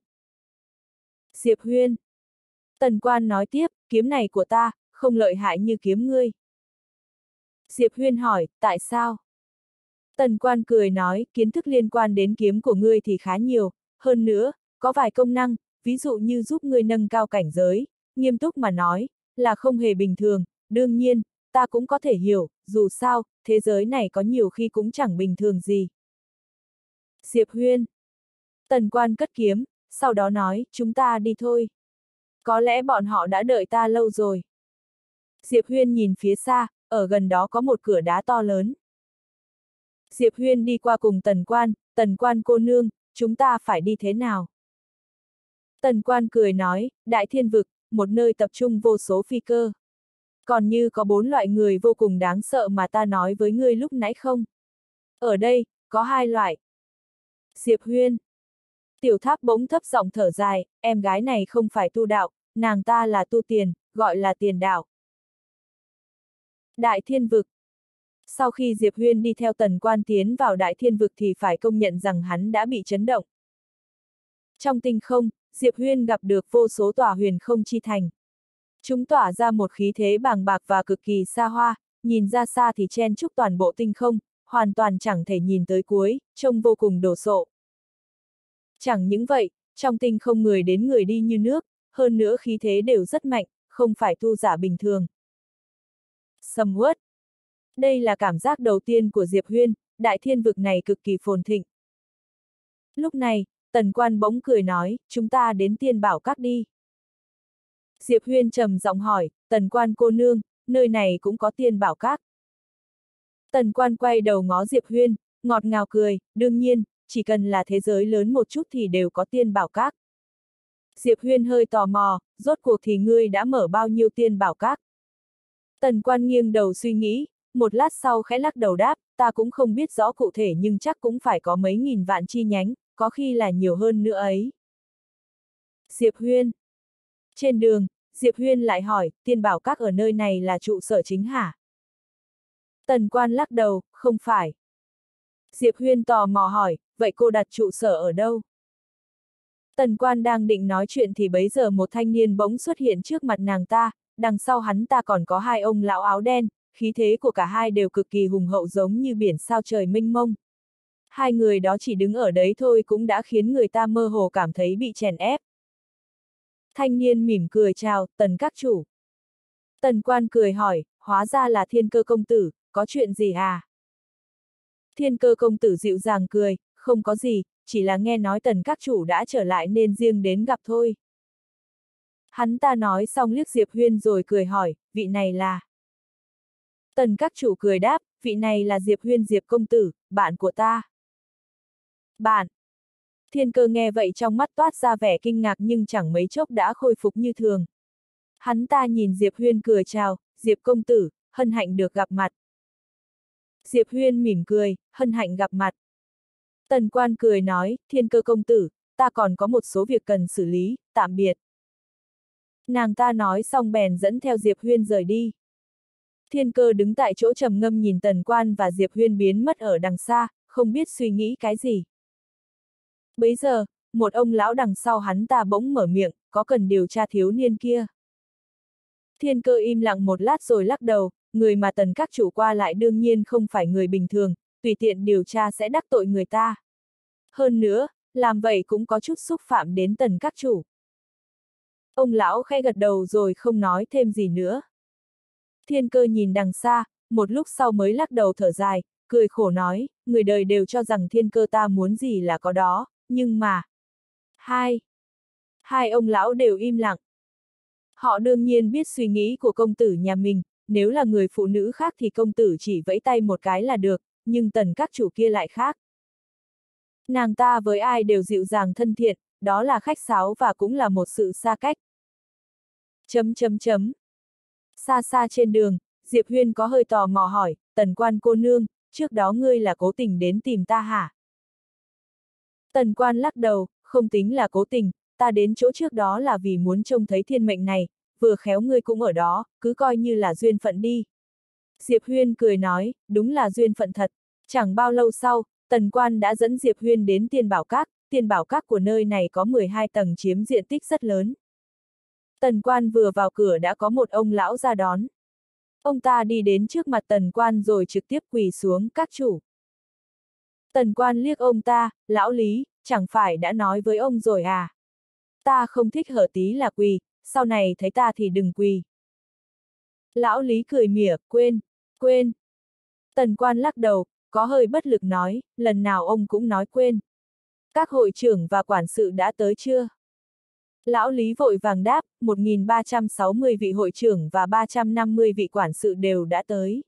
Diệp Huyên. Tần Quan nói tiếp, kiếm này của ta, không lợi hại như kiếm ngươi. Diệp Huyên hỏi, tại sao? Tần Quan cười nói, kiến thức liên quan đến kiếm của ngươi thì khá nhiều, hơn nữa, có vài công năng, ví dụ như giúp ngươi nâng cao cảnh giới, nghiêm túc mà nói, là không hề bình thường, đương nhiên, ta cũng có thể hiểu, dù sao, thế giới này có nhiều khi cũng chẳng bình thường gì. Diệp Huyên. Tần Quan cất kiếm, sau đó nói, chúng ta đi thôi. Có lẽ bọn họ đã đợi ta lâu rồi. Diệp Huyên nhìn phía xa, ở gần đó có một cửa đá to lớn. Diệp Huyên đi qua cùng Tần Quan, Tần Quan cô nương, chúng ta phải đi thế nào? Tần Quan cười nói, Đại Thiên Vực, một nơi tập trung vô số phi cơ. Còn như có bốn loại người vô cùng đáng sợ mà ta nói với ngươi lúc nãy không? Ở đây, có hai loại. Diệp Huyên. Tiểu Tháp bỗng thấp giọng thở dài, em gái này không phải tu đạo, nàng ta là tu tiền, gọi là tiền đạo. Đại Thiên Vực. Sau khi Diệp Huyên đi theo Tần Quan tiến vào Đại Thiên Vực thì phải công nhận rằng hắn đã bị chấn động. Trong tinh không, Diệp Huyên gặp được vô số tòa huyền không chi thành. Chúng tỏa ra một khí thế bàng bạc và cực kỳ xa hoa, nhìn ra xa thì chen chúc toàn bộ tinh không, hoàn toàn chẳng thể nhìn tới cuối, trông vô cùng đồ sộ. Chẳng những vậy, trong tinh không người đến người đi như nước, hơn nữa khí thế đều rất mạnh, không phải tu giả bình thường. Sầm uất. Đây là cảm giác đầu tiên của Diệp Huyên, đại thiên vực này cực kỳ phồn thịnh. Lúc này, Tần Quan bỗng cười nói, chúng ta đến Tiên Bảo Các đi. Diệp Huyên trầm giọng hỏi, Tần Quan cô nương, nơi này cũng có Tiên Bảo Các. Tần Quan quay đầu ngó Diệp Huyên, ngọt ngào cười, đương nhiên, chỉ cần là thế giới lớn một chút thì đều có Tiên Bảo Các. Diệp Huyên hơi tò mò, rốt cuộc thì ngươi đã mở bao nhiêu Tiên Bảo Các? Tần Quan nghiêng đầu suy nghĩ, một lát sau khẽ lắc đầu đáp, ta cũng không biết rõ cụ thể nhưng chắc cũng phải có mấy nghìn vạn chi nhánh, có khi là nhiều hơn nữa ấy. Diệp Huyên. Trên đường, Diệp Huyên lại hỏi, Tiên Bảo Các ở nơi này là trụ sở chính hả? Tần Quan lắc đầu, không phải. Diệp Huyên tò mò hỏi, vậy cô đặt trụ sở ở đâu? Tần Quan đang định nói chuyện thì bấy giờ một thanh niên bỗng xuất hiện trước mặt nàng ta, đằng sau hắn ta còn có hai ông lão áo đen, khí thế của cả hai đều cực kỳ hùng hậu giống như biển sao trời mênh mông. Hai người đó chỉ đứng ở đấy thôi cũng đã khiến người ta mơ hồ cảm thấy bị chèn ép. Thanh niên mỉm cười chào, Tần các chủ. Tần Quan cười hỏi, hóa ra là Thiên Cơ công tử, có chuyện gì à? Thiên Cơ công tử dịu dàng cười, không có gì, chỉ là nghe nói Tần các chủ đã trở lại nên riêng đến gặp thôi. Hắn ta nói xong liếc Diệp Huyên rồi cười hỏi, vị này là... Tần các chủ cười đáp, vị này là Diệp Huyên Diệp công tử, bạn của ta. Bạn. Thiên Cơ nghe vậy trong mắt toát ra vẻ kinh ngạc nhưng chẳng mấy chốc đã khôi phục như thường. Hắn ta nhìn Diệp Huyên cười chào, Diệp công tử, hân hạnh được gặp mặt. Diệp Huyên mỉm cười, hân hạnh gặp mặt. Tần Quan cười nói, Thiên Cơ công tử, ta còn có một số việc cần xử lý, tạm biệt. Nàng ta nói xong bèn dẫn theo Diệp Huyên rời đi. Thiên Cơ đứng tại chỗ trầm ngâm nhìn Tần Quan và Diệp Huyên biến mất ở đằng xa, không biết suy nghĩ cái gì. Bấy giờ, một ông lão đằng sau hắn ta bỗng mở miệng, có cần điều tra thiếu niên kia. Thiên Cơ im lặng một lát rồi lắc đầu, người mà Tần các chủ qua lại đương nhiên không phải người bình thường, tùy tiện điều tra sẽ đắc tội người ta. Hơn nữa, làm vậy cũng có chút xúc phạm đến Tần các chủ. Ông lão khẽ gật đầu rồi không nói thêm gì nữa. Thiên Cơ nhìn đằng xa, một lúc sau mới lắc đầu thở dài, cười khổ nói, người đời đều cho rằng Thiên Cơ ta muốn gì là có đó, nhưng mà... Hai. Hai ông lão đều im lặng. Họ đương nhiên biết suy nghĩ của công tử nhà mình, nếu là người phụ nữ khác thì công tử chỉ vẫy tay một cái là được, nhưng Tần các chủ kia lại khác. Nàng ta với ai đều dịu dàng thân thiện, đó là khách sáo và cũng là một sự xa cách. Chấm chấm chấm. Xa xa trên đường, Diệp Huyên có hơi tò mò hỏi, Tần Quan cô nương, trước đó ngươi là cố tình đến tìm ta hả? Tần Quan lắc đầu, không tính là cố tình, ta đến chỗ trước đó là vì muốn trông thấy thiên mệnh này, vừa khéo ngươi cũng ở đó, cứ coi như là duyên phận đi. Diệp Huyên cười nói, đúng là duyên phận thật. Chẳng bao lâu sau, Tần Quan đã dẫn Diệp Huyên đến Tiên Bảo Các, Tiên Bảo Các của nơi này có mười hai tầng chiếm diện tích rất lớn. Tần Quan vừa vào cửa đã có một ông lão ra đón. Ông ta đi đến trước mặt Tần Quan rồi trực tiếp quỳ xuống, các chủ. Tần Quan liếc ông ta, lão Lý, chẳng phải đã nói với ông rồi à? Ta không thích hở tí là quỳ, sau này thấy ta thì đừng quỳ. Lão Lý cười mỉa, quên, quên. Tần Quan lắc đầu, có hơi bất lực nói, lần nào ông cũng nói quên. Các hội trưởng và quản sự đã tới chưa? Lão Lý vội vàng đáp, một nghìn ba trăm sáu mươi vị hội trưởng và ba trăm năm mươi vị quản sự đều đã tới.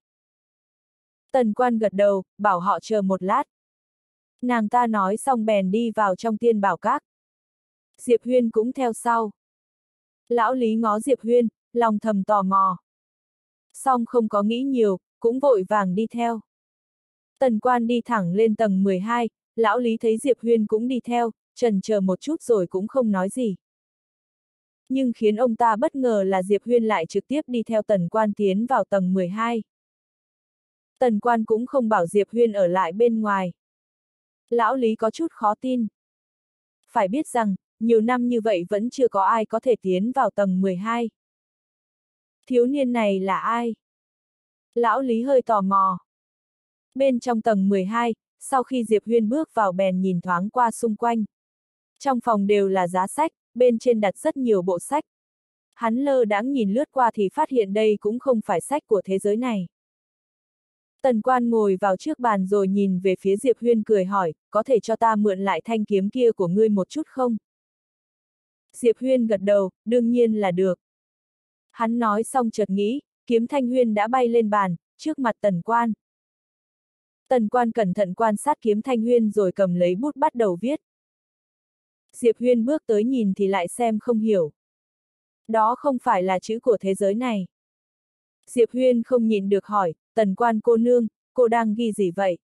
Tần Quan gật đầu, bảo họ chờ một lát. Nàng ta nói xong bèn đi vào trong Tiên Bảo Các. Diệp Huyên cũng theo sau. Lão Lý ngó Diệp Huyên, lòng thầm tò mò. Xong không có nghĩ nhiều, cũng vội vàng đi theo. Tần Quan đi thẳng lên tầng mười hai, lão Lý thấy Diệp Huyên cũng đi theo, chần chờ một chút rồi cũng không nói gì. Nhưng khiến ông ta bất ngờ là Diệp Huyên lại trực tiếp đi theo Tần Quan tiến vào tầng mười hai. Tần Quan cũng không bảo Diệp Huyên ở lại bên ngoài. Lão Lý có chút khó tin. Phải biết rằng, nhiều năm như vậy vẫn chưa có ai có thể tiến vào tầng mười hai. Thiếu niên này là ai? Lão Lý hơi tò mò. Bên trong tầng mười hai, sau khi Diệp Huyên bước vào bèn nhìn thoáng qua xung quanh. Trong phòng đều là giá sách, bên trên đặt rất nhiều bộ sách. Hắn lơ đãng nhìn lướt qua thì phát hiện đây cũng không phải sách của thế giới này. Tần Quan ngồi vào trước bàn rồi nhìn về phía Diệp Huyên cười hỏi, có thể cho ta mượn lại thanh kiếm kia của ngươi một chút không? Diệp Huyên gật đầu, đương nhiên là được. Hắn nói xong chợt nghĩ, kiếm Thanh Huyên đã bay lên bàn, trước mặt Tần Quan. Tần Quan cẩn thận quan sát kiếm Thanh Huyên rồi cầm lấy bút bắt đầu viết. Diệp Huyên bước tới nhìn thì lại xem không hiểu. Đó không phải là chữ của thế giới này. Diệp Huyên không nhịn được hỏi, Tần Quan cô nương, cô đang ghi gì vậy?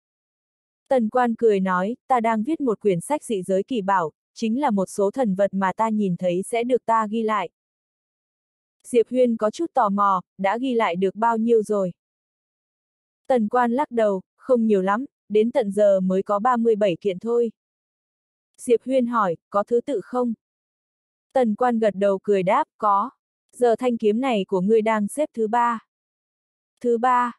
Tần Quan cười nói, ta đang viết một quyển sách dị giới kỳ bảo, chính là một số thần vật mà ta nhìn thấy sẽ được ta ghi lại. Diệp Huyên có chút tò mò, đã ghi lại được bao nhiêu rồi? Tần Quan lắc đầu, không nhiều lắm, đến tận giờ mới có ba mươi bảy kiện thôi. Diệp Huyên hỏi, có thứ tự không? Tần Quan gật đầu cười đáp, có. Giờ thanh kiếm này của ngươi đang xếp thứ ba. Thứ ba.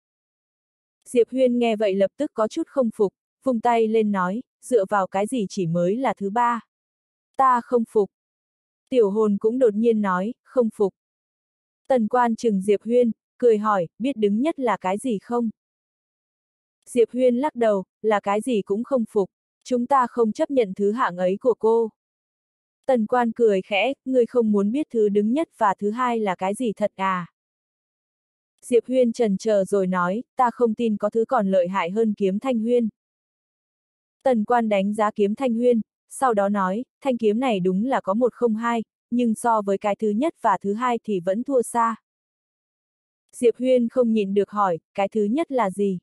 Diệp Huyên nghe vậy lập tức có chút không phục, vung tay lên nói, dựa vào cái gì chỉ mới là thứ ba. Ta không phục. Tiểu hồn cũng đột nhiên nói, không phục. Tần Quan chừng Diệp Huyên, cười hỏi, biết đứng nhất là cái gì không? Diệp Huyên lắc đầu, là cái gì cũng không phục, chúng ta không chấp nhận thứ hạng ấy của cô. Tần Quan cười khẽ, ngươi không muốn biết thứ đứng nhất và thứ hai là cái gì thật à? Diệp Huyên chần chờ rồi nói, ta không tin có thứ còn lợi hại hơn kiếm Thanh Huyên. Tần Quan đánh giá kiếm Thanh Huyên, sau đó nói, thanh kiếm này đúng là có một không hai, nhưng so với cái thứ nhất và thứ hai thì vẫn thua xa. Diệp Huyên không nhịn được hỏi, cái thứ nhất là gì?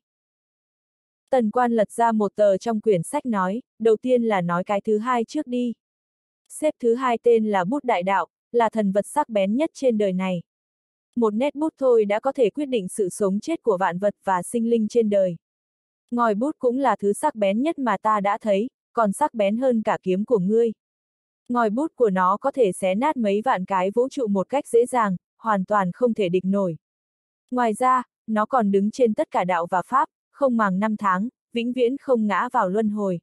Tần Quan lật ra một tờ trong quyển sách nói, đầu tiên là nói cái thứ hai trước đi. Xếp thứ hai tên là bút đại đạo, là thần vật sắc bén nhất trên đời này. Một nét bút thôi đã có thể quyết định sự sống chết của vạn vật và sinh linh trên đời. Ngòi bút cũng là thứ sắc bén nhất mà ta đã thấy, còn sắc bén hơn cả kiếm của ngươi. Ngòi bút của nó có thể xé nát mấy vạn cái vũ trụ một cách dễ dàng, hoàn toàn không thể địch nổi. Ngoài ra, nó còn đứng trên tất cả đạo và pháp, không màng năm tháng, vĩnh viễn không ngã vào luân hồi.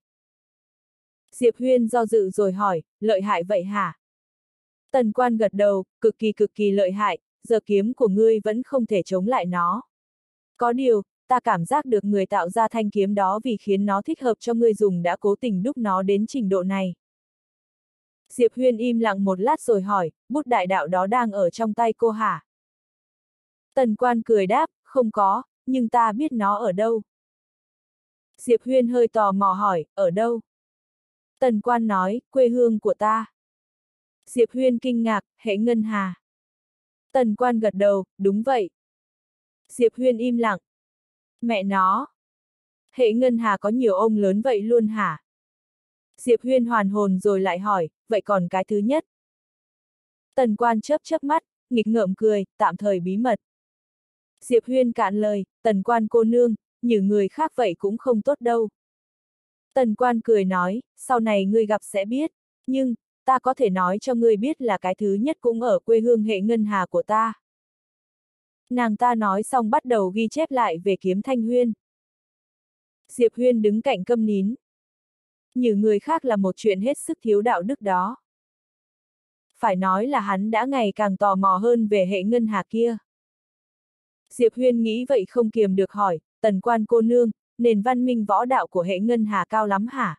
Diệp Huyên do dự rồi hỏi, lợi hại vậy hả? Tần Quan gật đầu, cực kỳ cực kỳ lợi hại, giờ kiếm của ngươi vẫn không thể chống lại nó. Có điều, ta cảm giác được người tạo ra thanh kiếm đó vì khiến nó thích hợp cho ngươi dùng đã cố tình đúc nó đến trình độ này. Diệp Huyên im lặng một lát rồi hỏi, bút đại đạo đó đang ở trong tay cô hả? Tần Quan cười đáp, không có, nhưng ta biết nó ở đâu. Diệp Huyên hơi tò mò hỏi, ở đâu? Tần Quan nói, quê hương của ta. Diệp Huyên kinh ngạc, Hệ Ngân Hà. Tần Quan gật đầu, đúng vậy. Diệp Huyên im lặng. Mẹ nó. Hệ Ngân Hà có nhiều ông lớn vậy luôn hả? Diệp Huyên hoàn hồn rồi lại hỏi, vậy còn cái thứ nhất? Tần Quan chớp chớp mắt, nghịch ngợm cười, tạm thời bí mật. Diệp Huyên cạn lời, Tần Quan cô nương, như người khác vậy cũng không tốt đâu. Tần Quan cười nói, sau này ngươi gặp sẽ biết, nhưng, ta có thể nói cho ngươi biết là cái thứ nhất cũng ở quê hương Hệ Ngân Hà của ta. Nàng ta nói xong bắt đầu ghi chép lại về kiếm Thanh Huyên. Diệp Huyên đứng cạnh câm nín. Như người khác là một chuyện hết sức thiếu đạo đức đó. Phải nói là hắn đã ngày càng tò mò hơn về Hệ Ngân Hà kia. Diệp Huyên nghĩ vậy không kiềm được hỏi, Tần Quan cô nương, nền văn minh võ đạo của Hệ Ngân Hà cao lắm hả?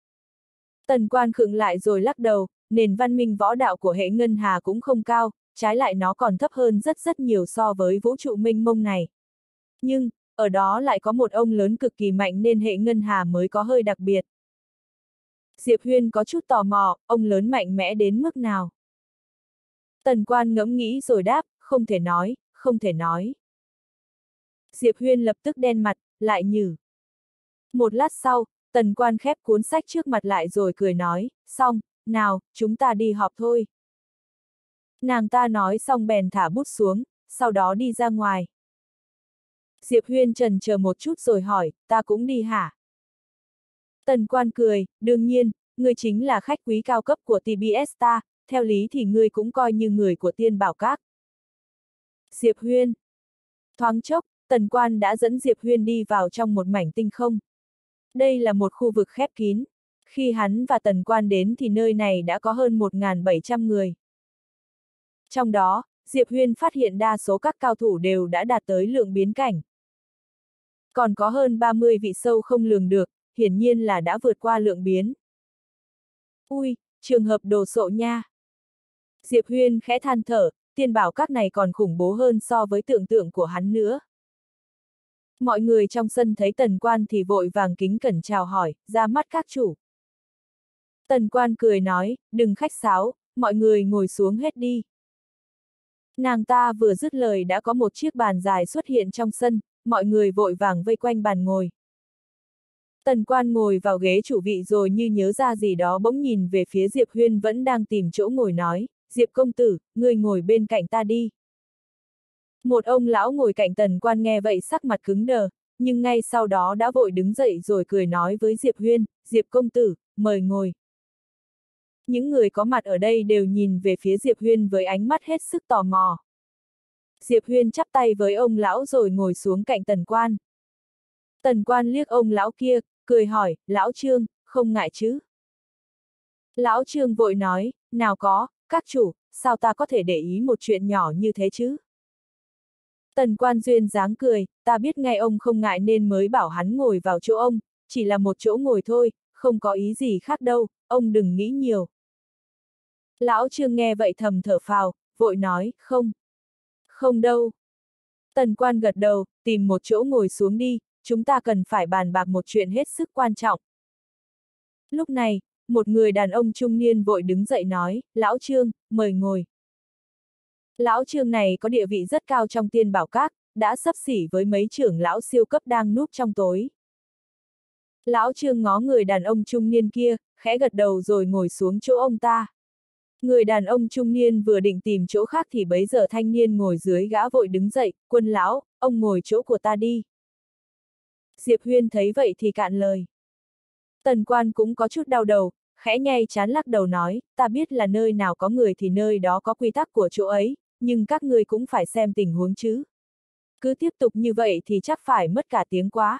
Tần Quan khựng lại rồi lắc đầu, nền văn minh võ đạo của Hệ Ngân Hà cũng không cao, trái lại nó còn thấp hơn rất rất nhiều so với vũ trụ mênh mông này. Nhưng, ở đó lại có một ông lớn cực kỳ mạnh nên Hệ Ngân Hà mới có hơi đặc biệt. Diệp Huyên có chút tò mò, ông lớn mạnh mẽ đến mức nào? Tần Quan ngẫm nghĩ rồi đáp, không thể nói, không thể nói. Diệp Huyên lập tức đen mặt, lại nhử. Một lát sau, Tần Quan khép cuốn sách trước mặt lại rồi cười nói, xong, nào, chúng ta đi họp thôi. Nàng ta nói xong bèn thả bút xuống, sau đó đi ra ngoài. Diệp Huyên chần chờ một chút rồi hỏi, ta cũng đi hả? Tần Quan cười, đương nhiên, ngươi chính là khách quý cao cấp của tê bê ét ta, theo lý thì ngươi cũng coi như người của Tiên Bảo Các. Diệp Huyên. Thoáng chốc, Tần Quan đã dẫn Diệp Huyên đi vào trong một mảnh tinh không. Đây là một khu vực khép kín. Khi hắn và Tần Quan đến thì nơi này đã có hơn một nghìn bảy trăm người. Trong đó, Diệp Huyên phát hiện đa số các cao thủ đều đã đạt tới lượng biến cảnh. Còn có hơn ba mươi vị sâu không lường được, hiển nhiên là đã vượt qua lượng biến. Ui, trường hợp đồ sộ nha. Diệp Huyên khẽ than thở, tiên bảo các này còn khủng bố hơn so với tưởng tượng của hắn nữa. Mọi người trong sân thấy Tần Quan thì vội vàng kính cẩn chào hỏi, ra mắt các chủ. Tần Quan cười nói, đừng khách sáo, mọi người ngồi xuống hết đi. Nàng ta vừa dứt lời đã có một chiếc bàn dài xuất hiện trong sân, mọi người vội vàng vây quanh bàn ngồi. Tần Quan ngồi vào ghế chủ vị rồi như nhớ ra gì đó bỗng nhìn về phía Diệp Huyên vẫn đang tìm chỗ ngồi nói, Diệp công tử, ngươi ngồi bên cạnh ta đi. Một ông lão ngồi cạnh Tần Quan nghe vậy sắc mặt cứng đờ, nhưng ngay sau đó đã vội đứng dậy rồi cười nói với Diệp Huyên, Diệp công tử, mời ngồi. Những người có mặt ở đây đều nhìn về phía Diệp Huyên với ánh mắt hết sức tò mò. Diệp Huyên chắp tay với ông lão rồi ngồi xuống cạnh Tần Quan. Tần Quan liếc ông lão kia, cười hỏi, lão Trương, không ngại chứ? Lão Trương vội nói, nào có, các chủ, sao ta có thể để ý một chuyện nhỏ như thế chứ? Tần Quan duyên dáng cười, ta biết ngay ông không ngại nên mới bảo hắn ngồi vào chỗ ông, chỉ là một chỗ ngồi thôi, không có ý gì khác đâu, ông đừng nghĩ nhiều. Lão Trương nghe vậy thầm thở phào, vội nói, không. Không đâu. Tần Quan gật đầu, tìm một chỗ ngồi xuống đi, chúng ta cần phải bàn bạc một chuyện hết sức quan trọng. Lúc này, một người đàn ông trung niên vội đứng dậy nói, Lão Trương, mời ngồi. Lão Trương này có địa vị rất cao trong Tiên Bảo Các, đã xấp xỉ với mấy trưởng lão siêu cấp đang núp trong tối. Lão Trương ngó người đàn ông trung niên kia, khẽ gật đầu rồi ngồi xuống chỗ ông ta. Người đàn ông trung niên vừa định tìm chỗ khác thì bấy giờ thanh niên ngồi dưới gã vội đứng dậy, quân lão, ông ngồi chỗ của ta đi. Diệp Huyên thấy vậy thì cạn lời. Tần Quan cũng có chút đau đầu, khẽ nhay chán lắc đầu nói, ta biết là nơi nào có người thì nơi đó có quy tắc của chỗ ấy, nhưng các ngươi cũng phải xem tình huống chứ. Cứ tiếp tục như vậy thì chắc phải mất cả tiếng quá.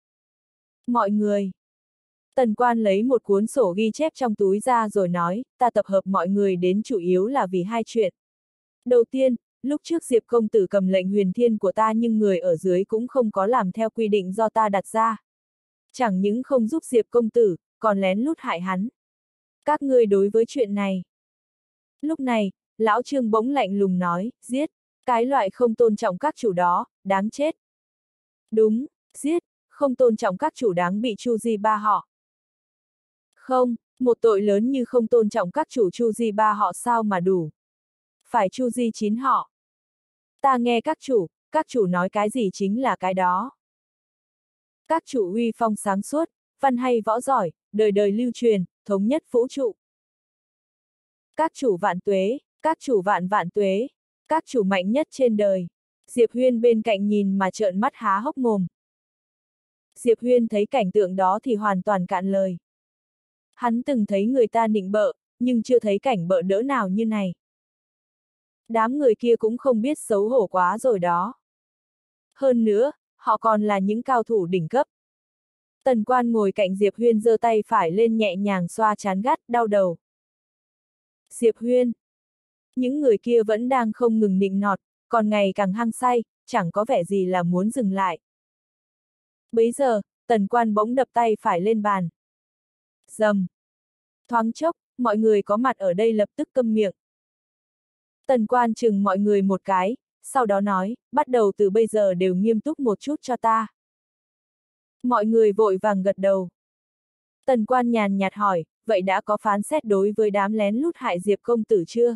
Mọi người. Tần Quan lấy một cuốn sổ ghi chép trong túi ra rồi nói, ta tập hợp mọi người đến chủ yếu là vì hai chuyện. Đầu tiên, lúc trước Diệp công tử cầm lệnh huyền thiên của ta nhưng người ở dưới cũng không có làm theo quy định do ta đặt ra. Chẳng những không giúp Diệp công tử, còn lén lút hại hắn. Các ngươi đối với chuyện này. Lúc này, Lão Trương bỗng lạnh lùng nói, giết, cái loại không tôn trọng các chủ đó, đáng chết. Đúng, giết, không tôn trọng các chủ đáng bị chu di ba họ. Không, một tội lớn như không tôn trọng các chủ chu di ba họ sao mà đủ. Phải chu di chín họ. Ta nghe các chủ, các chủ nói cái gì chính là cái đó. Các chủ uy phong sáng suốt, văn hay võ giỏi, đời đời lưu truyền, thống nhất vũ trụ. Các chủ vạn tuế, các chủ vạn vạn tuế, các chủ mạnh nhất trên đời. Diệp Huyên bên cạnh nhìn mà trợn mắt há hốc mồm. Diệp Huyên thấy cảnh tượng đó thì hoàn toàn cạn lời. Hắn từng thấy người ta nịnh bợ, nhưng chưa thấy cảnh bợ đỡ nào như này. Đám người kia cũng không biết xấu hổ quá rồi đó. Hơn nữa, họ còn là những cao thủ đỉnh cấp. Tần Quan ngồi cạnh Diệp Huyên giơ tay phải lên nhẹ nhàng xoa trán gắt, đau đầu. Diệp Huyên. Những người kia vẫn đang không ngừng nịnh nọt, còn ngày càng hăng say, chẳng có vẻ gì là muốn dừng lại. Bấy giờ, Tần Quan bỗng đập tay phải lên bàn. Rầm. Thoáng chốc, mọi người có mặt ở đây lập tức câm miệng. Tần Quan chừng mọi người một cái, sau đó nói, bắt đầu từ bây giờ đều nghiêm túc một chút cho ta. Mọi người vội vàng gật đầu. Tần Quan nhàn nhạt hỏi, vậy đã có phán xét đối với đám lén lút hại Diệp công tử chưa?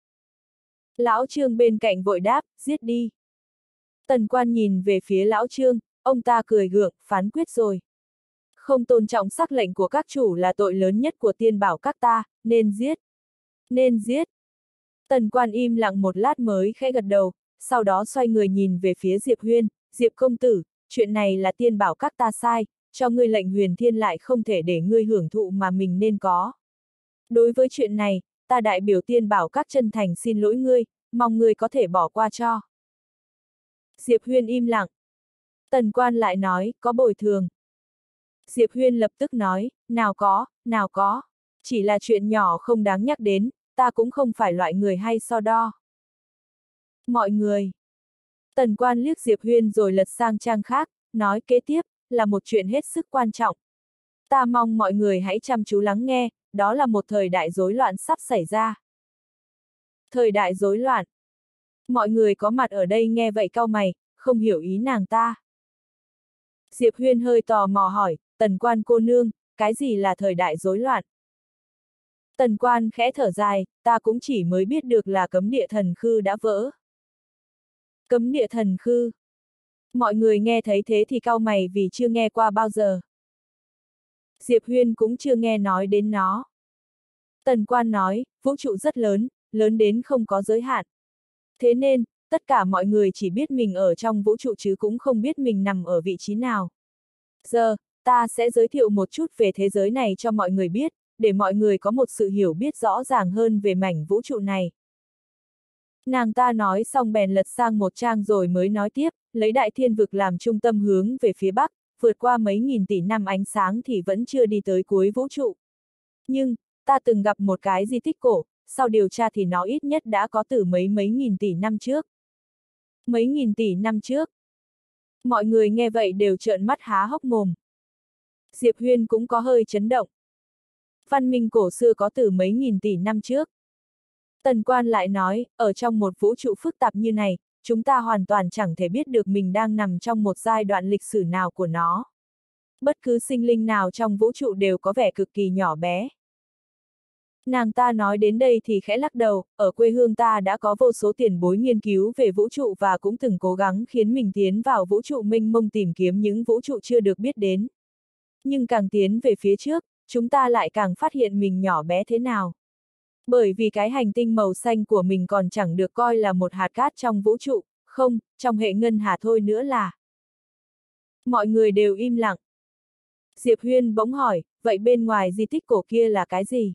Lão Trương bên cạnh vội đáp, giết đi. Tần Quan nhìn về phía Lão Trương, ông ta cười gượng, phán quyết rồi. Không tôn trọng sắc lệnh của các chủ là tội lớn nhất của Tiên Bảo Các ta, nên giết. Nên giết. Tần Quan im lặng một lát mới khẽ gật đầu, sau đó xoay người nhìn về phía Diệp Huyên, Diệp công tử, chuyện này là Tiên Bảo Các ta sai, cho ngươi lệnh huyền thiên lại không thể để ngươi hưởng thụ mà mình nên có. Đối với chuyện này, ta đại biểu Tiên Bảo Các chân thành xin lỗi ngươi, mong ngươi có thể bỏ qua cho. Diệp Huyên im lặng. Tần Quan lại nói, có bồi thường. Diệp Huyên lập tức nói, nào có, nào có, chỉ là chuyện nhỏ không đáng nhắc đến, ta cũng không phải loại người hay so đo. Mọi người. Tần Quan liếc Diệp Huyên rồi lật sang trang khác, nói kế tiếp, là một chuyện hết sức quan trọng. Ta mong mọi người hãy chăm chú lắng nghe, đó là một thời đại rối loạn sắp xảy ra. Thời đại rối loạn. Mọi người có mặt ở đây nghe vậy cau mày, không hiểu ý nàng ta. Diệp Huyên hơi tò mò hỏi, Tần Quan cô nương, cái gì là thời đại rối loạn? Tần Quan khẽ thở dài, ta cũng chỉ mới biết được là cấm địa thần khư đã vỡ. Cấm địa thần khư. Mọi người nghe thấy thế thì cau mày vì chưa nghe qua bao giờ. Diệp Huyên cũng chưa nghe nói đến nó. Tần Quan nói, vũ trụ rất lớn, lớn đến không có giới hạn. Thế nên, tất cả mọi người chỉ biết mình ở trong vũ trụ chứ cũng không biết mình nằm ở vị trí nào. Giờ, ta sẽ giới thiệu một chút về thế giới này cho mọi người biết, để mọi người có một sự hiểu biết rõ ràng hơn về mảnh vũ trụ này. Nàng ta nói xong bèn lật sang một trang rồi mới nói tiếp, lấy đại thiên vực làm trung tâm hướng về phía bắc, vượt qua mấy nghìn tỷ năm ánh sáng thì vẫn chưa đi tới cuối vũ trụ. Nhưng, ta từng gặp một cái di tích cổ, sau điều tra thì nó ít nhất đã có từ mấy mấy nghìn tỷ năm trước. Mấy nghìn tỷ năm trước. Mọi người nghe vậy đều trợn mắt há hốc mồm. Diệp Huyên cũng có hơi chấn động. Văn minh cổ xưa có từ mấy nghìn tỷ năm trước. Tần Quan lại nói, ở trong một vũ trụ phức tạp như này, chúng ta hoàn toàn chẳng thể biết được mình đang nằm trong một giai đoạn lịch sử nào của nó. Bất cứ sinh linh nào trong vũ trụ đều có vẻ cực kỳ nhỏ bé. Nàng ta nói đến đây thì khẽ lắc đầu, ở quê hương ta đã có vô số tiền bối nghiên cứu về vũ trụ và cũng từng cố gắng khiến mình tiến vào vũ trụ mênh mông tìm kiếm những vũ trụ chưa được biết đến. Nhưng càng tiến về phía trước, chúng ta lại càng phát hiện mình nhỏ bé thế nào. Bởi vì cái hành tinh màu xanh của mình còn chẳng được coi là một hạt cát trong vũ trụ, không, trong hệ ngân hà thôi nữa là. Mọi người đều im lặng. Diệp Huyên bỗng hỏi, vậy bên ngoài di tích cổ kia là cái gì?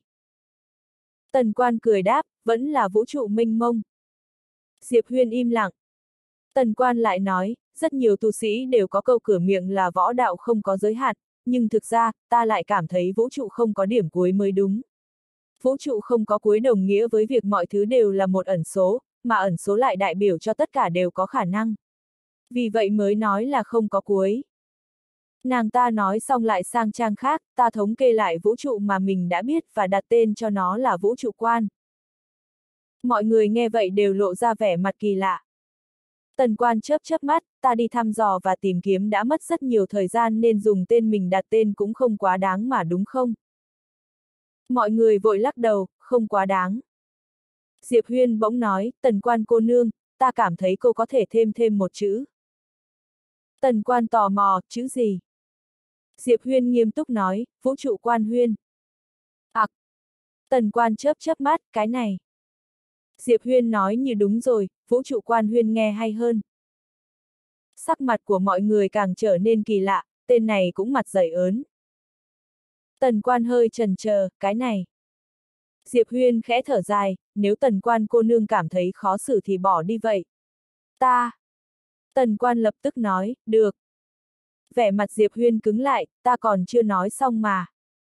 Tần Quan cười đáp, vẫn là vũ trụ mênh mông. Diệp Huyên im lặng. Tần Quan lại nói, rất nhiều tu sĩ đều có câu cửa miệng là võ đạo không có giới hạn, nhưng thực ra, ta lại cảm thấy vũ trụ không có điểm cuối mới đúng. Vũ trụ không có cuối đồng nghĩa với việc mọi thứ đều là một ẩn số, mà ẩn số lại đại biểu cho tất cả đều có khả năng. Vì vậy mới nói là không có cuối. Nàng ta nói xong lại sang trang khác, ta thống kê lại vũ trụ mà mình đã biết và đặt tên cho nó là vũ trụ quan. Mọi người nghe vậy đều lộ ra vẻ mặt kỳ lạ. Tần Quan chớp chớp mắt, ta đi thăm dò và tìm kiếm đã mất rất nhiều thời gian nên dùng tên mình đặt tên cũng không quá đáng mà đúng không? Mọi người vội lắc đầu, không quá đáng. Diệp Huyên bỗng nói, Tần Quan cô nương, ta cảm thấy cô có thể thêm thêm một chữ. Tần Quan tò mò, chữ gì? Diệp Huyên nghiêm túc nói, vũ trụ quan huyên. Ặc! À, Tần Quan chớp chớp mắt, cái này. Diệp Huyên nói như đúng rồi, vũ trụ quan huyên nghe hay hơn. Sắc mặt của mọi người càng trở nên kỳ lạ, tên này cũng mặt dày ớn. Tần Quan hơi chần chờ, cái này. Diệp Huyên khẽ thở dài, nếu Tần Quan cô nương cảm thấy khó xử thì bỏ đi vậy. Ta. Tần Quan lập tức nói, được. Vẻ mặt Diệp Huyên cứng lại, ta còn chưa nói xong mà.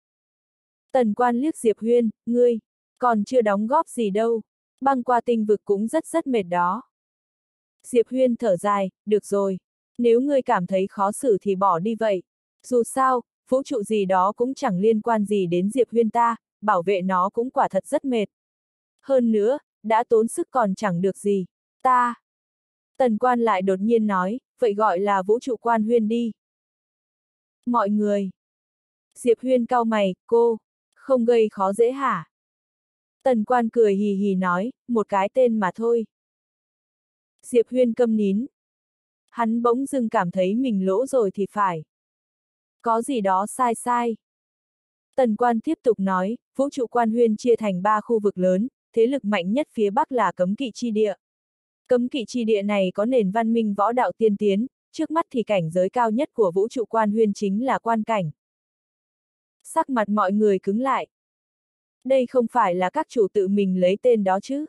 Tần Quan liếc Diệp Huyên, ngươi, còn chưa đóng góp gì đâu, băng qua tinh vực cũng rất rất mệt đó. Diệp Huyên thở dài, được rồi, nếu ngươi cảm thấy khó xử thì bỏ đi vậy. Dù sao, vũ trụ gì đó cũng chẳng liên quan gì đến Diệp Huyên ta, bảo vệ nó cũng quả thật rất mệt. Hơn nữa, đã tốn sức còn chẳng được gì, ta. Tần Quan lại đột nhiên nói, vậy gọi là vũ trụ quan huyên đi. Mọi người. Diệp Huyên cau mày, cô, không gây khó dễ hả? Tần Quan cười hì hì nói, một cái tên mà thôi. Diệp Huyên câm nín. Hắn bỗng dưng cảm thấy mình lỗ rồi thì phải. Có gì đó sai sai. Tần Quan tiếp tục nói, vũ trụ quan huyên chia thành ba khu vực lớn, thế lực mạnh nhất phía Bắc là cấm kỵ chi địa. Cấm kỵ chi địa này có nền văn minh võ đạo tiên tiến, trước mắt thì cảnh giới cao nhất của vũ trụ quan huyên chính là quan cảnh. Sắc mặt mọi người cứng lại. Đây không phải là các chủ tự mình lấy tên đó chứ?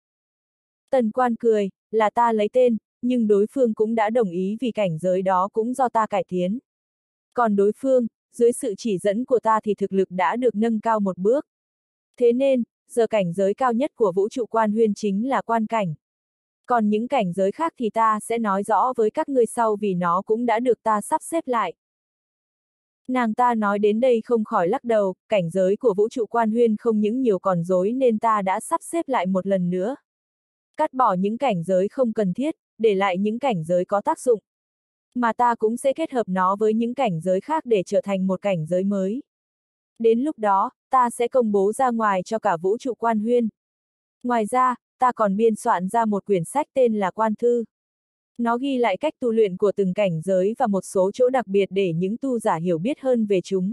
Tần Quan cười, là ta lấy tên, nhưng đối phương cũng đã đồng ý vì cảnh giới đó cũng do ta cải tiến. Còn đối phương, dưới sự chỉ dẫn của ta thì thực lực đã được nâng cao một bước. Thế nên, giờ cảnh giới cao nhất của vũ trụ quan huyên chính là quan cảnh. Còn những cảnh giới khác thì ta sẽ nói rõ với các ngươi sau vì nó cũng đã được ta sắp xếp lại. Nàng ta nói đến đây không khỏi lắc đầu, cảnh giới của vũ trụ quan huyên không những nhiều còn rối nên ta đã sắp xếp lại một lần nữa. Cắt bỏ những cảnh giới không cần thiết, để lại những cảnh giới có tác dụng. Mà ta cũng sẽ kết hợp nó với những cảnh giới khác để trở thành một cảnh giới mới. Đến lúc đó, ta sẽ công bố ra ngoài cho cả vũ trụ quan huyên. Ngoài ra, ta còn biên soạn ra một quyển sách tên là Quan Thư. Nó ghi lại cách tu luyện của từng cảnh giới và một số chỗ đặc biệt để những tu giả hiểu biết hơn về chúng.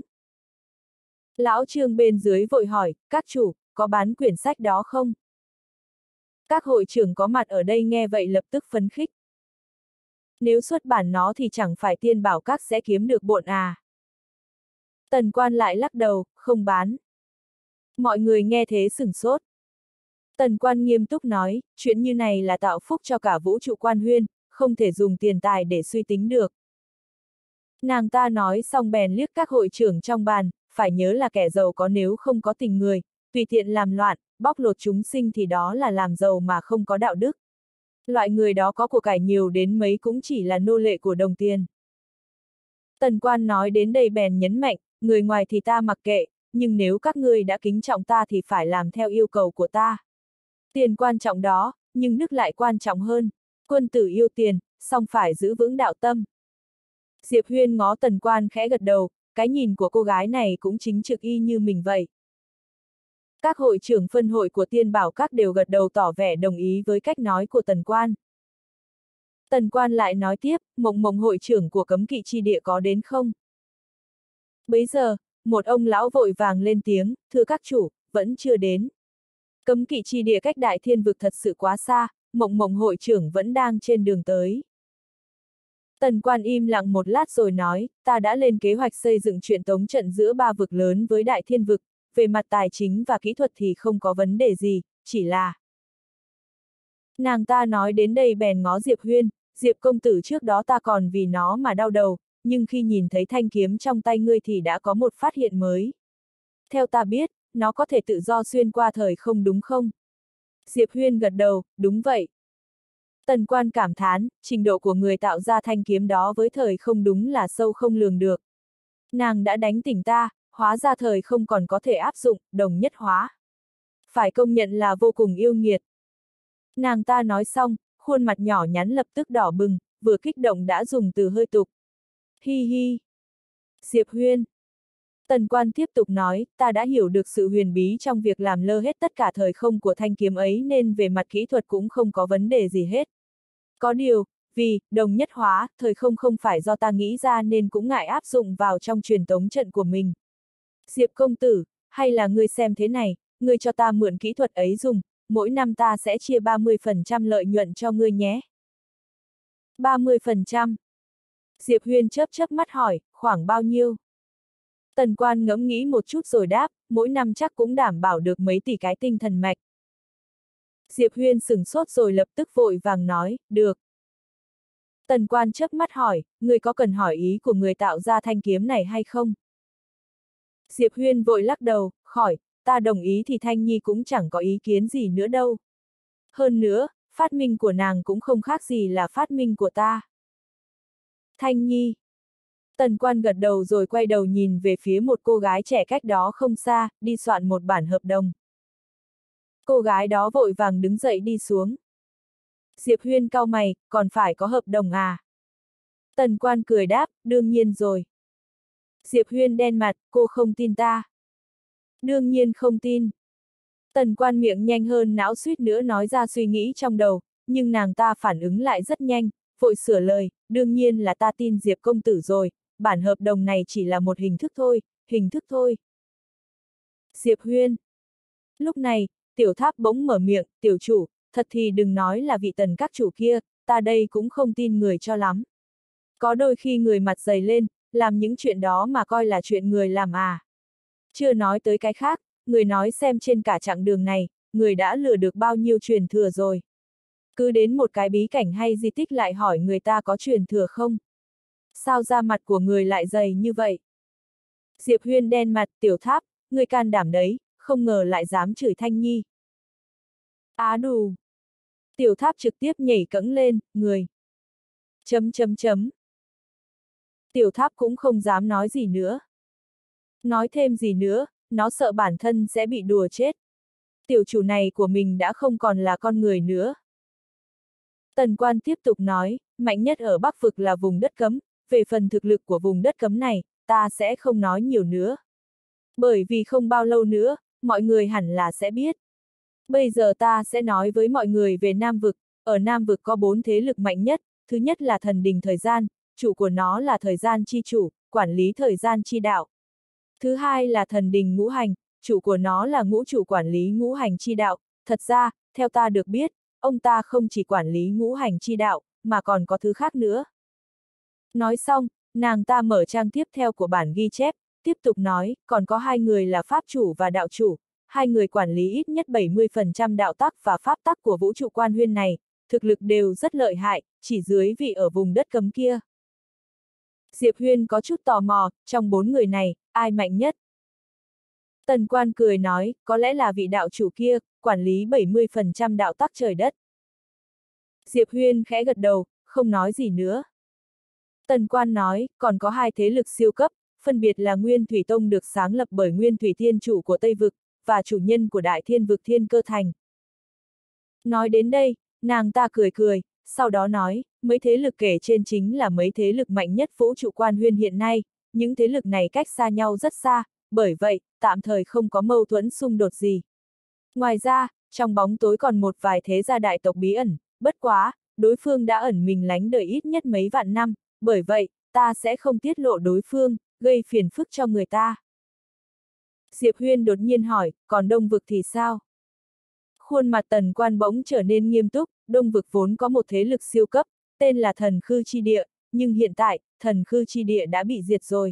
Lão Trương bên dưới vội hỏi, các chủ, có bán quyển sách đó không? Các hội trưởng có mặt ở đây nghe vậy lập tức phấn khích. Nếu xuất bản nó thì chẳng phải Tiên Bảo Các sẽ kiếm được bộn à? Tần Quan lại lắc đầu, không bán. Mọi người nghe thế sửng sốt. Tần Quan nghiêm túc nói, chuyện như này là tạo phúc cho cả vũ trụ quan huyên, không thể dùng tiền tài để suy tính được. Nàng ta nói xong bèn liếc các hội trưởng trong bàn, phải nhớ là kẻ giàu có nếu không có tình người, tùy tiện làm loạn, bóc lột chúng sinh thì đó là làm giàu mà không có đạo đức. Loại người đó có của cải nhiều đến mấy cũng chỉ là nô lệ của đồng tiền. Tần Quan nói đến đây bèn nhấn mạnh, người ngoài thì ta mặc kệ, nhưng nếu các ngươi đã kính trọng ta thì phải làm theo yêu cầu của ta. Tiền quan trọng đó, nhưng đức lại quan trọng hơn. Quân tử yêu tiền, song phải giữ vững đạo tâm. Diệp Huyên ngó Tần Quan khẽ gật đầu, cái nhìn của cô gái này cũng chính trực y như mình vậy. Các hội trưởng phân hội của Tiên Bảo Các đều gật đầu tỏ vẻ đồng ý với cách nói của Tần Quan. Tần Quan lại nói tiếp, Mộng Mộng hội trưởng của Cấm Kỵ Chi Địa có đến không? Bấy giờ, một ông lão vội vàng lên tiếng, thưa các chủ, vẫn chưa đến. Cấm Kỵ Chi Địa cách Đại Thiên Vực thật sự quá xa, Mộng Mộng hội trưởng vẫn đang trên đường tới. Tần Quan im lặng một lát rồi nói, ta đã lên kế hoạch xây dựng truyền tống trận giữa ba vực lớn với Đại Thiên Vực, về mặt tài chính và kỹ thuật thì không có vấn đề gì, chỉ là... Nàng ta nói đến đây bèn ngó Diệp Huyên, Diệp công tử trước đó ta còn vì nó mà đau đầu, nhưng khi nhìn thấy thanh kiếm trong tay ngươi thì đã có một phát hiện mới. Theo ta biết, nó có thể tự do xuyên qua thời không đúng không? Diệp Huyên gật đầu, đúng vậy. Tần Quan cảm thán, trình độ của người tạo ra thanh kiếm đó với thời không đúng là sâu không lường được. Nàng đã đánh tỉnh ta, hóa ra thời không còn có thể áp dụng, đồng nhất hóa. Phải công nhận là vô cùng yêu nghiệt. Nàng ta nói xong, khuôn mặt nhỏ nhắn lập tức đỏ bừng, vừa kích động đã dùng từ hơi tục. Hi hi. Diệp Huyên. Tần Quan tiếp tục nói, ta đã hiểu được sự huyền bí trong việc làm lơ hết tất cả thời không của thanh kiếm ấy nên về mặt kỹ thuật cũng không có vấn đề gì hết. Có điều, vì, đồng nhất hóa, thời không không phải do ta nghĩ ra nên cũng ngại áp dụng vào trong truyền tống trận của mình. Diệp công tử, hay là ngươi xem thế này, ngươi cho ta mượn kỹ thuật ấy dùng, mỗi năm ta sẽ chia ba mươi phần trăm lợi nhuận cho ngươi nhé. ba mươi phần trăm. Diệp Huyên chớp chớp mắt hỏi, khoảng bao nhiêu? Tần Quan ngẫm nghĩ một chút rồi đáp, mỗi năm chắc cũng đảm bảo được mấy tỷ cái tinh thần mạch. Diệp Huyên sửng sốt rồi lập tức vội vàng nói, được. Tần Quan chớp mắt hỏi, người có cần hỏi ý của người tạo ra thanh kiếm này hay không? Diệp Huyên vội lắc đầu, khỏi, ta đồng ý thì Thanh Nhi cũng chẳng có ý kiến gì nữa đâu. Hơn nữa, phát minh của nàng cũng không khác gì là phát minh của ta. Thanh Nhi. Tần Quan gật đầu rồi quay đầu nhìn về phía một cô gái trẻ cách đó không xa, đi soạn một bản hợp đồng. Cô gái đó vội vàng đứng dậy đi xuống. Diệp Huyên cau mày, còn phải có hợp đồng à? Tần Quan cười đáp, đương nhiên rồi. Diệp Huyên đen mặt, cô không tin ta. Đương nhiên không tin. Tần Quan miệng nhanh hơn não suýt nữa nói ra suy nghĩ trong đầu, nhưng nàng ta phản ứng lại rất nhanh, vội sửa lời, đương nhiên là ta tin Diệp công tử rồi, bản hợp đồng này chỉ là một hình thức thôi, hình thức thôi. Diệp Huyên. Lúc này, Tiểu Tháp bỗng mở miệng, tiểu chủ, thật thì đừng nói là vị Tần các chủ kia, ta đây cũng không tin người cho lắm. Có đôi khi người mặt dày lên, làm những chuyện đó mà coi là chuyện người làm à. Chưa nói tới cái khác, người nói xem trên cả chặng đường này, người đã lừa được bao nhiêu truyền thừa rồi. Cứ đến một cái bí cảnh hay di tích lại hỏi người ta có truyền thừa không? Sao da mặt của người lại dày như vậy? Diệp Huyên đen mặt, Tiểu Tháp, người can đảm đấy, không ngờ lại dám chửi Thanh Nhi. Á đù! Tiểu tháp trực tiếp nhảy cẫng lên, người. Chấm chấm chấm. Tiểu tháp cũng không dám nói gì nữa. Nói thêm gì nữa, nó sợ bản thân sẽ bị đùa chết. Tiểu chủ này của mình đã không còn là con người nữa. Tần Quan tiếp tục nói, mạnh nhất ở Bắc Vực là vùng đất cấm, về phần thực lực của vùng đất cấm này, ta sẽ không nói nhiều nữa. Bởi vì không bao lâu nữa, mọi người hẳn là sẽ biết. Bây giờ ta sẽ nói với mọi người về Nam Vực, ở Nam Vực có bốn thế lực mạnh nhất, thứ nhất là thần đình thời gian, chủ của nó là thời gian chi chủ, quản lý thời gian chi đạo. Thứ hai là thần đình ngũ hành, chủ của nó là ngũ chủ quản lý ngũ hành chi đạo, thật ra, theo ta được biết, ông ta không chỉ quản lý ngũ hành chi đạo, mà còn có thứ khác nữa. Nói xong, nàng ta mở trang tiếp theo của bản ghi chép, tiếp tục nói, còn có hai người là pháp chủ và đạo chủ, hai người quản lý ít nhất bảy mươi phần trăm đạo tắc và pháp tắc của vũ trụ quan huyên này, thực lực đều rất lợi hại, chỉ dưới vị ở vùng đất cấm kia. Diệp Huyên có chút tò mò, trong bốn người này, ai mạnh nhất? Tần Quan cười nói, có lẽ là vị đạo chủ kia, quản lý bảy mươi phần trăm đạo tắc trời đất. Diệp Huyên khẽ gật đầu, không nói gì nữa. Tần Quan nói, còn có hai thế lực siêu cấp, phân biệt là Nguyên Thủy Tông được sáng lập bởi Nguyên Thủy Thiên Chủ của Tây Vực, và chủ nhân của Đại Thiên Vực Thiên Cơ Thành. Nói đến đây, nàng ta cười cười, sau đó nói, mấy thế lực kể trên chính là mấy thế lực mạnh nhất vũ trụ quan huyên hiện nay, những thế lực này cách xa nhau rất xa, bởi vậy, tạm thời không có mâu thuẫn xung đột gì. Ngoài ra, trong bóng tối còn một vài thế gia đại tộc bí ẩn, bất quá, đối phương đã ẩn mình lánh đời ít nhất mấy vạn năm, bởi vậy, ta sẽ không tiết lộ đối phương, gây phiền phức cho người ta. Diệp Huyên đột nhiên hỏi, còn Đông Vực thì sao? Khuôn mặt Tần Quan bỗng trở nên nghiêm túc, Đông Vực vốn có một thế lực siêu cấp, tên là Thần Khư Chi Địa, nhưng hiện tại, Thần Khư Chi Địa đã bị diệt rồi.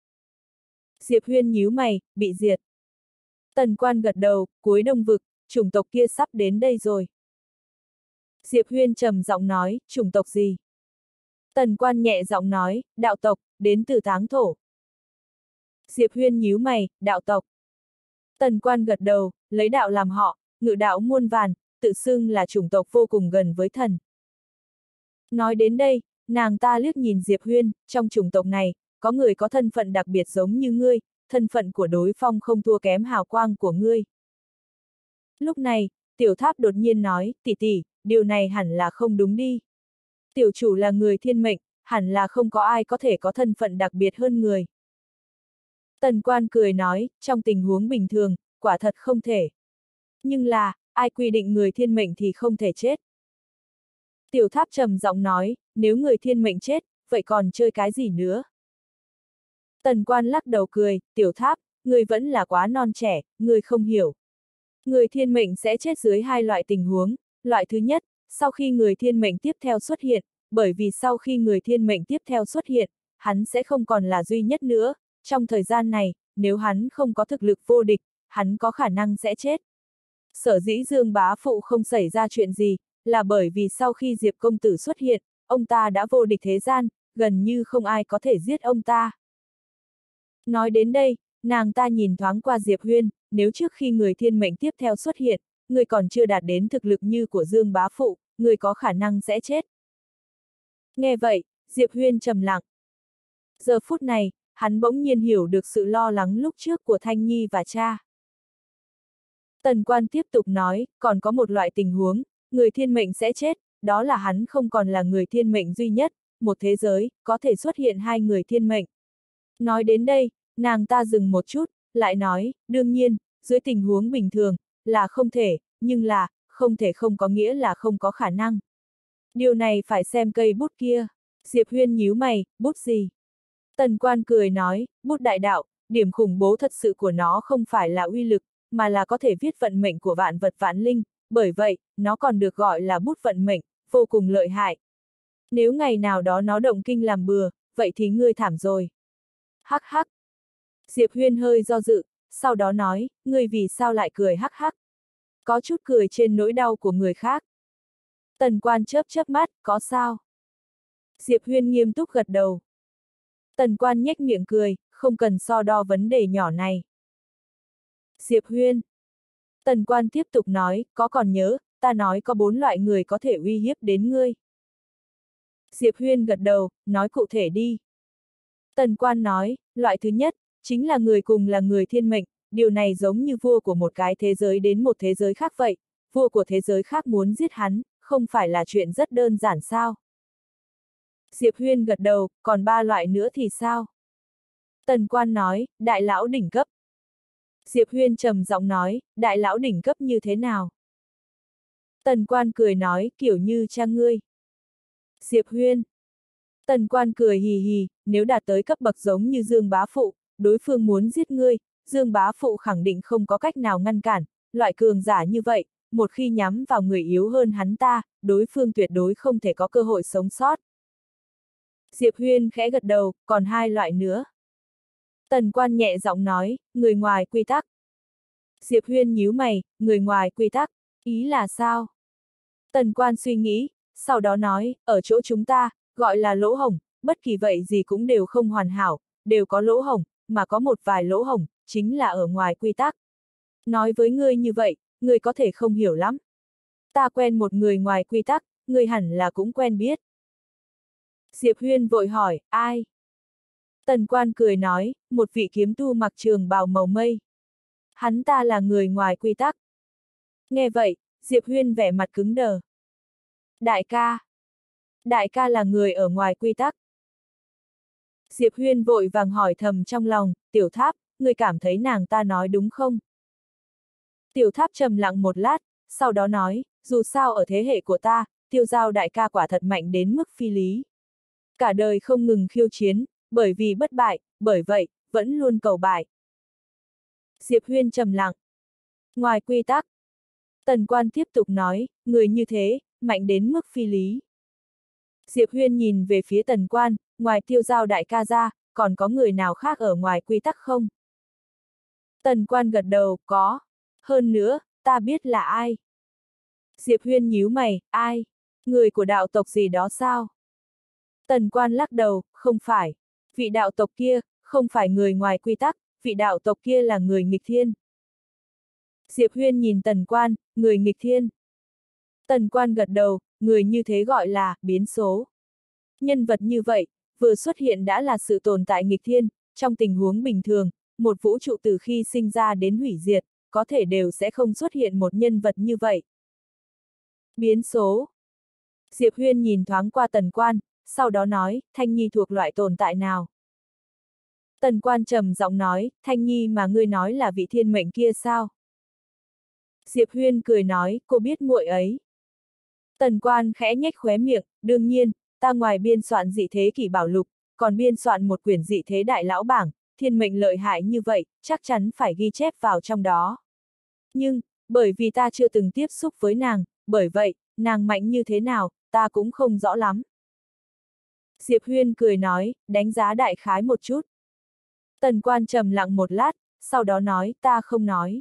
Diệp Huyên nhíu mày, bị diệt. Tần Quan gật đầu, cuối Đông Vực, chủng tộc kia sắp đến đây rồi. Diệp Huyên trầm giọng nói, chủng tộc gì? Tần Quan nhẹ giọng nói, đạo tộc, đến từ Táng Thổ. Diệp Huyên nhíu mày, đạo tộc. Tần Quan gật đầu, lấy đạo làm họ, ngự đạo muôn vàn, tự xưng là chủng tộc vô cùng gần với thần. Nói đến đây, nàng ta liếc nhìn Diệp Huyên, trong chủng tộc này, có người có thân phận đặc biệt giống như ngươi, thân phận của đối phương không thua kém hào quang của ngươi. Lúc này, Tiểu Tháp đột nhiên nói, tỷ tỷ, điều này hẳn là không đúng đi. Tiểu chủ là người thiên mệnh, hẳn là không có ai có thể có thân phận đặc biệt hơn người. Tần Quan cười nói, trong tình huống bình thường, quả thật không thể. Nhưng là, ai quy định người thiên mệnh thì không thể chết. Tiểu Tháp trầm giọng nói, nếu người thiên mệnh chết, vậy còn chơi cái gì nữa? Tần Quan lắc đầu cười, Tiểu Tháp, người vẫn là quá non trẻ, người không hiểu. Người thiên mệnh sẽ chết dưới hai loại tình huống, loại thứ nhất, sau khi người thiên mệnh tiếp theo xuất hiện, bởi vì sau khi người thiên mệnh tiếp theo xuất hiện, hắn sẽ không còn là duy nhất nữa, trong thời gian này, nếu hắn không có thực lực vô địch, hắn có khả năng sẽ chết. Sở dĩ Dương Bá Phụ không xảy ra chuyện gì, là bởi vì sau khi Diệp Công Tử xuất hiện, ông ta đã vô địch thế gian, gần như không ai có thể giết ông ta. Nói đến đây, nàng ta nhìn thoáng qua Diệp Huyên, nếu trước khi người thiên mệnh tiếp theo xuất hiện, người còn chưa đạt đến thực lực như của Dương Bá Phụ, người có khả năng sẽ chết. Nghe vậy, Diệp Huyên trầm lặng. Giờ phút này, hắn bỗng nhiên hiểu được sự lo lắng lúc trước của Thanh Nhi và cha. Tần Quan tiếp tục nói, còn có một loại tình huống, người thiên mệnh sẽ chết, đó là hắn không còn là người thiên mệnh duy nhất, một thế giới, có thể xuất hiện hai người thiên mệnh. Nói đến đây, nàng ta dừng một chút, lại nói, đương nhiên, dưới tình huống bình thường, là không thể, nhưng là, không thể không có nghĩa là không có khả năng. Điều này phải xem cây bút kia. Diệp Huyên nhíu mày, bút gì? Tần Quan cười nói, bút đại đạo, điểm khủng bố thật sự của nó không phải là uy lực, mà là có thể viết vận mệnh của vạn vật vạn linh, bởi vậy, nó còn được gọi là bút vận mệnh, vô cùng lợi hại. Nếu ngày nào đó nó động kinh làm bừa, vậy thì ngươi thảm rồi. Hắc hắc. Diệp Huyên hơi do dự, sau đó nói, ngươi vì sao lại cười hắc hắc? Có chút cười trên nỗi đau của người khác. Tần Quan chớp chớp mắt, có sao? Diệp Huyên nghiêm túc gật đầu. Tần Quan nhếch miệng cười, không cần so đo vấn đề nhỏ này. Diệp Huyên. Tần Quan tiếp tục nói, có còn nhớ, ta nói có bốn loại người có thể uy hiếp đến ngươi. Diệp Huyên gật đầu, nói cụ thể đi. Tần Quan nói, loại thứ nhất, chính là người cùng là người thiên mệnh, điều này giống như vua của một cái thế giới đến một thế giới khác vậy, vua của thế giới khác muốn giết hắn, không phải là chuyện rất đơn giản sao? Diệp Huyên gật đầu, còn ba loại nữa thì sao? Tần Quan nói, đại lão đỉnh cấp. Diệp Huyên trầm giọng nói, đại lão đỉnh cấp như thế nào? Tần Quan cười nói, kiểu như cha ngươi. Diệp Huyên. Tần Quan cười hì hì, nếu đạt tới cấp bậc giống như Dương Bá Phụ, đối phương muốn giết ngươi, Dương Bá Phụ khẳng định không có cách nào ngăn cản, loại cường giả như vậy, một khi nhắm vào người yếu hơn hắn ta, đối phương tuyệt đối không thể có cơ hội sống sót. Diệp Huyên khẽ gật đầu, còn hai loại nữa. Tần Quan nhẹ giọng nói, người ngoài quy tắc. Diệp Huyên nhíu mày, người ngoài quy tắc, ý là sao? Tần Quan suy nghĩ, sau đó nói, ở chỗ chúng ta, gọi là lỗ hổng, bất kỳ vậy gì cũng đều không hoàn hảo, đều có lỗ hổng, mà có một vài lỗ hổng, chính là ở ngoài quy tắc. Nói với ngươi như vậy, ngươi có thể không hiểu lắm. Ta quen một người ngoài quy tắc, ngươi hẳn là cũng quen biết. Diệp Huyên vội hỏi, ai? Tần Quan cười nói, một vị kiếm tu mặc trường bào màu mây. Hắn ta là người ngoài quy tắc. Nghe vậy, Diệp Huyên vẻ mặt cứng đờ. Đại ca. Đại ca là người ở ngoài quy tắc. Diệp Huyên vội vàng hỏi thầm trong lòng, Tiểu Tháp, ngươi cảm thấy nàng ta nói đúng không? Tiểu Tháp trầm lặng một lát, sau đó nói, dù sao ở thế hệ của ta, Tiêu Giao đại ca quả thật mạnh đến mức phi lý. Cả đời không ngừng khiêu chiến, bởi vì bất bại, bởi vậy, vẫn luôn cầu bại. Diệp Huyên trầm lặng. Ngoài quy tắc. Tần Quan tiếp tục nói, người như thế, mạnh đến mức phi lý. Diệp Huyên nhìn về phía Tần Quan, ngoài Tiêu Giao đại ca ra, còn có người nào khác ở ngoài quy tắc không? Tần Quan gật đầu, có. Hơn nữa, ta biết là ai. Diệp Huyên nhíu mày, ai? Người của đạo tộc gì đó sao? Tần Quan lắc đầu, không phải. Vị đạo tộc kia, không phải người ngoài quy tắc, vị đạo tộc kia là người nghịch thiên. Diệp Huyên nhìn Tần Quan, người nghịch thiên. Tần Quan gật đầu, người như thế gọi là, biến số. Nhân vật như vậy, vừa xuất hiện đã là sự tồn tại nghịch thiên, trong tình huống bình thường, một vũ trụ từ khi sinh ra đến hủy diệt, có thể đều sẽ không xuất hiện một nhân vật như vậy. Biến số. Diệp Huyên nhìn thoáng qua Tần Quan, sau đó nói, Thanh Nhi thuộc loại tồn tại nào? Tần Quan trầm giọng nói, Thanh Nhi mà ngươi nói là vị thiên mệnh kia sao? Diệp Huyên cười nói, cô biết muội ấy. Tần Quan khẽ nhếch khóe miệng, đương nhiên, ta ngoài biên soạn dị thế kỷ bảo lục, còn biên soạn một quyển dị thế đại lão bảng, thiên mệnh lợi hại như vậy, chắc chắn phải ghi chép vào trong đó. Nhưng, bởi vì ta chưa từng tiếp xúc với nàng, bởi vậy, nàng mạnh như thế nào, ta cũng không rõ lắm. Diệp Huyên cười nói, đánh giá đại khái một chút. Tần Quan trầm lặng một lát, sau đó nói, ta không nói.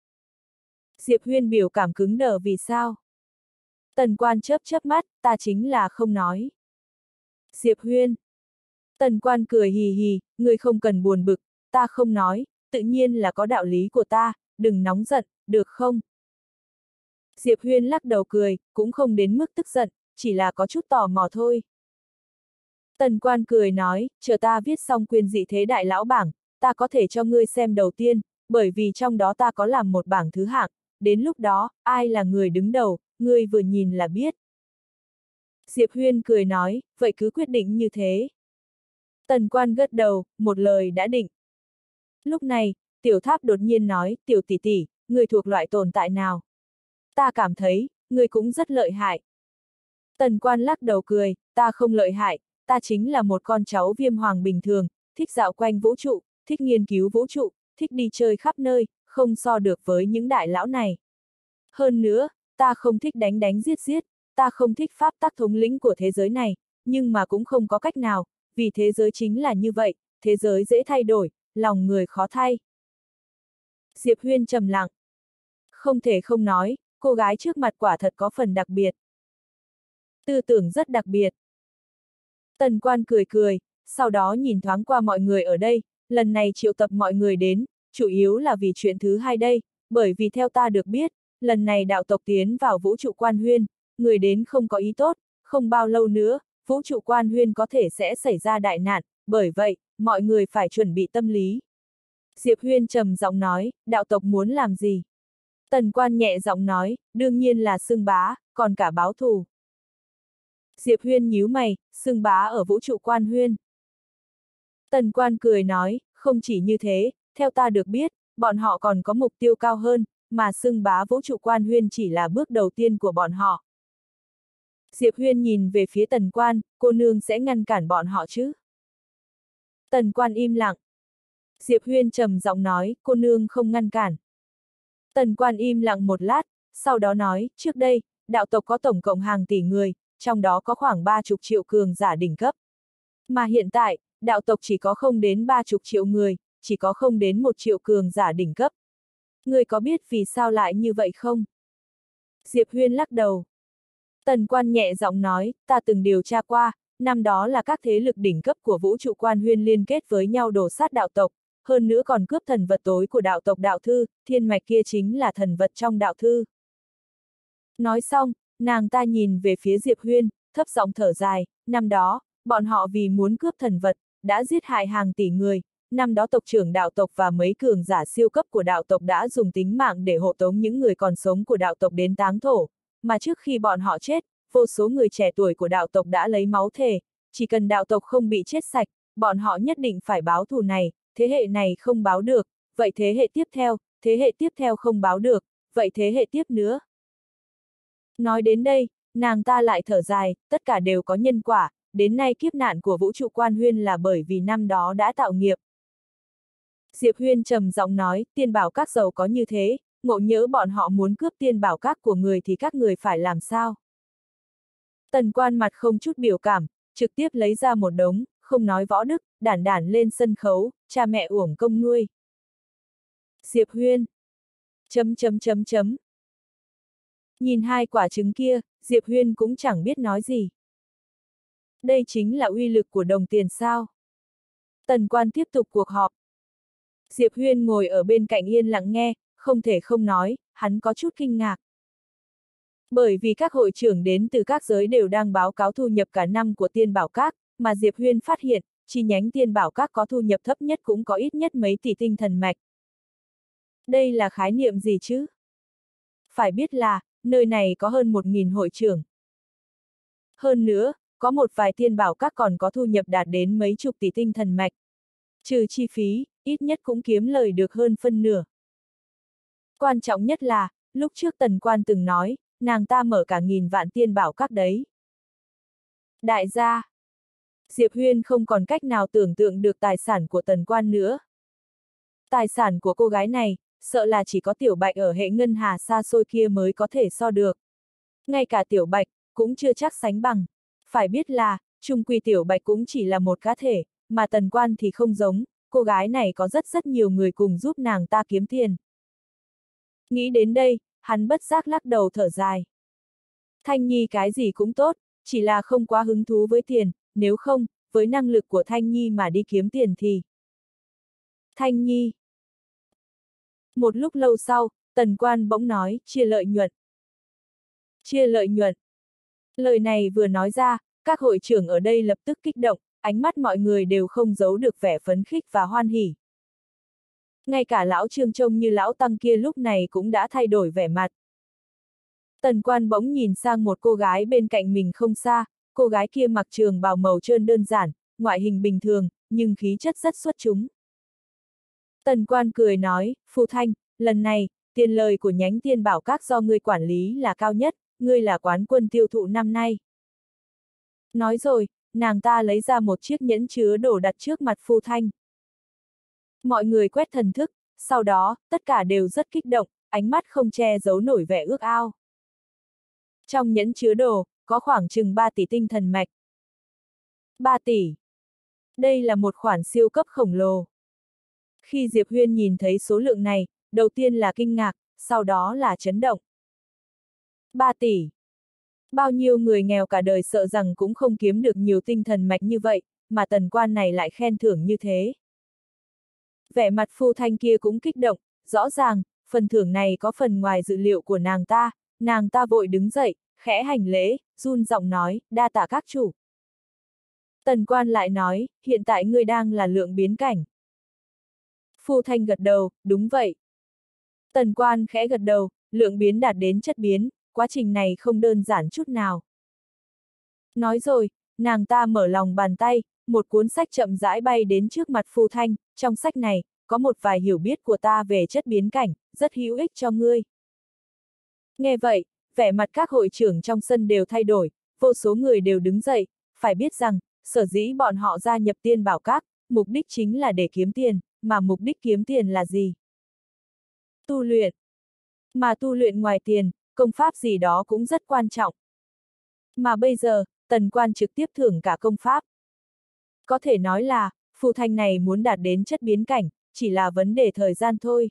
Diệp Huyên biểu cảm cứng đờ vì sao? Tần Quan chớp chớp mắt, ta chính là không nói. Diệp Huyên. Tần Quan cười hì hì, ngươi không cần buồn bực, ta không nói, tự nhiên là có đạo lý của ta, đừng nóng giận, được không? Diệp Huyên lắc đầu cười, cũng không đến mức tức giận, chỉ là có chút tò mò thôi. Tần Quan cười nói, chờ ta viết xong quyển dị thế đại lão bảng, ta có thể cho ngươi xem đầu tiên, bởi vì trong đó ta có làm một bảng thứ hạng, đến lúc đó, ai là người đứng đầu, ngươi vừa nhìn là biết. Diệp Huyên cười nói, vậy cứ quyết định như thế. Tần Quan gật đầu, một lời đã định. Lúc này, Tiểu Tháp đột nhiên nói, Tiểu tỷ tỷ, ngươi thuộc loại tồn tại nào? Ta cảm thấy, ngươi cũng rất lợi hại. Tần Quan lắc đầu cười, ta không lợi hại, ta chính là một con cháu viêm hoàng bình thường, thích dạo quanh vũ trụ, thích nghiên cứu vũ trụ, thích đi chơi khắp nơi, không so được với những đại lão này. Hơn nữa, ta không thích đánh đánh giết giết, ta không thích pháp tắc thống lĩnh của thế giới này, nhưng mà cũng không có cách nào, vì thế giới chính là như vậy, thế giới dễ thay đổi, lòng người khó thay. Diệp Huyên trầm lặng. Không thể không nói, cô gái trước mặt quả thật có phần đặc biệt. Tư tưởng rất đặc biệt. Tần Quan cười cười, sau đó nhìn thoáng qua mọi người ở đây, lần này triệu tập mọi người đến, chủ yếu là vì chuyện thứ hai đây, bởi vì theo ta được biết, lần này đạo tộc tiến vào vũ trụ quan huyên, người đến không có ý tốt, không bao lâu nữa, vũ trụ quan huyên có thể sẽ xảy ra đại nạn, bởi vậy, mọi người phải chuẩn bị tâm lý. Diệp Huyên trầm giọng nói, đạo tộc muốn làm gì? Tần Quan nhẹ giọng nói, đương nhiên là xưng bá, còn cả báo thù. Diệp Huyên nhíu mày, xưng bá ở vũ trụ quan huyên. Tần Quan cười nói, không chỉ như thế, theo ta được biết, bọn họ còn có mục tiêu cao hơn, mà xưng bá vũ trụ quan huyên chỉ là bước đầu tiên của bọn họ. Diệp Huyên nhìn về phía Tần Quan, cô nương sẽ ngăn cản bọn họ chứ? Tần Quan im lặng. Diệp Huyên trầm giọng nói, cô nương không ngăn cản. Tần Quan im lặng một lát, sau đó nói, trước đây, đạo tộc có tổng cộng hàng tỷ người, trong đó có khoảng ba chục triệu cường giả đỉnh cấp. Mà hiện tại, đạo tộc chỉ có không đến ba chục triệu người, chỉ có không đến một triệu cường giả đỉnh cấp. Người có biết vì sao lại như vậy không? Diệp Huyên lắc đầu. Tần Quan nhẹ giọng nói, ta từng điều tra qua, năm đó là các thế lực đỉnh cấp của vũ trụ quan huyên liên kết với nhau đổ sát đạo tộc, hơn nữa còn cướp thần vật tối của đạo tộc đạo thư, thiên mạch kia chính là thần vật trong đạo thư. Nói xong, nàng ta nhìn về phía Diệp Huyên, thấp giọng thở dài, năm đó, bọn họ vì muốn cướp thần vật, đã giết hại hàng tỷ người, năm đó tộc trưởng đạo tộc và mấy cường giả siêu cấp của đạo tộc đã dùng tính mạng để hộ tống những người còn sống của đạo tộc đến táng thổ, mà trước khi bọn họ chết, vô số người trẻ tuổi của đạo tộc đã lấy máu thề, chỉ cần đạo tộc không bị chết sạch, bọn họ nhất định phải báo thù này, thế hệ này không báo được, vậy thế hệ tiếp theo, thế hệ tiếp theo không báo được, vậy thế hệ tiếp nữa. Nói đến đây, nàng ta lại thở dài, tất cả đều có nhân quả, đến nay kiếp nạn của vũ trụ quan huyên là bởi vì năm đó đã tạo nghiệp. Diệp Huyên trầm giọng nói, tiên bảo các giàu có như thế, ngộ nhỡ bọn họ muốn cướp tiên bảo các của người thì các người phải làm sao? Tần Quan mặt không chút biểu cảm, trực tiếp lấy ra một đống, không nói võ đức, đản đản lên sân khấu, cha mẹ uổng công nuôi. Diệp Huyên. Chấm chấm chấm chấm. Nhìn hai quả trứng kia, Diệp Huyên cũng chẳng biết nói gì. Đây chính là uy lực của đồng tiền sao? Tần Quan tiếp tục cuộc họp. Diệp Huyên ngồi ở bên cạnh yên lặng nghe, không thể không nói, hắn có chút kinh ngạc. Bởi vì các hội trưởng đến từ các giới đều đang báo cáo thu nhập cả năm của tiên bảo các, mà Diệp Huyên phát hiện, chi nhánh tiên bảo các có thu nhập thấp nhất cũng có ít nhất mấy tỷ tinh thần mạch. Đây là khái niệm gì chứ? Phải biết là, nơi này có hơn một nghìn hội trưởng. Hơn nữa, có một vài tiên bảo các còn có thu nhập đạt đến mấy chục tỷ tinh thần mạch. Trừ chi phí, ít nhất cũng kiếm lời được hơn phân nửa. Quan trọng nhất là, lúc trước Tần Quan từng nói, nàng ta mở cả nghìn vạn tiên bảo các đấy. Đại gia. Diệp Huyên không còn cách nào tưởng tượng được tài sản của Tần Quan nữa. Tài sản của cô gái này, sợ là chỉ có Tiểu Bạch ở hệ ngân hà xa xôi kia mới có thể so được. Ngay cả Tiểu Bạch, cũng chưa chắc sánh bằng. Phải biết là, chung quy Tiểu Bạch cũng chỉ là một cá thể, mà Tần Quan thì không giống, cô gái này có rất rất nhiều người cùng giúp nàng ta kiếm tiền. Nghĩ đến đây, hắn bất giác lắc đầu thở dài. Thanh Nhi cái gì cũng tốt, chỉ là không quá hứng thú với tiền, nếu không, với năng lực của Thanh Nhi mà đi kiếm tiền thì... Thanh Nhi. Một lúc lâu sau, Tần Quan bỗng nói, chia lợi nhuận. Chia lợi nhuận. Lời này vừa nói ra, các hội trưởng ở đây lập tức kích động, ánh mắt mọi người đều không giấu được vẻ phấn khích và hoan hỉ. Ngay cả lão Trương trông như lão tăng kia lúc này cũng đã thay đổi vẻ mặt. Tần Quan bỗng nhìn sang một cô gái bên cạnh mình không xa, cô gái kia mặc trường bào màu trơn đơn giản, ngoại hình bình thường, nhưng khí chất rất xuất chúng. Tần Quan cười nói, Phù Thanh, lần này, tiền lời của nhánh tiên bảo các do ngươi quản lý là cao nhất, ngươi là quán quân tiêu thụ năm nay. Nói rồi, nàng ta lấy ra một chiếc nhẫn chứa đồ đặt trước mặt Phù Thanh. Mọi người quét thần thức, sau đó, tất cả đều rất kích động, ánh mắt không che giấu nổi vẻ ước ao. Trong nhẫn chứa đồ, có khoảng chừng ba tỷ tinh thần mạch. ba tỷ. Đây là một khoản siêu cấp khổng lồ. Khi Diệp Huyên nhìn thấy số lượng này, đầu tiên là kinh ngạc, sau đó là chấn động. ba tỷ. Bao nhiêu người nghèo cả đời sợ rằng cũng không kiếm được nhiều tinh thần mạch như vậy, mà Tần Quan này lại khen thưởng như thế. Vẻ mặt Phù Thanh kia cũng kích động, rõ ràng, phần thưởng này có phần ngoài dự liệu của nàng ta, nàng ta vội đứng dậy, khẽ hành lễ, run giọng nói, đa tạ các chủ. Tần Quan lại nói, hiện tại ngươi đang là lượng biến cảnh. Phu Thanh gật đầu, đúng vậy. Tần Quan khẽ gật đầu, lượng biến đạt đến chất biến, quá trình này không đơn giản chút nào. Nói rồi, nàng ta mở lòng bàn tay, một cuốn sách chậm rãi bay đến trước mặt Phu Thanh, trong sách này, có một vài hiểu biết của ta về chất biến cảnh, rất hữu ích cho ngươi. Nghe vậy, vẻ mặt các hội trưởng trong sân đều thay đổi, vô số người đều đứng dậy, phải biết rằng, sở dĩ bọn họ gia nhập Tiên Bảo Các, mục đích chính là để kiếm tiền, mà mục đích kiếm tiền là gì? Tu luyện. Mà tu luyện ngoài tiền, công pháp gì đó cũng rất quan trọng. Mà bây giờ, Tần Quan trực tiếp thưởng cả công pháp. Có thể nói là, Phu Thanh này muốn đạt đến chất biến cảnh, chỉ là vấn đề thời gian thôi.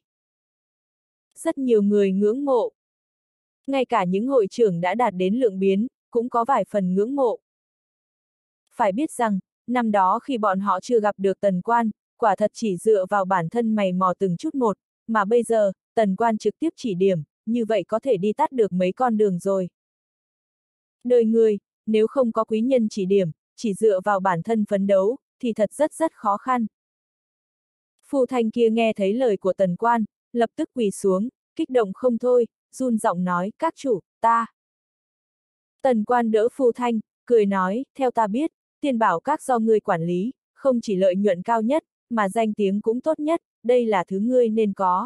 Rất nhiều người ngưỡng mộ. Ngay cả những hội trưởng đã đạt đến lượng biến, cũng có vài phần ngưỡng mộ. Phải biết rằng, năm đó khi bọn họ chưa gặp được Tần Quan, quả thật chỉ dựa vào bản thân mày mò từng chút một, mà bây giờ, Tần Quan trực tiếp chỉ điểm, như vậy có thể đi tắt được mấy con đường rồi. Đời người, nếu không có quý nhân chỉ điểm, chỉ dựa vào bản thân phấn đấu, thì thật rất rất khó khăn. Phu Thanh kia nghe thấy lời của Tần Quan, lập tức quỳ xuống, kích động không thôi, run giọng nói, các chủ, ta. Tần Quan đỡ Phu Thanh, cười nói, theo ta biết, Tiên Bảo Các do ngươi quản lý, không chỉ lợi nhuận cao nhất, mà danh tiếng cũng tốt nhất, đây là thứ ngươi nên có.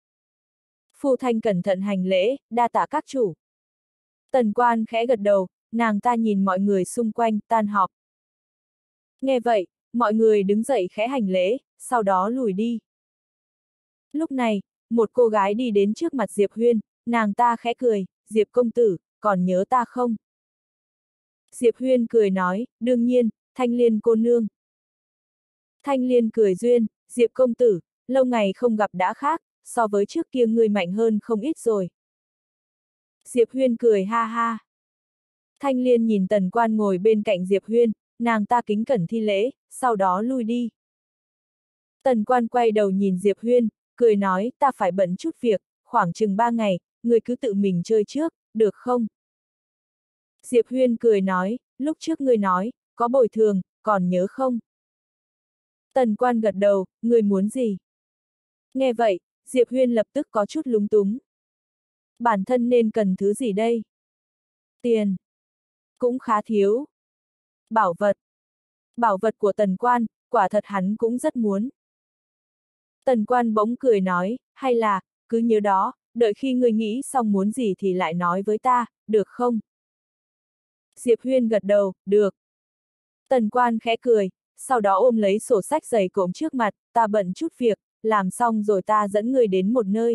Phu Thanh cẩn thận hành lễ, đa tạ các chủ. Tần Quan khẽ gật đầu, nàng ta nhìn mọi người xung quanh, tan họp. Nghe vậy, mọi người đứng dậy khẽ hành lễ, sau đó lùi đi. Lúc này, một cô gái đi đến trước mặt Diệp Huyên, nàng ta khẽ cười, Diệp công tử, còn nhớ ta không? Diệp Huyên cười nói, đương nhiên, Thanh Liên cô nương. Thanh Liên cười duyên, Diệp công tử, lâu ngày không gặp đã khác, so với trước kia ngươi mạnh hơn không ít rồi. Diệp Huyên cười ha ha. Thanh Liên nhìn Tần Quan ngồi bên cạnh Diệp Huyên, nàng ta kính cẩn thi lễ, sau đó lui đi. Tần Quan quay đầu nhìn Diệp Huyên, cười nói, ta phải bận chút việc, khoảng chừng ba ngày, ngươi cứ tự mình chơi trước, được không? Diệp Huyên cười nói, lúc trước ngươi nói, có bồi thường, còn nhớ không? Tần Quan gật đầu, ngươi muốn gì? Nghe vậy, Diệp Huyên lập tức có chút lúng túng. Bản thân nên cần thứ gì đây? Tiền. Cũng khá thiếu. Bảo vật. Bảo vật của Tần Quan, quả thật hắn cũng rất muốn. Tần Quan bỗng cười nói, hay là, cứ nhớ đó, đợi khi ngươi nghĩ xong muốn gì thì lại nói với ta, được không? Diệp Huyên gật đầu, được. Tần Quan khẽ cười, sau đó ôm lấy sổ sách dày cộm trước mặt, ta bận chút việc, làm xong rồi ta dẫn ngươi đến một nơi.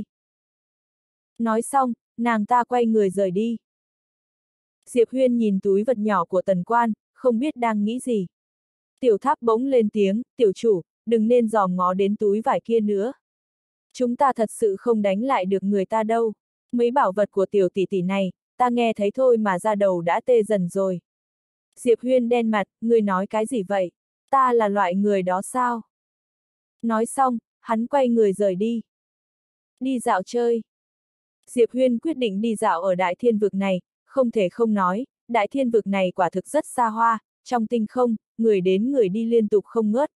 Nói xong, nàng ta quay người rời đi. Diệp Huyên nhìn túi vật nhỏ của Tần Quan, không biết đang nghĩ gì. Tiểu Tháp bỗng lên tiếng, tiểu chủ, đừng nên dòm ngó đến túi vải kia nữa. Chúng ta thật sự không đánh lại được người ta đâu. Mấy bảo vật của tiểu tỷ tỷ này, ta nghe thấy thôi mà da đầu đã tê dần rồi. Diệp Huyên đen mặt, ngươi nói cái gì vậy? Ta là loại người đó sao? Nói xong, hắn quay người rời đi. Đi dạo chơi. Diệp Huyên quyết định đi dạo ở Đại Thiên Vực này, không thể không nói, Đại Thiên Vực này quả thực rất xa hoa, trong tinh không, người đến người đi liên tục không ngớt.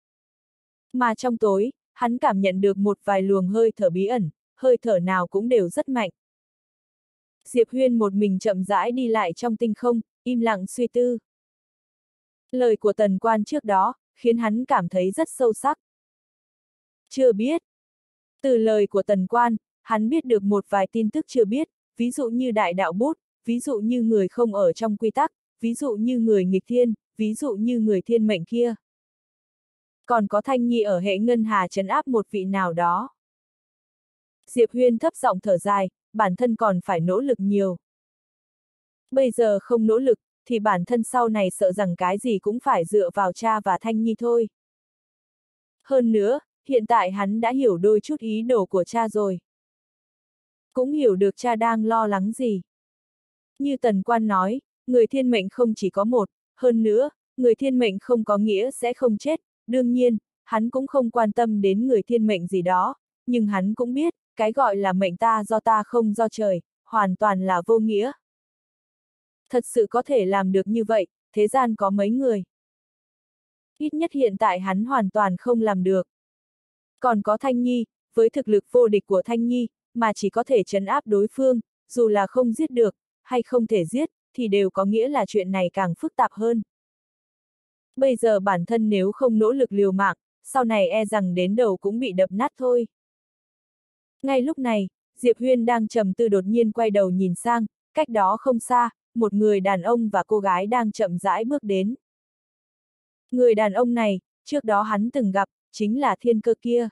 Mà trong tối, hắn cảm nhận được một vài luồng hơi thở bí ẩn, hơi thở nào cũng đều rất mạnh. Diệp Huyên một mình chậm rãi đi lại trong tinh không, im lặng suy tư. Lời của Tần Quan trước đó, khiến hắn cảm thấy rất sâu sắc. Chưa biết. Từ lời của Tần Quan, hắn biết được một vài tin tức chưa biết, ví dụ như đại đạo bút, ví dụ như người không ở trong quy tắc, ví dụ như người nghịch thiên, ví dụ như người thiên mệnh kia. Còn có Thanh Nhi ở hệ ngân hà trấn áp một vị nào đó. Diệp Huyên thấp giọng thở dài, bản thân còn phải nỗ lực nhiều. Bây giờ không nỗ lực, thì bản thân sau này sợ rằng cái gì cũng phải dựa vào cha và Thanh Nhi thôi. Hơn nữa, hiện tại hắn đã hiểu đôi chút ý đồ của cha rồi. Cũng hiểu được cha đang lo lắng gì. Như Tần Quan nói, người thiên mệnh không chỉ có một, hơn nữa, người thiên mệnh không có nghĩa sẽ không chết, đương nhiên, hắn cũng không quan tâm đến người thiên mệnh gì đó, nhưng hắn cũng biết, cái gọi là mệnh ta do ta không do trời, hoàn toàn là vô nghĩa. Thật sự có thể làm được như vậy, thế gian có mấy người. Ít nhất hiện tại hắn hoàn toàn không làm được. Còn có Thanh Nhi, với thực lực vô địch của Thanh Nhi, mà chỉ có thể trấn áp đối phương, dù là không giết được, hay không thể giết, thì đều có nghĩa là chuyện này càng phức tạp hơn. Bây giờ bản thân nếu không nỗ lực liều mạng, sau này e rằng đến đầu cũng bị đập nát thôi. Ngay lúc này, Diệp Huyên đang trầm tư đột nhiên quay đầu nhìn sang, cách đó không xa, một người đàn ông và cô gái đang chậm rãi bước đến. Người đàn ông này, trước đó hắn từng gặp, chính là Thiên Cơ kia.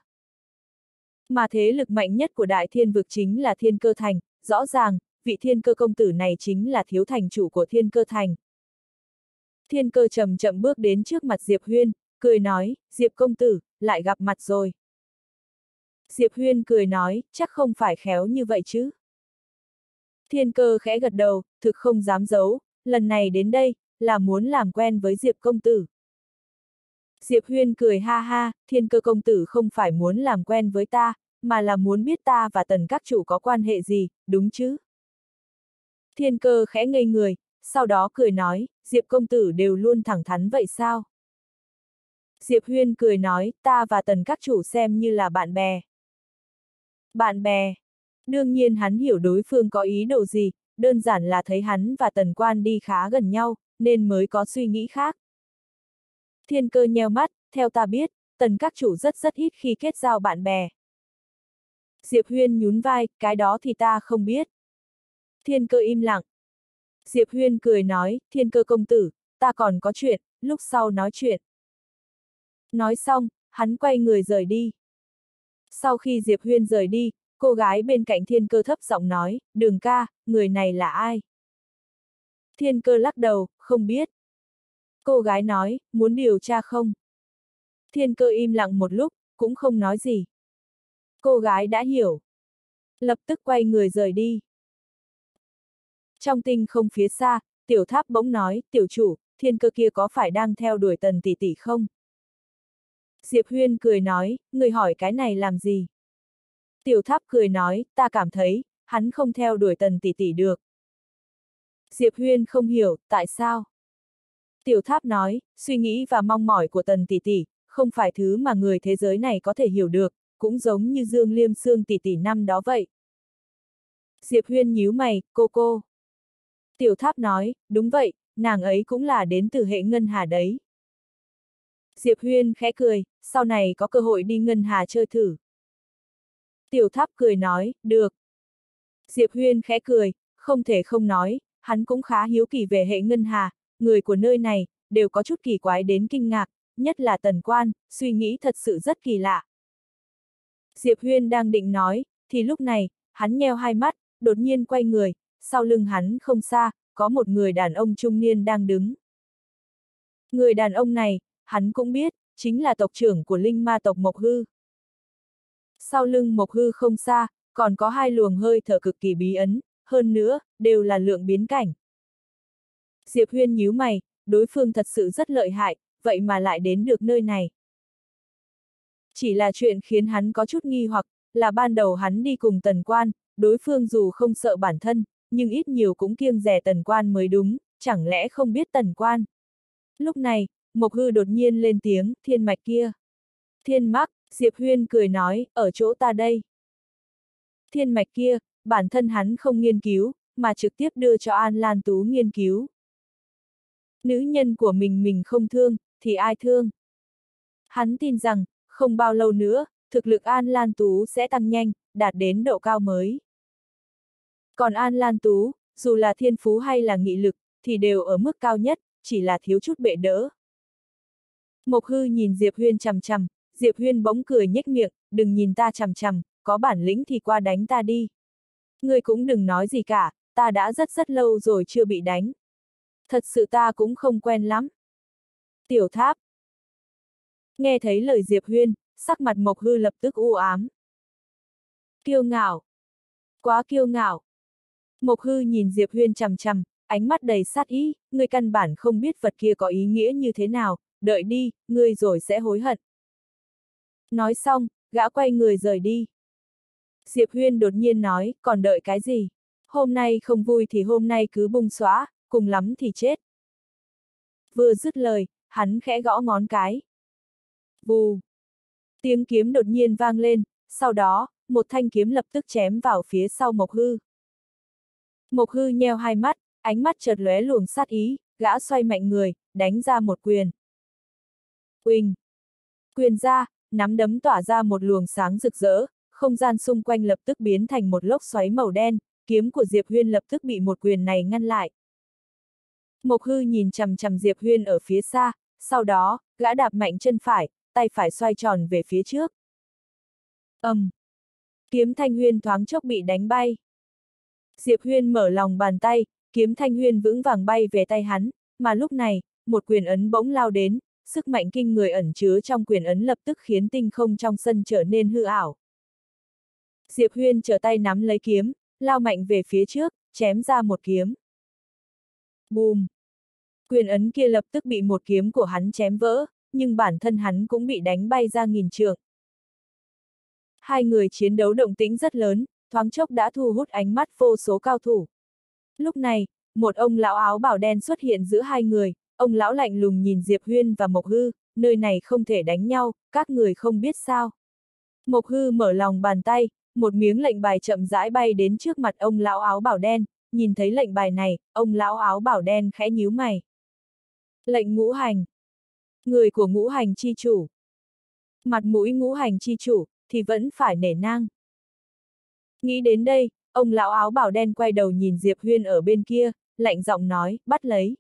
Mà thế lực mạnh nhất của Đại Thiên vực chính là Thiên Cơ Thành, rõ ràng, vị Thiên Cơ công tử này chính là thiếu thành chủ của Thiên Cơ Thành. Thiên Cơ chậm chậm bước đến trước mặt Diệp Huyên, cười nói, Diệp công tử, lại gặp mặt rồi. Diệp Huyên cười nói, chắc không phải khéo như vậy chứ. Thiên Cơ khẽ gật đầu, thực không dám giấu, lần này đến đây, là muốn làm quen với Diệp công tử. Diệp Huyên cười ha ha, Thiên Cơ công tử không phải muốn làm quen với ta, mà là muốn biết ta và Tần các chủ có quan hệ gì, đúng chứ? Thiên Cơ khẽ ngây người, sau đó cười nói, Diệp công tử đều luôn thẳng thắn vậy sao? Diệp Huyên cười nói, ta và Tần các chủ xem như là bạn bè. Bạn bè. Đương nhiên hắn hiểu đối phương có ý đồ gì, đơn giản là thấy hắn và Tần Quan đi khá gần nhau, nên mới có suy nghĩ khác. Thiên Cơ nheo mắt, theo ta biết, Tần các chủ rất rất ít khi kết giao bạn bè. Diệp Huyên nhún vai, cái đó thì ta không biết. Thiên Cơ im lặng. Diệp Huyên cười nói, Thiên Cơ công tử, ta còn có chuyện, lúc sau nói chuyện. Nói xong, hắn quay người rời đi. Sau khi Diệp Huyên rời đi, cô gái bên cạnh Thiên Cơ thấp giọng nói, Đường ca, người này là ai? Thiên Cơ lắc đầu, không biết. Cô gái nói, muốn điều tra không? Thiên Cơ im lặng một lúc, cũng không nói gì. Cô gái đã hiểu. Lập tức quay người rời đi. Trong tinh không phía xa, Tiểu Tháp bỗng nói, tiểu chủ, Thiên Cơ kia có phải đang theo đuổi Tần tỷ tỷ không? Diệp Huyên cười nói, người hỏi cái này làm gì? Tiểu Tháp cười nói, ta cảm thấy, hắn không theo đuổi Tần tỷ tỷ được. Diệp Huyên không hiểu, tại sao? Tiểu Tháp nói, suy nghĩ và mong mỏi của Tần tỷ tỷ, không phải thứ mà người thế giới này có thể hiểu được, cũng giống như Dương Liêm Sương tỷ tỷ năm đó vậy. Diệp Huyên nhíu mày, cô cô. Tiểu Tháp nói, đúng vậy, nàng ấy cũng là đến từ hệ Ngân Hà đấy. Diệp Huyên khẽ cười, sau này có cơ hội đi Ngân Hà chơi thử. Tiểu Tháp cười nói, được. Diệp Huyên khẽ cười, không thể không nói, hắn cũng khá hiếu kỳ về hệ Ngân Hà, người của nơi này, đều có chút kỳ quái đến kinh ngạc, nhất là Tần Quan, suy nghĩ thật sự rất kỳ lạ. Diệp Huyên đang định nói, thì lúc này, hắn nheo hai mắt, đột nhiên quay người, sau lưng hắn không xa, có một người đàn ông trung niên đang đứng. Người đàn ông này, hắn cũng biết, chính là tộc trưởng của linh ma tộc Mộc Hư. Sau lưng Mộc Hư không xa, còn có hai luồng hơi thở cực kỳ bí ấn, hơn nữa, đều là lượng biến cảnh. Diệp Huyên nhíu mày, đối phương thật sự rất lợi hại, vậy mà lại đến được nơi này. Chỉ là chuyện khiến hắn có chút nghi hoặc, là ban đầu hắn đi cùng Tần Quan, đối phương dù không sợ bản thân, nhưng ít nhiều cũng kiêng dè Tần Quan mới đúng, chẳng lẽ không biết Tần Quan. Lúc này, Mộc Hư đột nhiên lên tiếng, thiên mạch kia. Thiên mắc, Diệp Huyên cười nói, ở chỗ ta đây. Thiên mạch kia, bản thân hắn không nghiên cứu, mà trực tiếp đưa cho An Lan Tú nghiên cứu. Nữ nhân của mình mình không thương, thì ai thương? Hắn tin rằng, không bao lâu nữa, thực lực An Lan Tú sẽ tăng nhanh, đạt đến độ cao mới. Còn An Lan Tú, dù là thiên phú hay là nghị lực, thì đều ở mức cao nhất, chỉ là thiếu chút bệ đỡ. Mộc Hư nhìn Diệp Huyên chằm chằm, Diệp Huyên bỗng cười nhếch miệng, đừng nhìn ta chằm chằm, có bản lĩnh thì qua đánh ta đi. Ngươi cũng đừng nói gì cả, ta đã rất rất lâu rồi chưa bị đánh. Thật sự ta cũng không quen lắm. Tiểu Tháp. Nghe thấy lời Diệp Huyên, sắc mặt Mộc Hư lập tức u ám. Kiêu ngạo. Quá kiêu ngạo. Mộc Hư nhìn Diệp Huyên chằm chằm, ánh mắt đầy sát ý, ngươi căn bản không biết vật kia có ý nghĩa như thế nào, đợi đi, ngươi rồi sẽ hối hận. Nói xong, gã quay người rời đi. Diệp Huyên đột nhiên nói, còn đợi cái gì? Hôm nay không vui thì hôm nay cứ bung xóa, cùng lắm thì chết. Vừa dứt lời, hắn khẽ gõ ngón cái. Vù. Tiếng kiếm đột nhiên vang lên, sau đó, một thanh kiếm lập tức chém vào phía sau Mộc Hư. Mộc Hư nheo hai mắt, ánh mắt chợt lóe luồng sát ý, gã xoay mạnh người, đánh ra một quyền. Uỳnh! Quyền ra, nắm đấm tỏa ra một luồng sáng rực rỡ, không gian xung quanh lập tức biến thành một lốc xoáy màu đen, kiếm của Diệp Huyên lập tức bị một quyền này ngăn lại. Mộc Hư nhìn chằm chằm Diệp Huyên ở phía xa, sau đó, gã đạp mạnh chân phải, tay phải xoay tròn về phía trước. ầm, um. Kiếm Thanh Huyên thoáng chốc bị đánh bay. Diệp Huyên mở lòng bàn tay, kiếm Thanh Huyên vững vàng bay về tay hắn, mà lúc này, một quyền ấn bỗng lao đến, sức mạnh kinh người ẩn chứa trong quyền ấn lập tức khiến tinh không trong sân trở nên hư ảo. Diệp Huyên trở tay nắm lấy kiếm, lao mạnh về phía trước, chém ra một kiếm. Bùm! Quyền ấn kia lập tức bị một kiếm của hắn chém vỡ, nhưng bản thân hắn cũng bị đánh bay ra nghìn trượng. Hai người chiến đấu động tĩnh rất lớn, thoáng chốc đã thu hút ánh mắt vô số cao thủ. Lúc này, một ông lão áo bào đen xuất hiện giữa hai người, ông lão lạnh lùng nhìn Diệp Huyên và Mộc Hư, nơi này không thể đánh nhau, các người không biết sao. Mộc Hư mở lòng bàn tay, một miếng lệnh bài chậm rãi bay đến trước mặt ông lão áo bào đen, nhìn thấy lệnh bài này, ông lão áo bào đen khẽ nhíu mày. Lệnh ngũ hành. Người của ngũ hành chi chủ. Mặt mũi ngũ hành chi chủ, thì vẫn phải nể nang. Nghĩ đến đây, ông lão áo bào đen quay đầu nhìn Diệp Huyên ở bên kia, lạnh giọng nói, bắt lấy.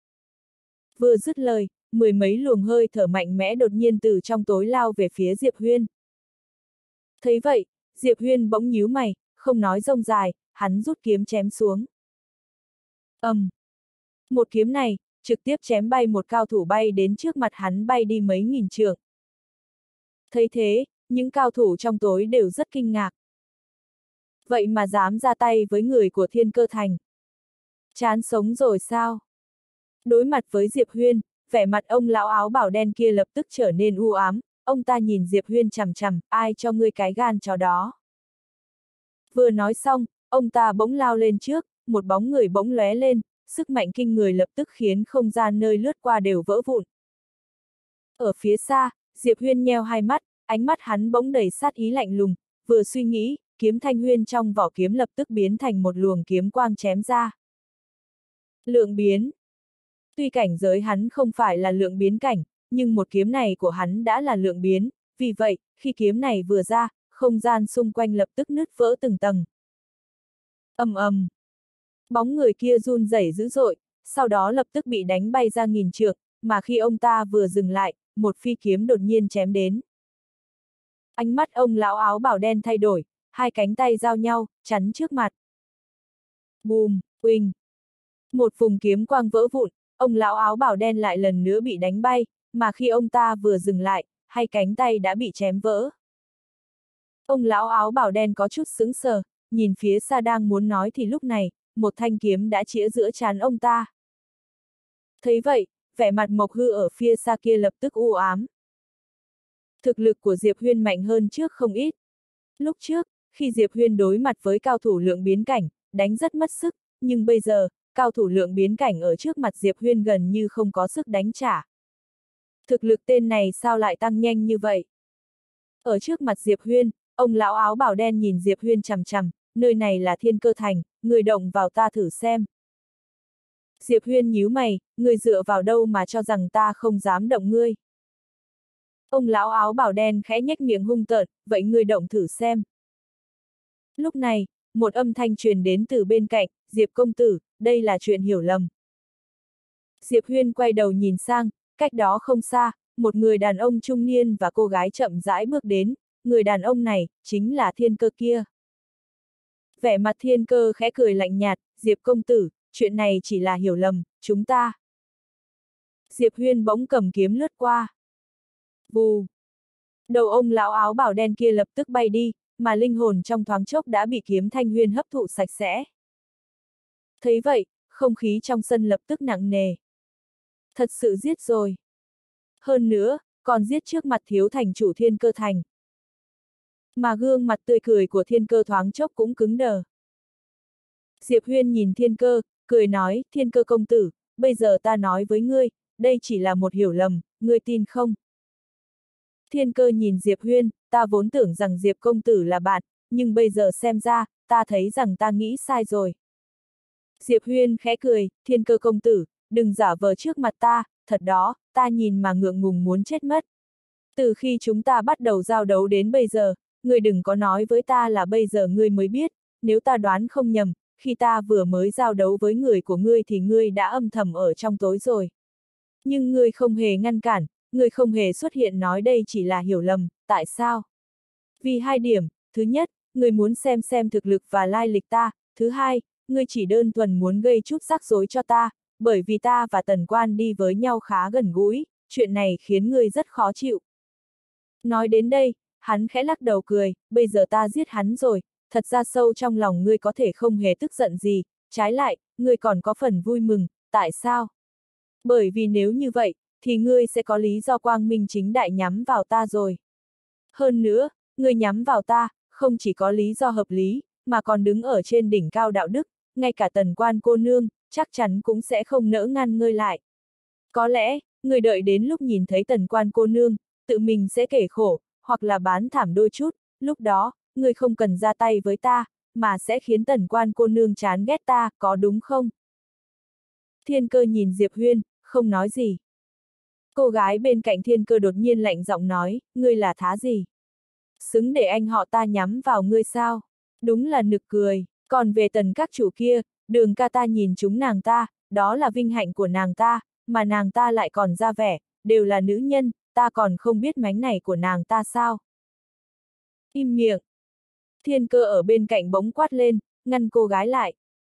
Vừa dứt lời, mười mấy luồng hơi thở mạnh mẽ đột nhiên từ trong tối lao về phía Diệp Huyên. Thấy vậy, Diệp Huyên bỗng nhíu mày, không nói rông dài, hắn rút kiếm chém xuống. ầm, um. Một kiếm này, trực tiếp chém bay một cao thủ bay đến trước mặt hắn bay đi mấy nghìn trượng. Thấy thế, những cao thủ trong tối đều rất kinh ngạc. Vậy mà dám ra tay với người của Thiên Cơ Thành. Chán sống rồi sao? Đối mặt với Diệp Huyên, vẻ mặt ông lão áo bảo đen kia lập tức trở nên u ám, ông ta nhìn Diệp Huyên chằm chằm, ai cho ngươi cái gan chó đó. Vừa nói xong, ông ta bỗng lao lên trước, một bóng người bỗng lóe lên, sức mạnh kinh người lập tức khiến không gian nơi lướt qua đều vỡ vụn. Ở phía xa, Diệp Huyên nheo hai mắt, ánh mắt hắn bỗng đầy sát ý lạnh lùng, vừa suy nghĩ, kiếm Thanh Huyên trong vỏ kiếm lập tức biến thành một luồng kiếm quang chém ra. Lượng biến. Tuy cảnh giới hắn không phải là lượng biến cảnh, nhưng một kiếm này của hắn đã là lượng biến, vì vậy, khi kiếm này vừa ra, không gian xung quanh lập tức nứt vỡ từng tầng. Ầm ầm. Bóng người kia run rẩy dữ dội, sau đó lập tức bị đánh bay ra nghìn trượng, mà khi ông ta vừa dừng lại, một phi kiếm đột nhiên chém đến. Ánh mắt ông lão áo bảo đen thay đổi, hai cánh tay giao nhau, chắn trước mặt. Bùm, uỳnh. Một vùng kiếm quang vỡ vụn, ông lão áo bảo đen lại lần nữa bị đánh bay, mà khi ông ta vừa dừng lại, hai cánh tay đã bị chém vỡ. Ông lão áo bảo đen có chút sững sờ, nhìn phía xa đang muốn nói thì lúc này, một thanh kiếm đã chĩa giữa trán ông ta. Thấy vậy, vẻ mặt Mộc Hư ở phía xa kia lập tức u ám. Thực lực của Diệp Huyên mạnh hơn trước không ít. Lúc trước, khi Diệp Huyên đối mặt với cao thủ lượng biến cảnh, đánh rất mất sức, nhưng bây giờ, cao thủ lượng biến cảnh ở trước mặt Diệp Huyên gần như không có sức đánh trả. Thực lực tên này sao lại tăng nhanh như vậy? Ở trước mặt Diệp Huyên, ông lão áo bảo đen nhìn Diệp Huyên chằm chằm, nơi này là Thiên Cơ Thành, người động vào ta thử xem. Diệp Huyên nhíu mày, người dựa vào đâu mà cho rằng ta không dám động ngươi? Ông lão áo bảo đen khẽ nhếch miệng hung tợn, vậy ngươi động thử xem. Lúc này, một âm thanh truyền đến từ bên cạnh, Diệp công tử, đây là chuyện hiểu lầm. Diệp Huyên quay đầu nhìn sang, cách đó không xa, một người đàn ông trung niên và cô gái chậm rãi bước đến, người đàn ông này, chính là Thiên Cơ kia. Vẻ mặt Thiên Cơ khẽ cười lạnh nhạt, Diệp công tử, chuyện này chỉ là hiểu lầm, chúng ta. Diệp Huyên bỗng cầm kiếm lướt qua. Vù. Đầu ông lão áo bảo đen kia lập tức bay đi, mà linh hồn trong thoáng chốc đã bị kiếm Thanh Huyên hấp thụ sạch sẽ. Thấy vậy, không khí trong sân lập tức nặng nề. Thật sự giết rồi. Hơn nữa, còn giết trước mặt thiếu thành chủ Thiên Cơ Thành. Mà gương mặt tươi cười của Thiên Cơ thoáng chốc cũng cứng đờ. Diệp Huyên nhìn Thiên Cơ, cười nói, Thiên Cơ công tử, bây giờ ta nói với ngươi, đây chỉ là một hiểu lầm, ngươi tin không? Thiên Cơ nhìn Diệp Huyên, ta vốn tưởng rằng Diệp công tử là bạn, nhưng bây giờ xem ra, ta thấy rằng ta nghĩ sai rồi. Diệp Huyên khẽ cười, Thiên Cơ công tử, đừng giả vờ trước mặt ta, thật đó, ta nhìn mà ngượng ngùng muốn chết mất. Từ khi chúng ta bắt đầu giao đấu đến bây giờ, ngươi đừng có nói với ta là bây giờ ngươi mới biết, nếu ta đoán không nhầm, khi ta vừa mới giao đấu với người của ngươi thì ngươi đã âm thầm ở trong tối rồi. Nhưng ngươi không hề ngăn cản, ngươi không hề xuất hiện nói đây chỉ là hiểu lầm, tại sao? Vì hai điểm, thứ nhất, ngươi muốn xem xem thực lực và lai lịch ta, thứ hai, ngươi chỉ đơn thuần muốn gây chút rắc rối cho ta, bởi vì ta và Tần Quan đi với nhau khá gần gũi, chuyện này khiến ngươi rất khó chịu. Nói đến đây, hắn khẽ lắc đầu cười, bây giờ ta giết hắn rồi, thật ra sâu trong lòng ngươi có thể không hề tức giận gì, trái lại, ngươi còn có phần vui mừng, tại sao? Bởi vì nếu như vậy, thì ngươi sẽ có lý do quang minh chính đại nhắm vào ta rồi. Hơn nữa, ngươi nhắm vào ta, không chỉ có lý do hợp lý, mà còn đứng ở trên đỉnh cao đạo đức, ngay cả Tần Quan cô nương, chắc chắn cũng sẽ không nỡ ngăn ngươi lại. Có lẽ, ngươi đợi đến lúc nhìn thấy Tần Quan cô nương, tự mình sẽ kể khổ, hoặc là bán thảm đôi chút, lúc đó, ngươi không cần ra tay với ta, mà sẽ khiến Tần Quan cô nương chán ghét ta, có đúng không? Thiên Cơ nhìn Diệp Huyên, không nói gì. Cô gái bên cạnh Thiên Cơ đột nhiên lạnh giọng nói, ngươi là thá gì? Xứng để anh họ ta nhắm vào ngươi sao? Đúng là nực cười, còn về Tần các chủ kia, Đường ca ta nhìn chúng nàng ta, đó là vinh hạnh của nàng ta, mà nàng ta lại còn ra vẻ, đều là nữ nhân, ta còn không biết mánh này của nàng ta sao? Im miệng. Thiên Cơ ở bên cạnh bỗng quát lên, ngăn cô gái lại.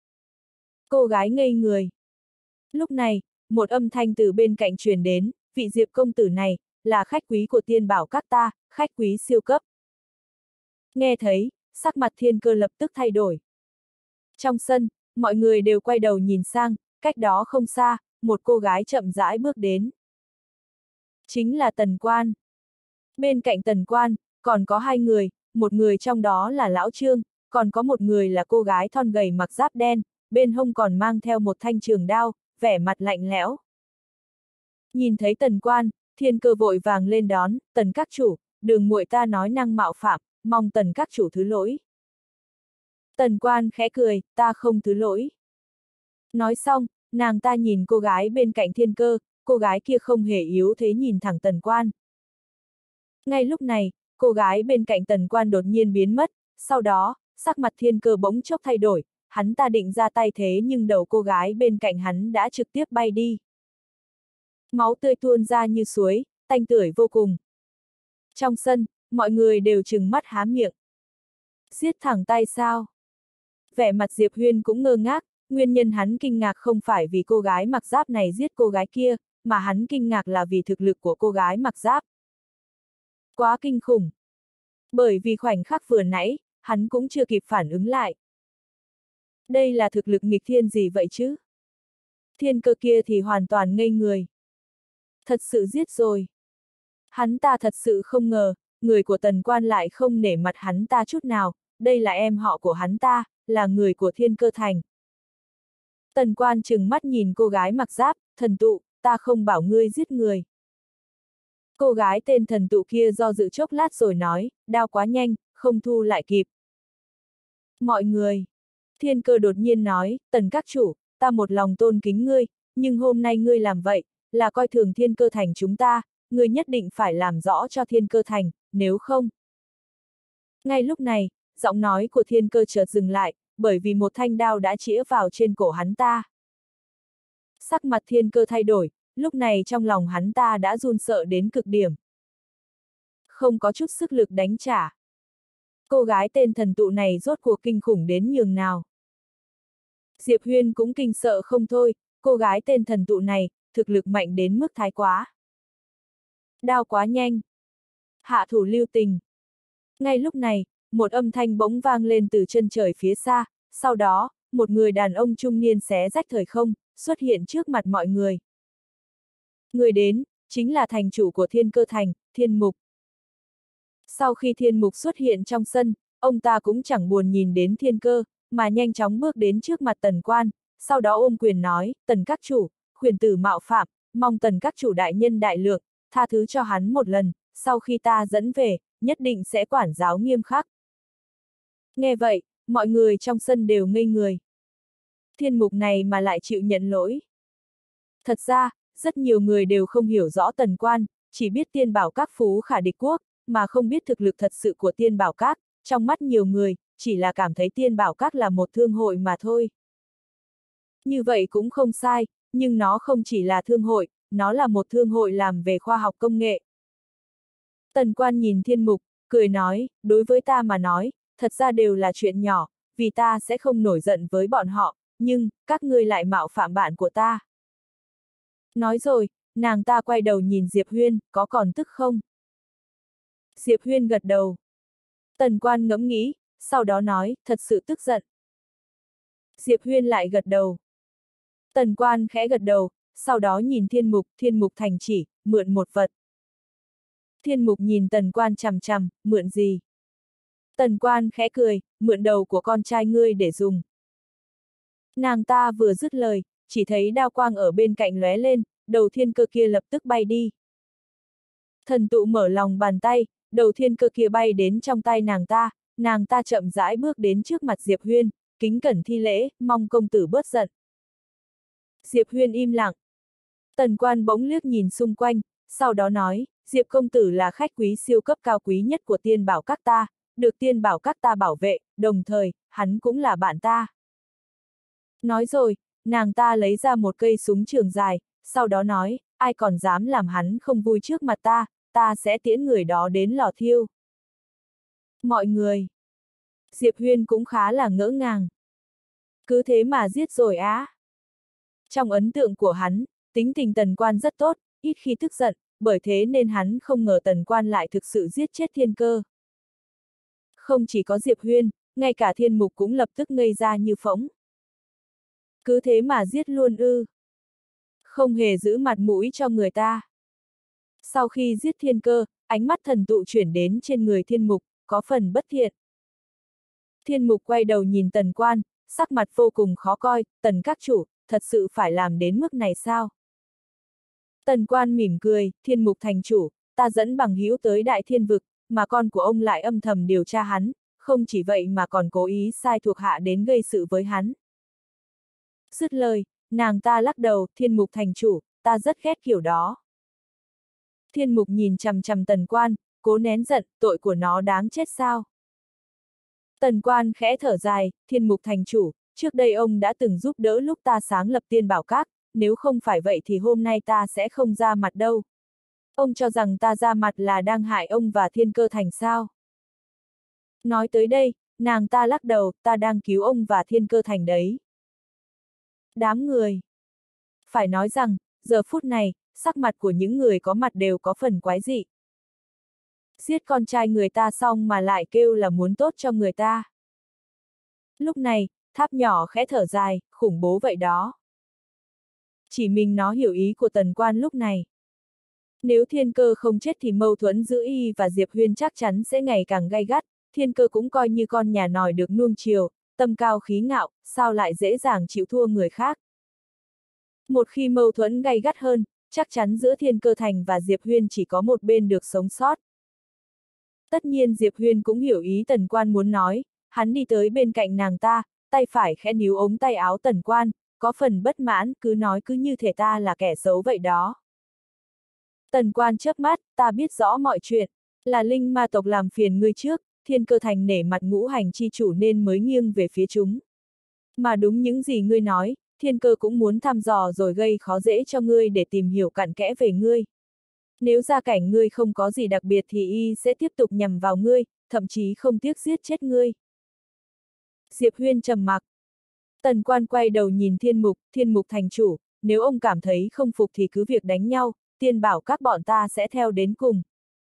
Cô gái ngây người. Lúc này, một âm thanh từ bên cạnh truyền đến, vị Diệp công tử này, là khách quý của Tiên Bảo các ta, khách quý siêu cấp. Nghe thấy, sắc mặt Thiên Cơ lập tức thay đổi. Trong sân, mọi người đều quay đầu nhìn sang, cách đó không xa, một cô gái chậm rãi bước đến. Chính là Tần Quan. Bên cạnh Tần Quan, còn có hai người, một người trong đó là Lão Trương, còn có một người là cô gái thon gầy mặc giáp đen, bên hông còn mang theo một thanh trường đao, vẻ mặt lạnh lẽo. Nhìn thấy Tần Quan, Thiên Cơ vội vàng lên đón, Tần các chủ, Đường muội ta nói năng mạo phạm, mong Tần các chủ thứ lỗi. Tần Quan khẽ cười, ta không thứ lỗi. Nói xong, nàng ta nhìn cô gái bên cạnh Thiên Cơ, cô gái kia không hề yếu thế nhìn thẳng Tần Quan. Ngay lúc này, cô gái bên cạnh Tần Quan đột nhiên biến mất, sau đó, sắc mặt Thiên Cơ bỗng chốc thay đổi, hắn ta định ra tay thế nhưng đầu cô gái bên cạnh hắn đã trực tiếp bay đi. Máu tươi tuôn ra như suối, tanh tưởi vô cùng. Trong sân, mọi người đều trừng mắt há miệng. Giết thẳng tay sao? Vẻ mặt Diệp Huyên cũng ngơ ngác, nguyên nhân hắn kinh ngạc không phải vì cô gái mặc giáp này giết cô gái kia, mà hắn kinh ngạc là vì thực lực của cô gái mặc giáp. Quá kinh khủng. Bởi vì khoảnh khắc vừa nãy, hắn cũng chưa kịp phản ứng lại. Đây là thực lực nghịch thiên gì vậy chứ? Thiên Cơ kia thì hoàn toàn ngây người. Thật sự giết rồi. Hắn ta thật sự không ngờ, người của Tần Quan lại không nể mặt hắn ta chút nào, đây là em họ của hắn ta, là người của Thiên Cơ Thành. Tần Quan trừng mắt nhìn cô gái mặc giáp, thần tụ, ta không bảo ngươi giết người. Cô gái tên thần tụ kia do dự chốc lát rồi nói, đao quá nhanh, không thu lại kịp. Mọi người. Thiên Cơ đột nhiên nói, Tần các chủ, ta một lòng tôn kính ngươi, nhưng hôm nay ngươi làm vậy, là coi thường Thiên Cơ Thành chúng ta, ngươi nhất định phải làm rõ cho Thiên Cơ Thành, nếu không. Ngay lúc này, giọng nói của Thiên Cơ chợt dừng lại, bởi vì một thanh đao đã chĩa vào trên cổ hắn ta. Sắc mặt Thiên Cơ thay đổi, lúc này trong lòng hắn ta đã run sợ đến cực điểm. Không có chút sức lực đánh trả. Cô gái tên thần tụ này rốt cuộc kinh khủng đến nhường nào. Diệp Huyên cũng kinh sợ không thôi, cô gái tên thần tụ này, thực lực mạnh đến mức thái quá. Đao quá nhanh. Hạ thủ lưu tình. Ngay lúc này, một âm thanh bỗng vang lên từ chân trời phía xa, sau đó, một người đàn ông trung niên xé rách thời không, xuất hiện trước mặt mọi người. Người đến, chính là thành chủ của Thiên Cơ Thành, Thiên Mục. Sau khi Thiên Mục xuất hiện trong sân, ông ta cũng chẳng buồn nhìn đến Thiên Cơ, mà nhanh chóng bước đến trước mặt Tần Quan, sau đó ôm quyền nói, Tần các chủ, khuyển tử mạo phạm, mong Tần các chủ đại nhân đại lượng, tha thứ cho hắn một lần, sau khi ta dẫn về, nhất định sẽ quản giáo nghiêm khắc. Nghe vậy, mọi người trong sân đều ngây người. Thiên Mục này mà lại chịu nhận lỗi. Thật ra, rất nhiều người đều không hiểu rõ Tần Quan, chỉ biết Tiên Bảo Các phú khả địch quốc, mà không biết thực lực thật sự của Tiên Bảo Các, trong mắt nhiều người, chỉ là cảm thấy Tiên Bảo Các là một thương hội mà thôi. Như vậy cũng không sai, nhưng nó không chỉ là thương hội, nó là một thương hội làm về khoa học công nghệ. Tần Quan nhìn Thiên Mục, cười nói, đối với ta mà nói, thật ra đều là chuyện nhỏ, vì ta sẽ không nổi giận với bọn họ, nhưng, các ngươi lại mạo phạm bạn của ta. Nói rồi, nàng ta quay đầu nhìn Diệp Huyên, có còn tức không? Diệp Huyên gật đầu. Tần Quan ngẫm nghĩ, sau đó nói, thật sự tức giận. Diệp Huyên lại gật đầu. Tần Quan khẽ gật đầu, sau đó nhìn Thiên Mục, Thiên Mục thành chỉ, mượn một vật. Thiên Mục nhìn Tần Quan chằm chằm, mượn gì? Tần Quan khẽ cười, mượn đầu của con trai ngươi để dùng. Nàng ta vừa dứt lời, chỉ thấy đao quang ở bên cạnh lóe lên, đầu Thiên Cơ kia lập tức bay đi. Thần tụ mở lòng bàn tay, đầu Thiên Cơ kia bay đến trong tay nàng ta, nàng ta chậm rãi bước đến trước mặt Diệp Huyên, kính cẩn thi lễ, mong công tử bớt giận. Diệp Huyên im lặng. Tần Quan bỗng liếc nhìn xung quanh, sau đó nói, Diệp công tử là khách quý siêu cấp cao quý nhất của Tiên Bảo Các ta, được Tiên Bảo Các ta bảo vệ, đồng thời, hắn cũng là bạn ta. Nói rồi, nàng ta lấy ra một cây súng trường dài, sau đó nói, ai còn dám làm hắn không vui trước mặt ta, ta sẽ tiễn người đó đến lò thiêu. Mọi người. Diệp Huyên cũng khá là ngỡ ngàng. Cứ thế mà giết rồi á. Trong ấn tượng của hắn, tính tình Tần Quan rất tốt, ít khi tức giận, bởi thế nên hắn không ngờ Tần Quan lại thực sự giết chết Thiên Cơ. Không chỉ có Diệp Huyên, ngay cả Thiên Mục cũng lập tức ngây ra như phỗng. Cứ thế mà giết luôn ư. Không hề giữ mặt mũi cho người ta. Sau khi giết Thiên Cơ, ánh mắt thần tụ chuyển đến trên người Thiên Mục, có phần bất thiện. Thiên Mục quay đầu nhìn Tần Quan, sắc mặt vô cùng khó coi, Tần các chủ, thật sự phải làm đến mức này sao? Tần Quan mỉm cười, Thiên Mục thành chủ, ta dẫn bằng hữu tới Đại Thiên Vực, mà con của ông lại âm thầm điều tra hắn, không chỉ vậy mà còn cố ý sai thuộc hạ đến gây sự với hắn. Dứt lời, nàng ta lắc đầu, Thiên Mục thành chủ, ta rất ghét kiểu đó. Thiên Mục nhìn chằm chằm Tần Quan, cố nén giận, tội của nó đáng chết sao? Tần Quan khẽ thở dài, Thiên Mục thành chủ, trước đây ông đã từng giúp đỡ lúc ta sáng lập Tiên Bảo Các, nếu không phải vậy thì hôm nay ta sẽ không ra mặt đâu. Ông cho rằng ta ra mặt là đang hại ông và Thiên Cơ thành sao? Nói tới đây, nàng ta lắc đầu, ta đang cứu ông và Thiên Cơ thành đấy. Đám người. Phải nói rằng, giờ phút này, sắc mặt của những người có mặt đều có phần quái dị. Giết con trai người ta xong mà lại kêu là muốn tốt cho người ta. Lúc này, Tháp nhỏ khẽ thở dài, khủng bố vậy đó. Chỉ mình nó hiểu ý của Tần Quan lúc này. Nếu Thiên Cơ không chết thì mâu thuẫn giữa y và Diệp Huyên chắc chắn sẽ ngày càng gay gắt, Thiên Cơ cũng coi như con nhà nòi được nuông chiều, tâm cao khí ngạo, sao lại dễ dàng chịu thua người khác. Một khi mâu thuẫn gay gắt hơn, chắc chắn giữa Thiên Cơ Thành và Diệp Huyên chỉ có một bên được sống sót. Tất nhiên Diệp Huyên cũng hiểu ý Tần Quan muốn nói, hắn đi tới bên cạnh nàng ta, tay phải khẽ níu ống tay áo Tần Quan, có phần bất mãn, cứ nói cứ như thể ta là kẻ xấu vậy đó. Tần Quan chớp mắt, ta biết rõ mọi chuyện, là linh ma tộc làm phiền ngươi trước, Thiên Cơ Thành nể mặt ngũ hành chi chủ nên mới nghiêng về phía chúng. Mà đúng những gì ngươi nói, Thiên Cơ cũng muốn thăm dò rồi gây khó dễ cho ngươi để tìm hiểu cặn kẽ về ngươi. Nếu gia cảnh ngươi không có gì đặc biệt thì y sẽ tiếp tục nhằm vào ngươi, thậm chí không tiếc giết chết ngươi. Diệp Huyên trầm mặc. Tần Quan quay đầu nhìn Thiên Mục, Thiên Mục thành chủ, nếu ông cảm thấy không phục thì cứ việc đánh nhau, Tiên Bảo Các bọn ta sẽ theo đến cùng.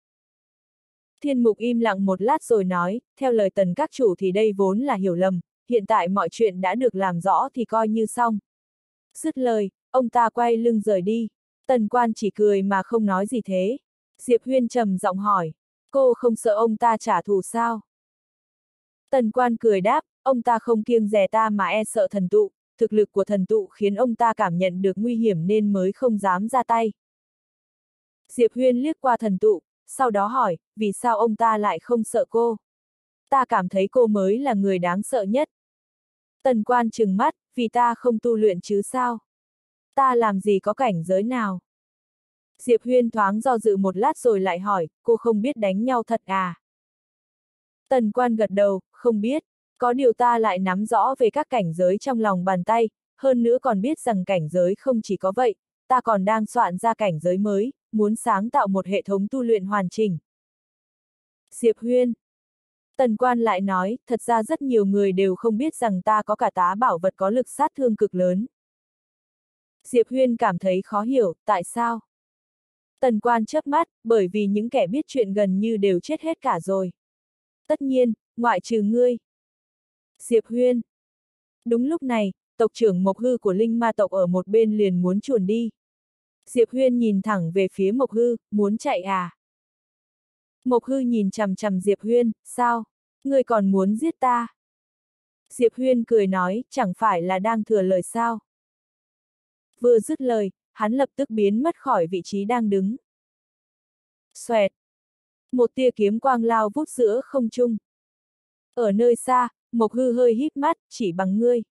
Thiên Mục im lặng một lát rồi nói, theo lời Tần các chủ thì đây vốn là hiểu lầm, hiện tại mọi chuyện đã được làm rõ thì coi như xong. Dứt lời, ông ta quay lưng rời đi. Tần Quan chỉ cười mà không nói gì thế. Diệp Huyên trầm giọng hỏi, Cô không sợ ông ta trả thù sao? Tần Quan cười đáp, ông ta không kiêng dè ta mà e sợ thần tụ, thực lực của thần tụ khiến ông ta cảm nhận được nguy hiểm nên mới không dám ra tay. Diệp Huyên liếc qua thần tụ, sau đó hỏi, vì sao ông ta lại không sợ cô? Ta cảm thấy cô mới là người đáng sợ nhất. Tần Quan trừng mắt, vì ta không tu luyện chứ sao? Ta làm gì có cảnh giới nào? Diệp Huyên thoáng do dự một lát rồi lại hỏi, cô không biết đánh nhau thật à? Tần Quan gật đầu, không biết, có điều ta lại nắm rõ về các cảnh giới trong lòng bàn tay, hơn nữa còn biết rằng cảnh giới không chỉ có vậy, ta còn đang soạn ra cảnh giới mới, muốn sáng tạo một hệ thống tu luyện hoàn chỉnh. Diệp Huyên. Tần Quan lại nói, thật ra rất nhiều người đều không biết rằng ta có cả tá bảo vật có lực sát thương cực lớn. Diệp Huyên cảm thấy khó hiểu, tại sao? Tần Quan chớp mắt, bởi vì những kẻ biết chuyện gần như đều chết hết cả rồi. Tất nhiên, ngoại trừ ngươi. Diệp Huyên. Đúng lúc này, tộc trưởng Mộc Hư của Linh Ma tộc ở một bên liền muốn chuồn đi. Diệp Huyên nhìn thẳng về phía Mộc Hư, muốn chạy à? Mộc Hư nhìn chằm chằm Diệp Huyên, sao? Ngươi còn muốn giết ta? Diệp Huyên cười nói, chẳng phải là đang thừa lời sao? Vừa dứt lời, hắn lập tức biến mất khỏi vị trí đang đứng. Xoẹt! Một tia kiếm quang lao vút giữa không trung. Ở nơi xa, Mộc Hư hơi híp mắt, chỉ bằng ngươi.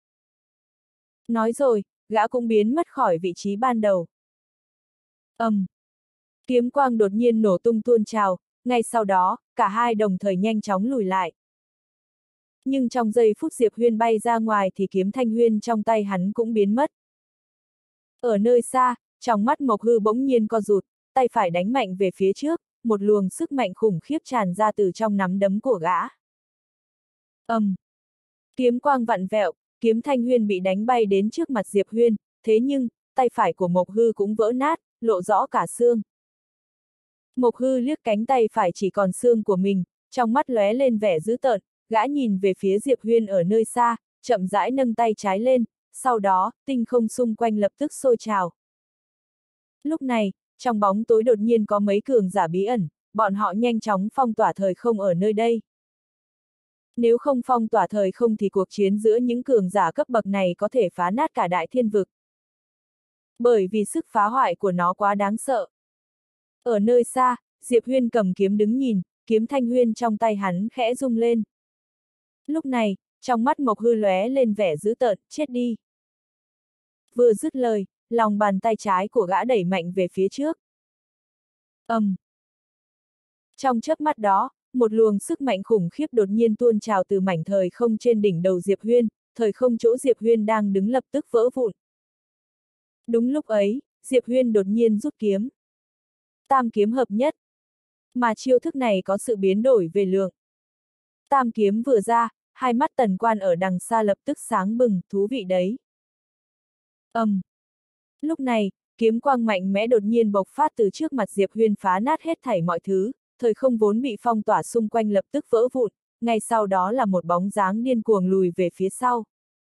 Nói rồi, gã cũng biến mất khỏi vị trí ban đầu. ầm, um. Kiếm quang đột nhiên nổ tung tuôn trào, ngay sau đó, cả hai đồng thời nhanh chóng lùi lại. Nhưng trong giây phút Diệp Huyên bay ra ngoài thì kiếm thanh huyên trong tay hắn cũng biến mất. Ở nơi xa, trong mắt Mộc Hư bỗng nhiên co rụt, tay phải đánh mạnh về phía trước, một luồng sức mạnh khủng khiếp tràn ra từ trong nắm đấm của gã. ầm, um. Kiếm quang vặn vẹo, kiếm thanh huyên bị đánh bay đến trước mặt Diệp Huyên, thế nhưng, tay phải của Mộc Hư cũng vỡ nát, lộ rõ cả xương. Mộc Hư liếc cánh tay phải chỉ còn xương của mình, trong mắt lóe lên vẻ dữ tợn, gã nhìn về phía Diệp Huyên ở nơi xa, chậm rãi nâng tay trái lên, sau đó, tinh không xung quanh lập tức sôi trào. Lúc này, trong bóng tối đột nhiên có mấy cường giả bí ẩn, bọn họ nhanh chóng phong tỏa thời không ở nơi đây. Nếu không phong tỏa thời không thì cuộc chiến giữa những cường giả cấp bậc này có thể phá nát cả đại thiên vực. Bởi vì sức phá hoại của nó quá đáng sợ. Ở nơi xa, Diệp Huyên cầm kiếm đứng nhìn, kiếm thanh huyên trong tay hắn khẽ rung lên. Lúc này, trong mắt Mộc Hư lóe lên vẻ dữ tợn, chết đi. Vừa dứt lời, lòng bàn tay trái của gã đẩy mạnh về phía trước. ầm. Um. Trong chớp mắt đó, một luồng sức mạnh khủng khiếp đột nhiên tuôn trào từ mảnh thời không trên đỉnh đầu Diệp Huyên, thời không chỗ Diệp Huyên đang đứng lập tức vỡ vụn. Đúng lúc ấy, Diệp Huyên đột nhiên rút kiếm. Tam kiếm hợp nhất. Mà chiêu thức này có sự biến đổi về lượng. Tam kiếm vừa ra, hai mắt Tần Quan ở đằng xa lập tức sáng bừng, thú vị đấy. ầm. Um. Lúc này, kiếm quang mạnh mẽ đột nhiên bộc phát từ trước mặt Diệp Huyên phá nát hết thảy mọi thứ, thời không vốn bị phong tỏa xung quanh lập tức vỡ vụn, ngay sau đó là một bóng dáng điên cuồng lùi về phía sau.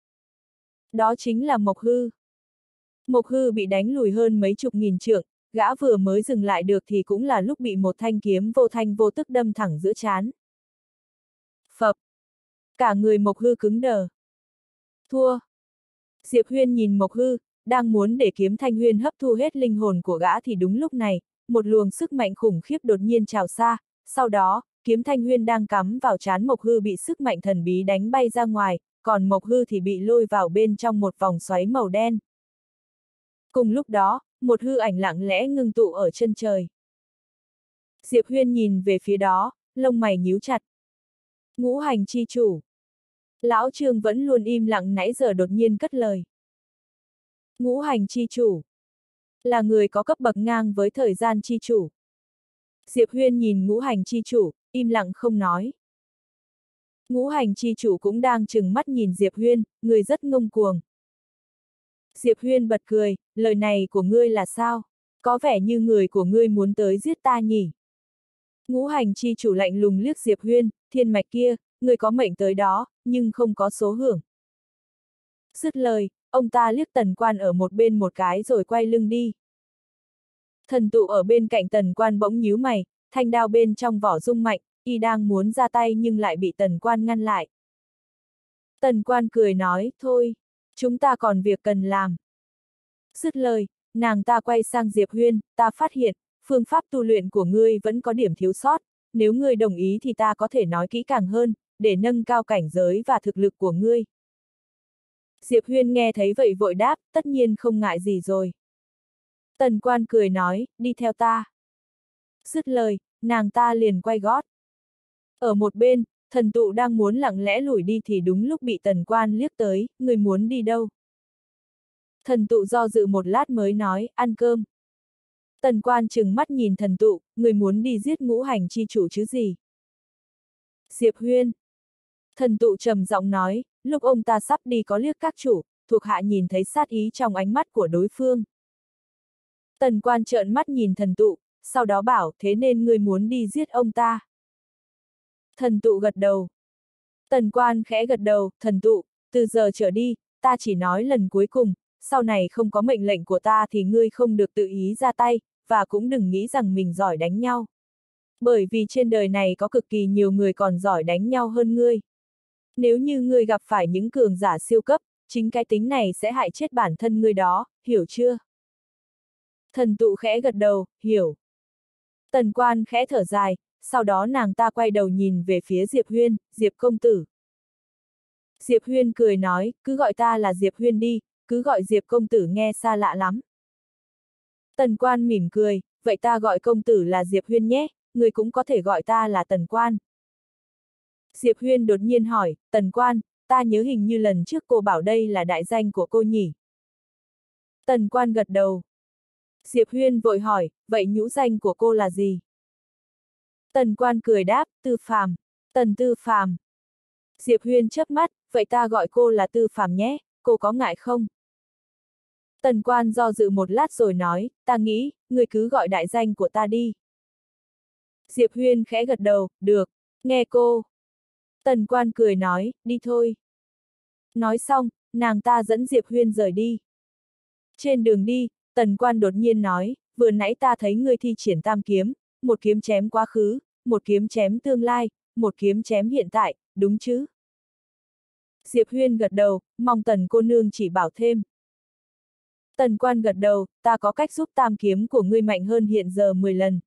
Đó chính là Mộc Hư. Mộc Hư bị đánh lùi hơn mấy chục nghìn trượng, gã vừa mới dừng lại được thì cũng là lúc bị một thanh kiếm vô thanh vô tức đâm thẳng giữa trán. Phập! Cả người Mộc Hư cứng đờ. Thua! Diệp Huyên nhìn Mộc Hư, đang muốn để kiếm thanh huyên hấp thu hết linh hồn của gã thì đúng lúc này, một luồng sức mạnh khủng khiếp đột nhiên trào xa, sau đó, kiếm thanh huyên đang cắm vào trán Mộc Hư bị sức mạnh thần bí đánh bay ra ngoài, còn Mộc Hư thì bị lôi vào bên trong một vòng xoáy màu đen. Cùng lúc đó, một hư ảnh lặng lẽ ngưng tụ ở chân trời. Diệp Huyên nhìn về phía đó, lông mày nhíu chặt. Ngũ hành chi chủ. Lão Trương vẫn luôn im lặng nãy giờ đột nhiên cất lời. Ngũ hành chi chủ. Là người có cấp bậc ngang với thời gian chi chủ. Diệp Huyên nhìn ngũ hành chi chủ, im lặng không nói. Ngũ hành chi chủ cũng đang trừng mắt nhìn Diệp Huyên, người rất ngông cuồng. Diệp Huyên bật cười, lời này của ngươi là sao? Có vẻ như người của ngươi muốn tới giết ta nhỉ? Ngũ hành chi chủ lạnh lùng liếc Diệp Huyên, thiên mạch kia, người có mệnh tới đó, nhưng không có số hưởng. Dứt lời, ông ta liếc Tần Quan ở một bên một cái rồi quay lưng đi. Thần tụ ở bên cạnh Tần Quan bỗng nhíu mày, thanh đao bên trong vỏ rung mạnh, y đang muốn ra tay nhưng lại bị Tần Quan ngăn lại. Tần Quan cười nói, thôi, chúng ta còn việc cần làm. Dứt lời, nàng ta quay sang Diệp Huyên, ta phát hiện, phương pháp tu luyện của ngươi vẫn có điểm thiếu sót, nếu ngươi đồng ý thì ta có thể nói kỹ càng hơn, để nâng cao cảnh giới và thực lực của ngươi. Diệp Huyên nghe thấy vậy vội đáp, tất nhiên không ngại gì rồi. Tần Quan cười nói, đi theo ta. Dứt lời, nàng ta liền quay gót. Ở một bên, thần tụ đang muốn lặng lẽ lủi đi thì đúng lúc bị Tần Quan liếc tới, người muốn đi đâu? Thần tụ do dự một lát mới nói, ăn cơm. Tần Quan trừng mắt nhìn thần tụ, người muốn đi giết ngũ hành chi chủ chứ gì? Diệp Huyên. Thần tụ trầm giọng nói, lúc ông ta sắp đi có liếc các chủ, thuộc hạ nhìn thấy sát ý trong ánh mắt của đối phương. Tần Quan trợn mắt nhìn thần tụ, sau đó bảo, thế nên ngươi muốn đi giết ông ta. Thần tụ gật đầu. Tần Quan khẽ gật đầu, thần tụ, từ giờ trở đi, ta chỉ nói lần cuối cùng, sau này không có mệnh lệnh của ta thì ngươi không được tự ý ra tay, và cũng đừng nghĩ rằng mình giỏi đánh nhau. Bởi vì trên đời này có cực kỳ nhiều người còn giỏi đánh nhau hơn ngươi. Nếu như ngươi gặp phải những cường giả siêu cấp, chính cái tính này sẽ hại chết bản thân ngươi đó, hiểu chưa? Thần tụ khẽ gật đầu, hiểu. Tần Quan khẽ thở dài, sau đó nàng ta quay đầu nhìn về phía Diệp Huyên, Diệp công tử. Diệp Huyên cười nói, cứ gọi ta là Diệp Huyên đi, cứ gọi Diệp công tử nghe xa lạ lắm. Tần Quan mỉm cười, vậy ta gọi công tử là Diệp Huyên nhé, người cũng có thể gọi ta là Tần Quan. Diệp Huyên đột nhiên hỏi, Tần Quan, ta nhớ hình như lần trước cô bảo đây là đại danh của cô nhỉ? Tần Quan gật đầu. Diệp Huyên vội hỏi, vậy nhũ danh của cô là gì? Tần Quan cười đáp, Tư Phàm, Tần Tư Phàm. Diệp Huyên chớp mắt, vậy ta gọi cô là Tư Phàm nhé, cô có ngại không? Tần Quan do dự một lát rồi nói, ta nghĩ, người cứ gọi đại danh của ta đi. Diệp Huyên khẽ gật đầu, được, nghe cô. Tần Quan cười nói, đi thôi. Nói xong, nàng ta dẫn Diệp Huyên rời đi. Trên đường đi, Tần Quan đột nhiên nói, vừa nãy ta thấy ngươi thi triển tam kiếm, một kiếm chém quá khứ, một kiếm chém tương lai, một kiếm chém hiện tại, đúng chứ? Diệp Huyên gật đầu, mong Tần cô nương chỉ bảo thêm. Tần Quan gật đầu, ta có cách giúp tam kiếm của ngươi mạnh hơn hiện giờ mười lần.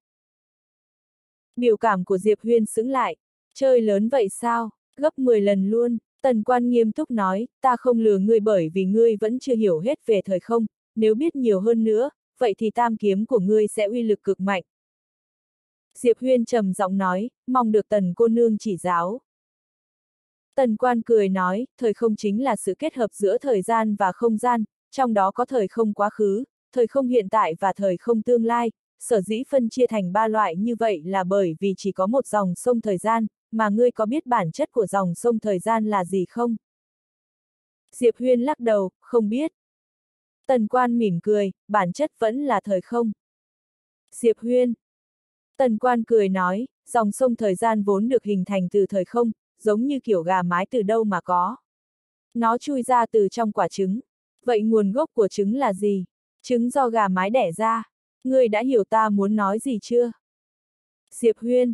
Biểu cảm của Diệp Huyên sững lại, chơi lớn vậy sao, gấp mười lần luôn. Tần Quan nghiêm túc nói, ta không lừa ngươi bởi vì ngươi vẫn chưa hiểu hết về thời không, nếu biết nhiều hơn nữa, vậy thì tam kiếm của ngươi sẽ uy lực cực mạnh. Diệp Huyên trầm giọng nói, mong được Tần cô nương chỉ giáo. Tần Quan cười nói, thời không chính là sự kết hợp giữa thời gian và không gian, trong đó có thời không quá khứ, thời không hiện tại và thời không tương lai, sở dĩ phân chia thành ba loại như vậy là bởi vì chỉ có một dòng sông thời gian, mà ngươi có biết bản chất của dòng sông thời gian là gì không? Diệp Huyên lắc đầu, không biết. Tần Quan mỉm cười, bản chất vẫn là thời không. Diệp Huyên. Tần Quan cười nói, dòng sông thời gian vốn được hình thành từ thời không, giống như kiểu gà mái từ đâu mà có. Nó chui ra từ trong quả trứng. Vậy nguồn gốc của trứng là gì? Trứng do gà mái đẻ ra. Ngươi đã hiểu ta muốn nói gì chưa? Diệp Huyên.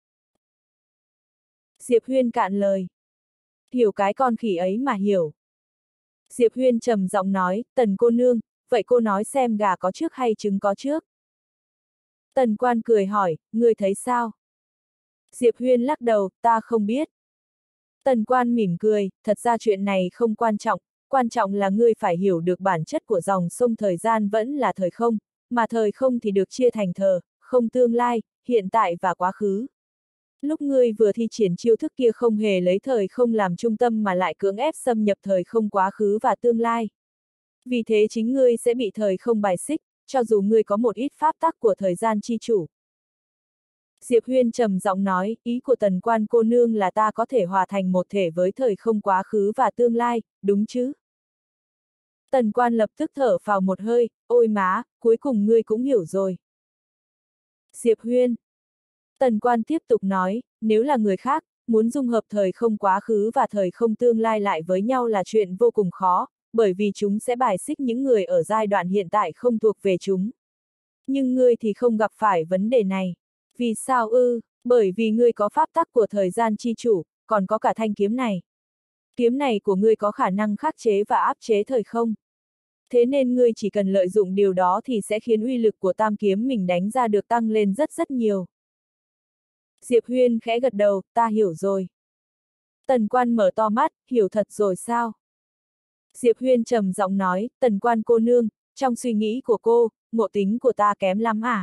Diệp Huyên cạn lời. Hiểu cái con khỉ ấy mà hiểu. Diệp Huyên trầm giọng nói, Tần cô nương, vậy cô nói xem gà có trước hay trứng có trước? Tần Quan cười hỏi, ngươi thấy sao? Diệp Huyên lắc đầu, ta không biết. Tần Quan mỉm cười, thật ra chuyện này không quan trọng, quan trọng là ngươi phải hiểu được bản chất của dòng sông thời gian vẫn là thời không, mà thời không thì được chia thành thờ, không tương lai, hiện tại và quá khứ. Lúc ngươi vừa thi triển chiêu thức kia không hề lấy thời không làm trung tâm mà lại cưỡng ép xâm nhập thời không quá khứ và tương lai. Vì thế chính ngươi sẽ bị thời không bài xích, cho dù ngươi có một ít pháp tắc của thời gian chi chủ. Diệp Huyên trầm giọng nói, ý của Tần Quan cô nương là ta có thể hòa thành một thể với thời không quá khứ và tương lai, đúng chứ? Tần Quan lập tức thở phào một hơi, ôi má, cuối cùng ngươi cũng hiểu rồi. Diệp Huyên. Tần Quan tiếp tục nói, nếu là người khác, muốn dung hợp thời không quá khứ và thời không tương lai lại với nhau là chuyện vô cùng khó, bởi vì chúng sẽ bài xích những người ở giai đoạn hiện tại không thuộc về chúng. Nhưng ngươi thì không gặp phải vấn đề này. Vì sao ư? Bởi vì ngươi có pháp tắc của thời gian chi chủ, còn có cả thanh kiếm này. Kiếm này của ngươi có khả năng khắc chế và áp chế thời không. Thế nên ngươi chỉ cần lợi dụng điều đó thì sẽ khiến uy lực của tam kiếm mình đánh ra được tăng lên rất rất nhiều. Diệp Huyên khẽ gật đầu, ta hiểu rồi. Tần Quan mở to mắt, hiểu thật rồi sao? Diệp Huyên trầm giọng nói, Tần Quan cô nương, trong suy nghĩ của cô, ngộ tính của ta kém lắm à?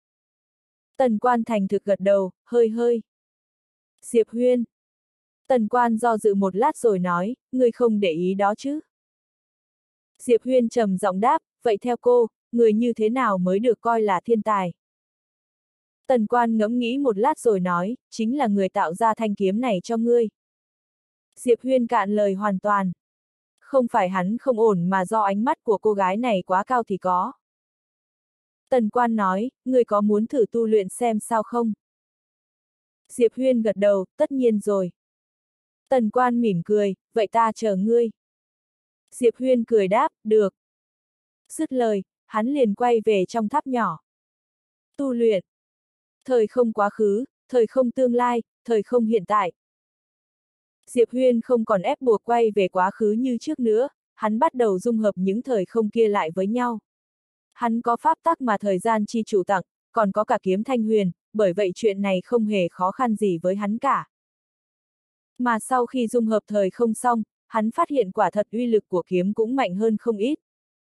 Tần Quan thành thực gật đầu, hơi hơi. Diệp Huyên. Tần Quan do dự một lát rồi nói, ngươi không để ý đó chứ? Diệp Huyên trầm giọng đáp, vậy theo cô, người như thế nào mới được coi là thiên tài? Tần Quan ngẫm nghĩ một lát rồi nói, chính là người tạo ra thanh kiếm này cho ngươi. Diệp Huyên cạn lời hoàn toàn. Không phải hắn không ổn mà do ánh mắt của cô gái này quá cao thì có. Tần Quan nói, ngươi có muốn thử tu luyện xem sao không? Diệp Huyên gật đầu, tất nhiên rồi. Tần Quan mỉm cười, vậy ta chờ ngươi. Diệp Huyên cười đáp, được. Dứt lời, hắn liền quay về trong tháp nhỏ. Tu luyện. Thời không quá khứ, thời không tương lai, thời không hiện tại. Diệp Huyên không còn ép buộc quay về quá khứ như trước nữa, hắn bắt đầu dung hợp những thời không kia lại với nhau. Hắn có pháp tắc mà thời gian chi chủ tặng, còn có cả kiếm thanh huyền, bởi vậy chuyện này không hề khó khăn gì với hắn cả. Mà sau khi dung hợp thời không xong, hắn phát hiện quả thật uy lực của kiếm cũng mạnh hơn không ít.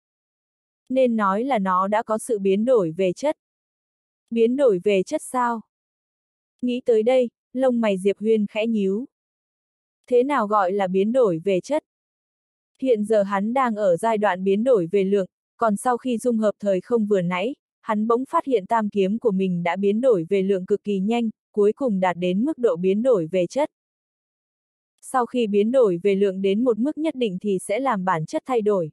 Nên nói là nó đã có sự biến đổi về chất. Biến đổi về chất sao? Nghĩ tới đây, lông mày Diệp Huyên khẽ nhíu. Thế nào gọi là biến đổi về chất? Hiện giờ hắn đang ở giai đoạn biến đổi về lượng, còn sau khi dung hợp thời không vừa nãy, hắn bỗng phát hiện tam kiếm của mình đã biến đổi về lượng cực kỳ nhanh, cuối cùng đạt đến mức độ biến đổi về chất. Sau khi biến đổi về lượng đến một mức nhất định thì sẽ làm bản chất thay đổi.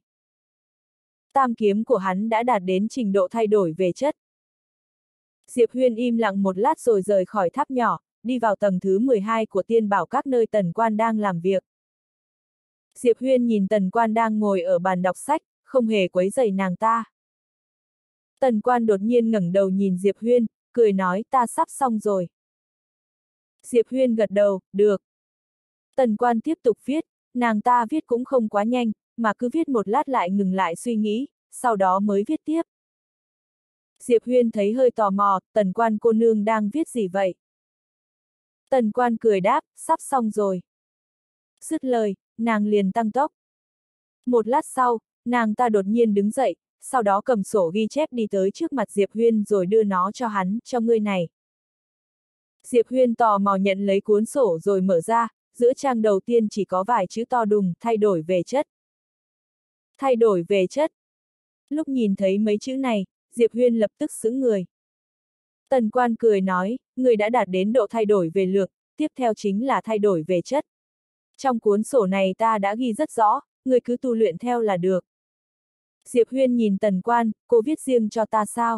Tam kiếm của hắn đã đạt đến trình độ thay đổi về chất. Diệp Huyên im lặng một lát rồi rời khỏi tháp nhỏ, đi vào tầng thứ mười hai của tiên bảo các nơi Tần Quan đang làm việc. Diệp Huyên nhìn Tần Quan đang ngồi ở bàn đọc sách, không hề quấy rầy nàng ta. Tần Quan đột nhiên ngẩng đầu nhìn Diệp Huyên, cười nói ta sắp xong rồi. Diệp Huyên gật đầu, được. Tần Quan tiếp tục viết, nàng ta viết cũng không quá nhanh, mà cứ viết một lát lại ngừng lại suy nghĩ, sau đó mới viết tiếp. Diệp Huyên thấy hơi tò mò, Tần Quan cô nương đang viết gì vậy? Tần Quan cười đáp, sắp xong rồi. Dứt lời, nàng liền tăng tốc. Một lát sau, nàng ta đột nhiên đứng dậy, sau đó cầm sổ ghi chép đi tới trước mặt Diệp Huyên rồi đưa nó cho hắn, cho ngươi này. Diệp Huyên tò mò nhận lấy cuốn sổ rồi mở ra, giữa trang đầu tiên chỉ có vài chữ to đùng, thay đổi về chất. Thay đổi về chất. Lúc nhìn thấy mấy chữ này, Diệp Huyên lập tức sững người. Tần Quan cười nói, người đã đạt đến độ thay đổi về lượng, tiếp theo chính là thay đổi về chất. Trong cuốn sổ này ta đã ghi rất rõ, người cứ tu luyện theo là được. Diệp Huyên nhìn Tần Quan, cô viết riêng cho ta sao?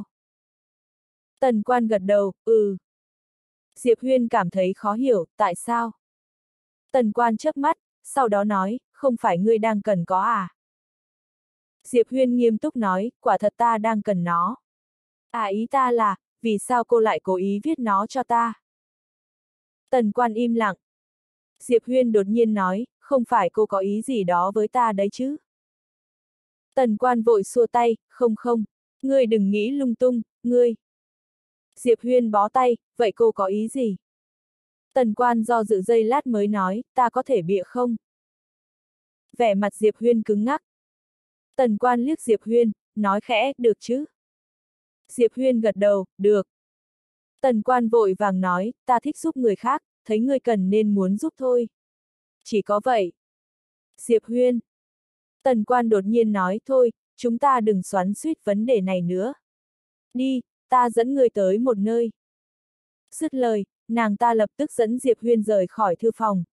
Tần Quan gật đầu, ừ. Diệp Huyên cảm thấy khó hiểu, tại sao? Tần Quan chớp mắt, sau đó nói, không phải ngươi đang cần có à? Diệp Huyên nghiêm túc nói, quả thật ta đang cần nó. À ý ta là, vì sao cô lại cố ý viết nó cho ta? Tần Quan im lặng. Diệp Huyên đột nhiên nói, không phải cô có ý gì đó với ta đấy chứ? Tần Quan vội xua tay, không không, ngươi đừng nghĩ lung tung, ngươi. Diệp Huyên bó tay, vậy cô có ý gì? Tần Quan do dự giây lát mới nói, ta có thể bịa không? Vẻ mặt Diệp Huyên cứng ngắc. Tần Quan liếc Diệp Huyên, nói khẽ, được chứ? Diệp Huyên gật đầu, được. Tần Quan vội vàng nói, ta thích giúp người khác, thấy ngươi cần nên muốn giúp thôi. Chỉ có vậy. Diệp Huyên. Tần Quan đột nhiên nói, thôi, chúng ta đừng xoắn xuýt vấn đề này nữa. Đi, ta dẫn ngươi tới một nơi. Dứt lời, nàng ta lập tức dẫn Diệp Huyên rời khỏi thư phòng.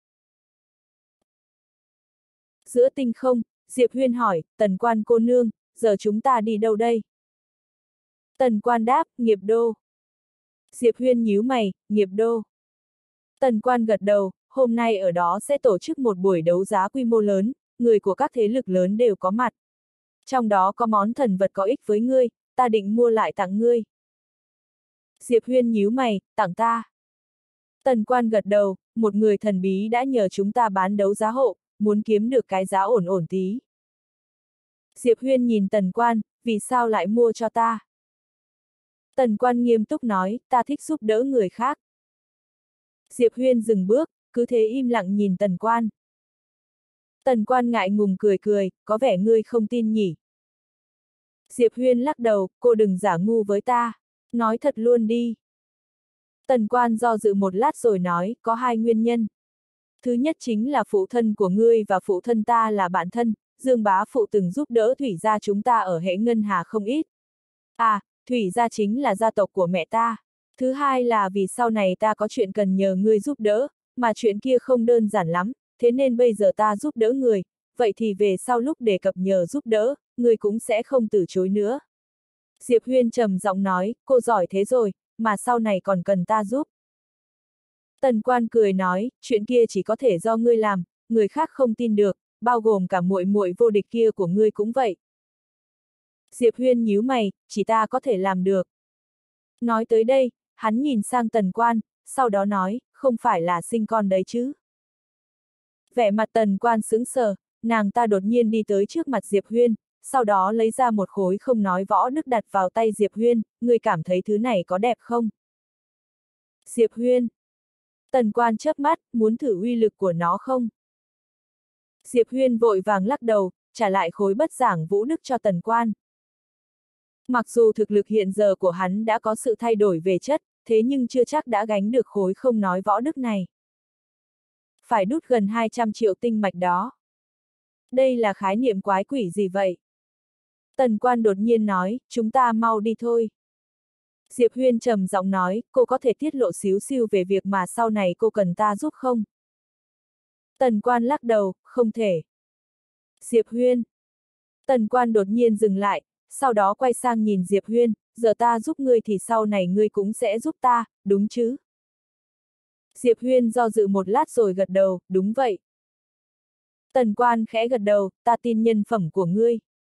Giữa tinh không, Diệp Huyên hỏi, Tần Quan cô nương, giờ chúng ta đi đâu đây? Tần Quan đáp, Nghiệp Đô. Diệp Huyên nhíu mày, Nghiệp Đô. Tần Quan gật đầu, hôm nay ở đó sẽ tổ chức một buổi đấu giá quy mô lớn, người của các thế lực lớn đều có mặt. Trong đó có món thần vật có ích với ngươi, ta định mua lại tặng ngươi. Diệp Huyên nhíu mày, tặng ta. Tần Quan gật đầu, một người thần bí đã nhờ chúng ta bán đấu giá hộ, muốn kiếm được cái giá ổn ổn tí. Diệp Huyên nhìn Tần Quan, vì sao lại mua cho ta? Tần Quan nghiêm túc nói, ta thích giúp đỡ người khác. Diệp Huyên dừng bước, cứ thế im lặng nhìn Tần Quan. Tần Quan ngại ngùng cười cười, có vẻ ngươi không tin nhỉ. Diệp Huyên lắc đầu, cô đừng giả ngu với ta. Nói thật luôn đi. Tần Quan do dự một lát rồi nói, có hai nguyên nhân. Thứ nhất chính là phụ thân của ngươi và phụ thân ta là bạn thân, Dương bá phụ từng giúp đỡ Thủy gia chúng ta ở Hễ Ngân Hà không ít. À, Thủy gia chính là gia tộc của mẹ ta. Thứ hai là vì sau này ta có chuyện cần nhờ ngươi giúp đỡ, mà chuyện kia không đơn giản lắm, thế nên bây giờ ta giúp đỡ người, vậy thì về sau lúc đề cập nhờ giúp đỡ, ngươi cũng sẽ không từ chối nữa. Diệp Huyên trầm giọng nói, cô giỏi thế rồi, mà sau này còn cần ta giúp. Tần Quan cười nói, chuyện kia chỉ có thể do ngươi làm, người khác không tin được, bao gồm cả muội muội vô địch kia của ngươi cũng vậy. Diệp Huyên nhíu mày, chỉ ta có thể làm được. Nói tới đây, hắn nhìn sang Tần Quan, sau đó nói, không phải là sinh con đấy chứ. Vẻ mặt Tần Quan sững sờ, nàng ta đột nhiên đi tới trước mặt Diệp Huyên, sau đó lấy ra một khối không nói võ đức đặt vào tay Diệp Huyên, ngươi cảm thấy thứ này có đẹp không? Diệp Huyên. Tần Quan chớp mắt, muốn thử uy lực của nó không? Diệp Huyên vội vàng lắc đầu, trả lại khối bất giảng vũ đức cho Tần Quan. Mặc dù thực lực hiện giờ của hắn đã có sự thay đổi về chất, thế nhưng chưa chắc đã gánh được khối không nói võ đức này. Phải đút gần hai trăm triệu tinh mạch đó. Đây là khái niệm quái quỷ gì vậy? Tần Quan đột nhiên nói, chúng ta mau đi thôi. Diệp Huyên trầm giọng nói, cô có thể tiết lộ xíu xiu về việc mà sau này cô cần ta giúp không? Tần Quan lắc đầu, không thể. Diệp Huyên. Tần Quan đột nhiên dừng lại, sau đó quay sang nhìn Diệp Huyên, giờ ta giúp ngươi thì sau này ngươi cũng sẽ giúp ta, đúng chứ? Diệp Huyên do dự một lát rồi gật đầu, đúng vậy. Tần Quan khẽ gật đầu, ta tin nhân phẩm của ngươi.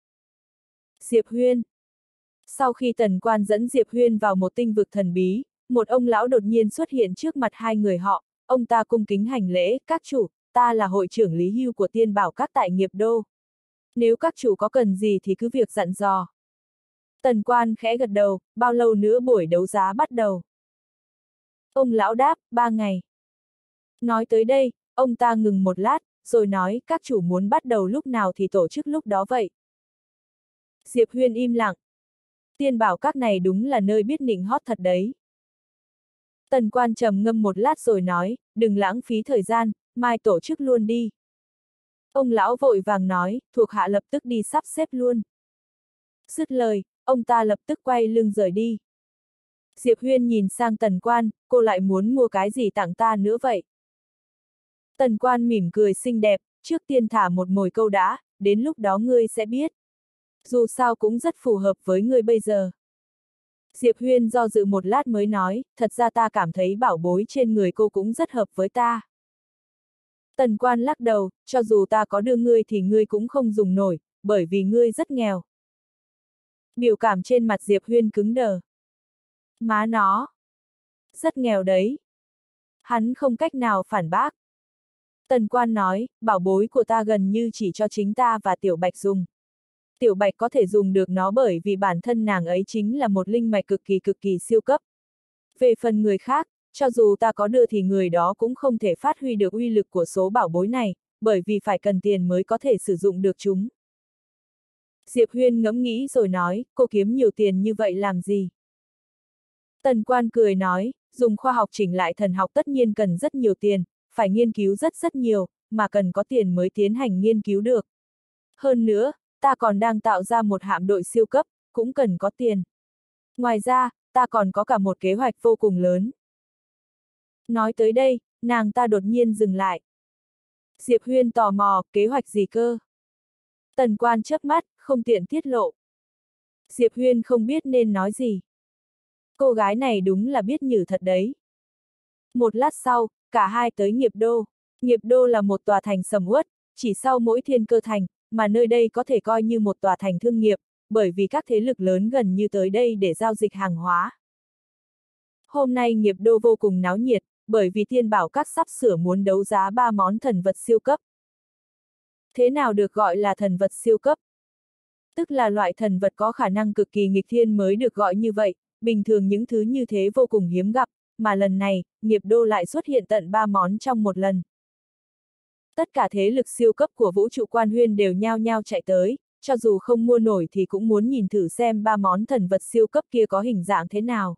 Diệp Huyên. Sau khi Tần Quan dẫn Diệp Huyên vào một tinh vực thần bí, một ông lão đột nhiên xuất hiện trước mặt hai người họ, ông ta cung kính hành lễ, các chủ, ta là hội trưởng Lý Hưu của Tiên Bảo Các tại Nghiệp Đô. Nếu các chủ có cần gì thì cứ việc dặn dò. Tần Quan khẽ gật đầu, bao lâu nữa buổi đấu giá bắt đầu? Ông lão đáp, ba ngày. Nói tới đây, ông ta ngừng một lát, rồi nói, các chủ muốn bắt đầu lúc nào thì tổ chức lúc đó vậy. Diệp Huyên im lặng. Tiên Bảo Các này đúng là nơi biết nịnh hót thật đấy. Tần Quan trầm ngâm một lát rồi nói, đừng lãng phí thời gian, mai tổ chức luôn đi. Ông lão vội vàng nói, thuộc hạ lập tức đi sắp xếp luôn. Dứt lời, ông ta lập tức quay lưng rời đi. Diệp Huyên nhìn sang Tần Quan, cô lại muốn mua cái gì tặng ta nữa vậy? Tần Quan mỉm cười xinh đẹp, trước tiên thả một mồi câu đã, đến lúc đó ngươi sẽ biết. Dù sao cũng rất phù hợp với ngươi bây giờ. Diệp Huyên do dự một lát mới nói, thật ra ta cảm thấy bảo bối trên người cô cũng rất hợp với ta. Tần Quan lắc đầu, cho dù ta có đưa ngươi thì ngươi cũng không dùng nổi, bởi vì ngươi rất nghèo. Biểu cảm trên mặt Diệp Huyên cứng đờ. Má nó. Rất nghèo đấy. Hắn không cách nào phản bác. Tần Quan nói, bảo bối của ta gần như chỉ cho chính ta và Tiểu Bạch dùng. Tiểu Bạch có thể dùng được nó bởi vì bản thân nàng ấy chính là một linh mạch cực kỳ cực kỳ siêu cấp. Về phần người khác, cho dù ta có đưa thì người đó cũng không thể phát huy được uy lực của số bảo bối này, bởi vì phải cần tiền mới có thể sử dụng được chúng. Diệp Huyên ngẫm nghĩ rồi nói, cô kiếm nhiều tiền như vậy làm gì? Tần Quan cười nói, dùng khoa học chỉnh lại thần học tất nhiên cần rất nhiều tiền, phải nghiên cứu rất rất nhiều, mà cần có tiền mới tiến hành nghiên cứu được. Hơn nữa, ta còn đang tạo ra một hạm đội siêu cấp, cũng cần có tiền. Ngoài ra, ta còn có cả một kế hoạch vô cùng lớn. Nói tới đây, nàng ta đột nhiên dừng lại. Diệp Huyên tò mò, kế hoạch gì cơ? Tần Quan chớp mắt, không tiện tiết lộ. Diệp Huyên không biết nên nói gì. Cô gái này đúng là biết nhử thật đấy. Một lát sau, cả hai tới Nghiệp Đô. Nghiệp Đô là một tòa thành sầm uất, chỉ sau mỗi thiên cơ thành, mà nơi đây có thể coi như một tòa thành thương nghiệp, bởi vì các thế lực lớn gần như tới đây để giao dịch hàng hóa. Hôm nay nghiệp đô vô cùng náo nhiệt, bởi vì Thiên Bảo Các sắp sửa muốn đấu giá ba món thần vật siêu cấp. Thế nào được gọi là thần vật siêu cấp? Tức là loại thần vật có khả năng cực kỳ nghịch thiên mới được gọi như vậy, bình thường những thứ như thế vô cùng hiếm gặp, mà lần này, nghiệp đô lại xuất hiện tận ba món trong một lần. Tất cả thế lực siêu cấp của vũ trụ quan huyên đều nhao nhao chạy tới, cho dù không mua nổi thì cũng muốn nhìn thử xem ba món thần vật siêu cấp kia có hình dạng thế nào.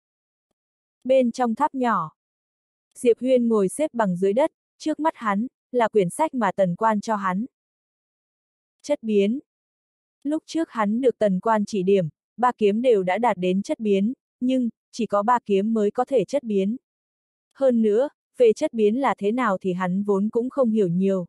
Bên trong tháp nhỏ, Diệp Huyên ngồi xếp bằng dưới đất, trước mắt hắn, là quyển sách mà Tần Quan cho hắn. Chất biến. Lúc trước hắn được Tần Quan chỉ điểm, ba kiếm đều đã đạt đến chất biến, nhưng, chỉ có ba kiếm mới có thể chất biến. Hơn nữa, về chất biến là thế nào thì hắn vốn cũng không hiểu nhiều.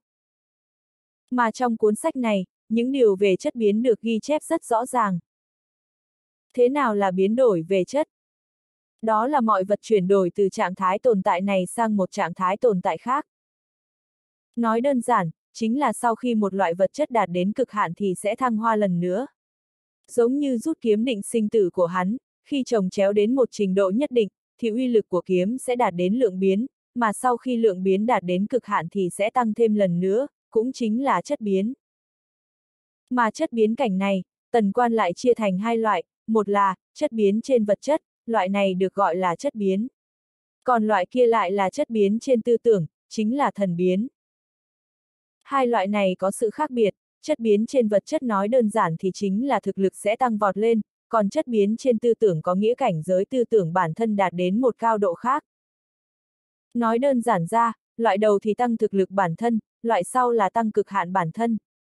Mà trong cuốn sách này, những điều về chất biến được ghi chép rất rõ ràng. Thế nào là biến đổi về chất? Đó là mọi vật chuyển đổi từ trạng thái tồn tại này sang một trạng thái tồn tại khác. Nói đơn giản, chính là sau khi một loại vật chất đạt đến cực hạn thì sẽ thăng hoa lần nữa. Giống như rút kiếm định sinh tử của hắn, khi chồng chéo đến một trình độ nhất định, thì uy lực của kiếm sẽ đạt đến lượng biến, mà sau khi lượng biến đạt đến cực hạn thì sẽ tăng thêm lần nữa, cũng chính là chất biến. Mà chất biến cảnh này, Tần Quan lại chia thành hai loại, một là chất biến trên vật chất, loại này được gọi là chất biến. Còn loại kia lại là chất biến trên tư tưởng, chính là thần biến. Hai loại này có sự khác biệt, chất biến trên vật chất nói đơn giản thì chính là thực lực sẽ tăng vọt lên, còn chất biến trên tư tưởng có nghĩa cảnh giới tư tưởng bản thân đạt đến một cao độ khác. Nói đơn giản ra, loại đầu thì tăng thực lực bản thân, loại sau là tăng cực hạn bản thân.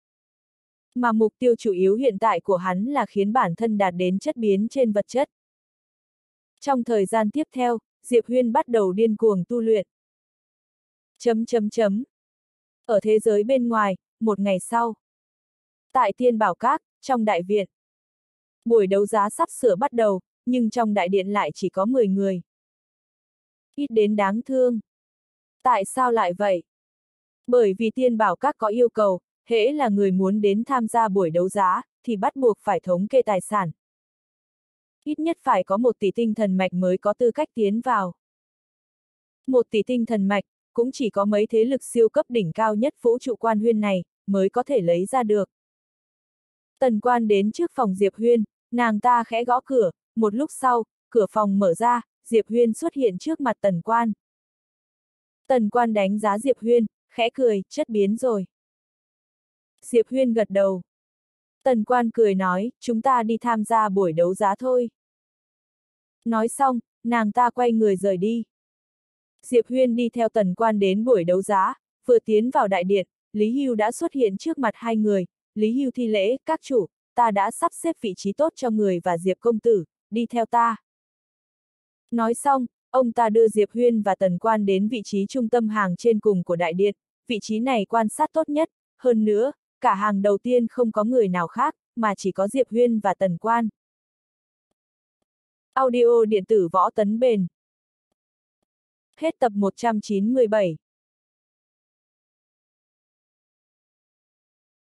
Mà mục tiêu chủ yếu hiện tại của hắn là khiến bản thân đạt đến chất biến trên vật chất. Trong thời gian tiếp theo, Diệp Huyên bắt đầu điên cuồng tu luyện. Chấm chấm chấm. Ở thế giới bên ngoài, một ngày sau. Tại Thiên Bảo Các, trong đại viện. Buổi đấu giá sắp sửa bắt đầu, nhưng trong đại điện lại chỉ có mười người. Ít đến đáng thương. Tại sao lại vậy? Bởi vì Thiên Bảo Các có yêu cầu, hễ là người muốn đến tham gia buổi đấu giá, thì bắt buộc phải thống kê tài sản. Ít nhất phải có một tỷ tinh thần mạch mới có tư cách tiến vào. Một tỷ tinh thần mạch, cũng chỉ có mấy thế lực siêu cấp đỉnh cao nhất vũ trụ quan huyên này, mới có thể lấy ra được. Tần Quan đến trước phòng Diệp Huyên, nàng ta khẽ gõ cửa, một lúc sau, cửa phòng mở ra, Diệp Huyên xuất hiện trước mặt Tần Quan. Tần Quan đánh giá Diệp Huyên, khẽ cười, chất biến rồi. Diệp Huyên gật đầu. Tần Quan cười nói, chúng ta đi tham gia buổi đấu giá thôi. Nói xong, nàng ta quay người rời đi. Diệp Huyên đi theo Tần Quan đến buổi đấu giá, vừa tiến vào đại điện, Lý Hưu đã xuất hiện trước mặt hai người. Lý Hưu thi lễ, các chủ, ta đã sắp xếp vị trí tốt cho người và Diệp công tử, đi theo ta. Nói xong, ông ta đưa Diệp Huyên và Tần Quan đến vị trí trung tâm hàng trên cùng của đại điện, vị trí này quan sát tốt nhất, hơn nữa, cả hàng đầu tiên không có người nào khác, mà chỉ có Diệp Huyên và Tần Quan. Audio điện tử Võ Tấn Bền. Hết tập một trăm chín mươi bảy.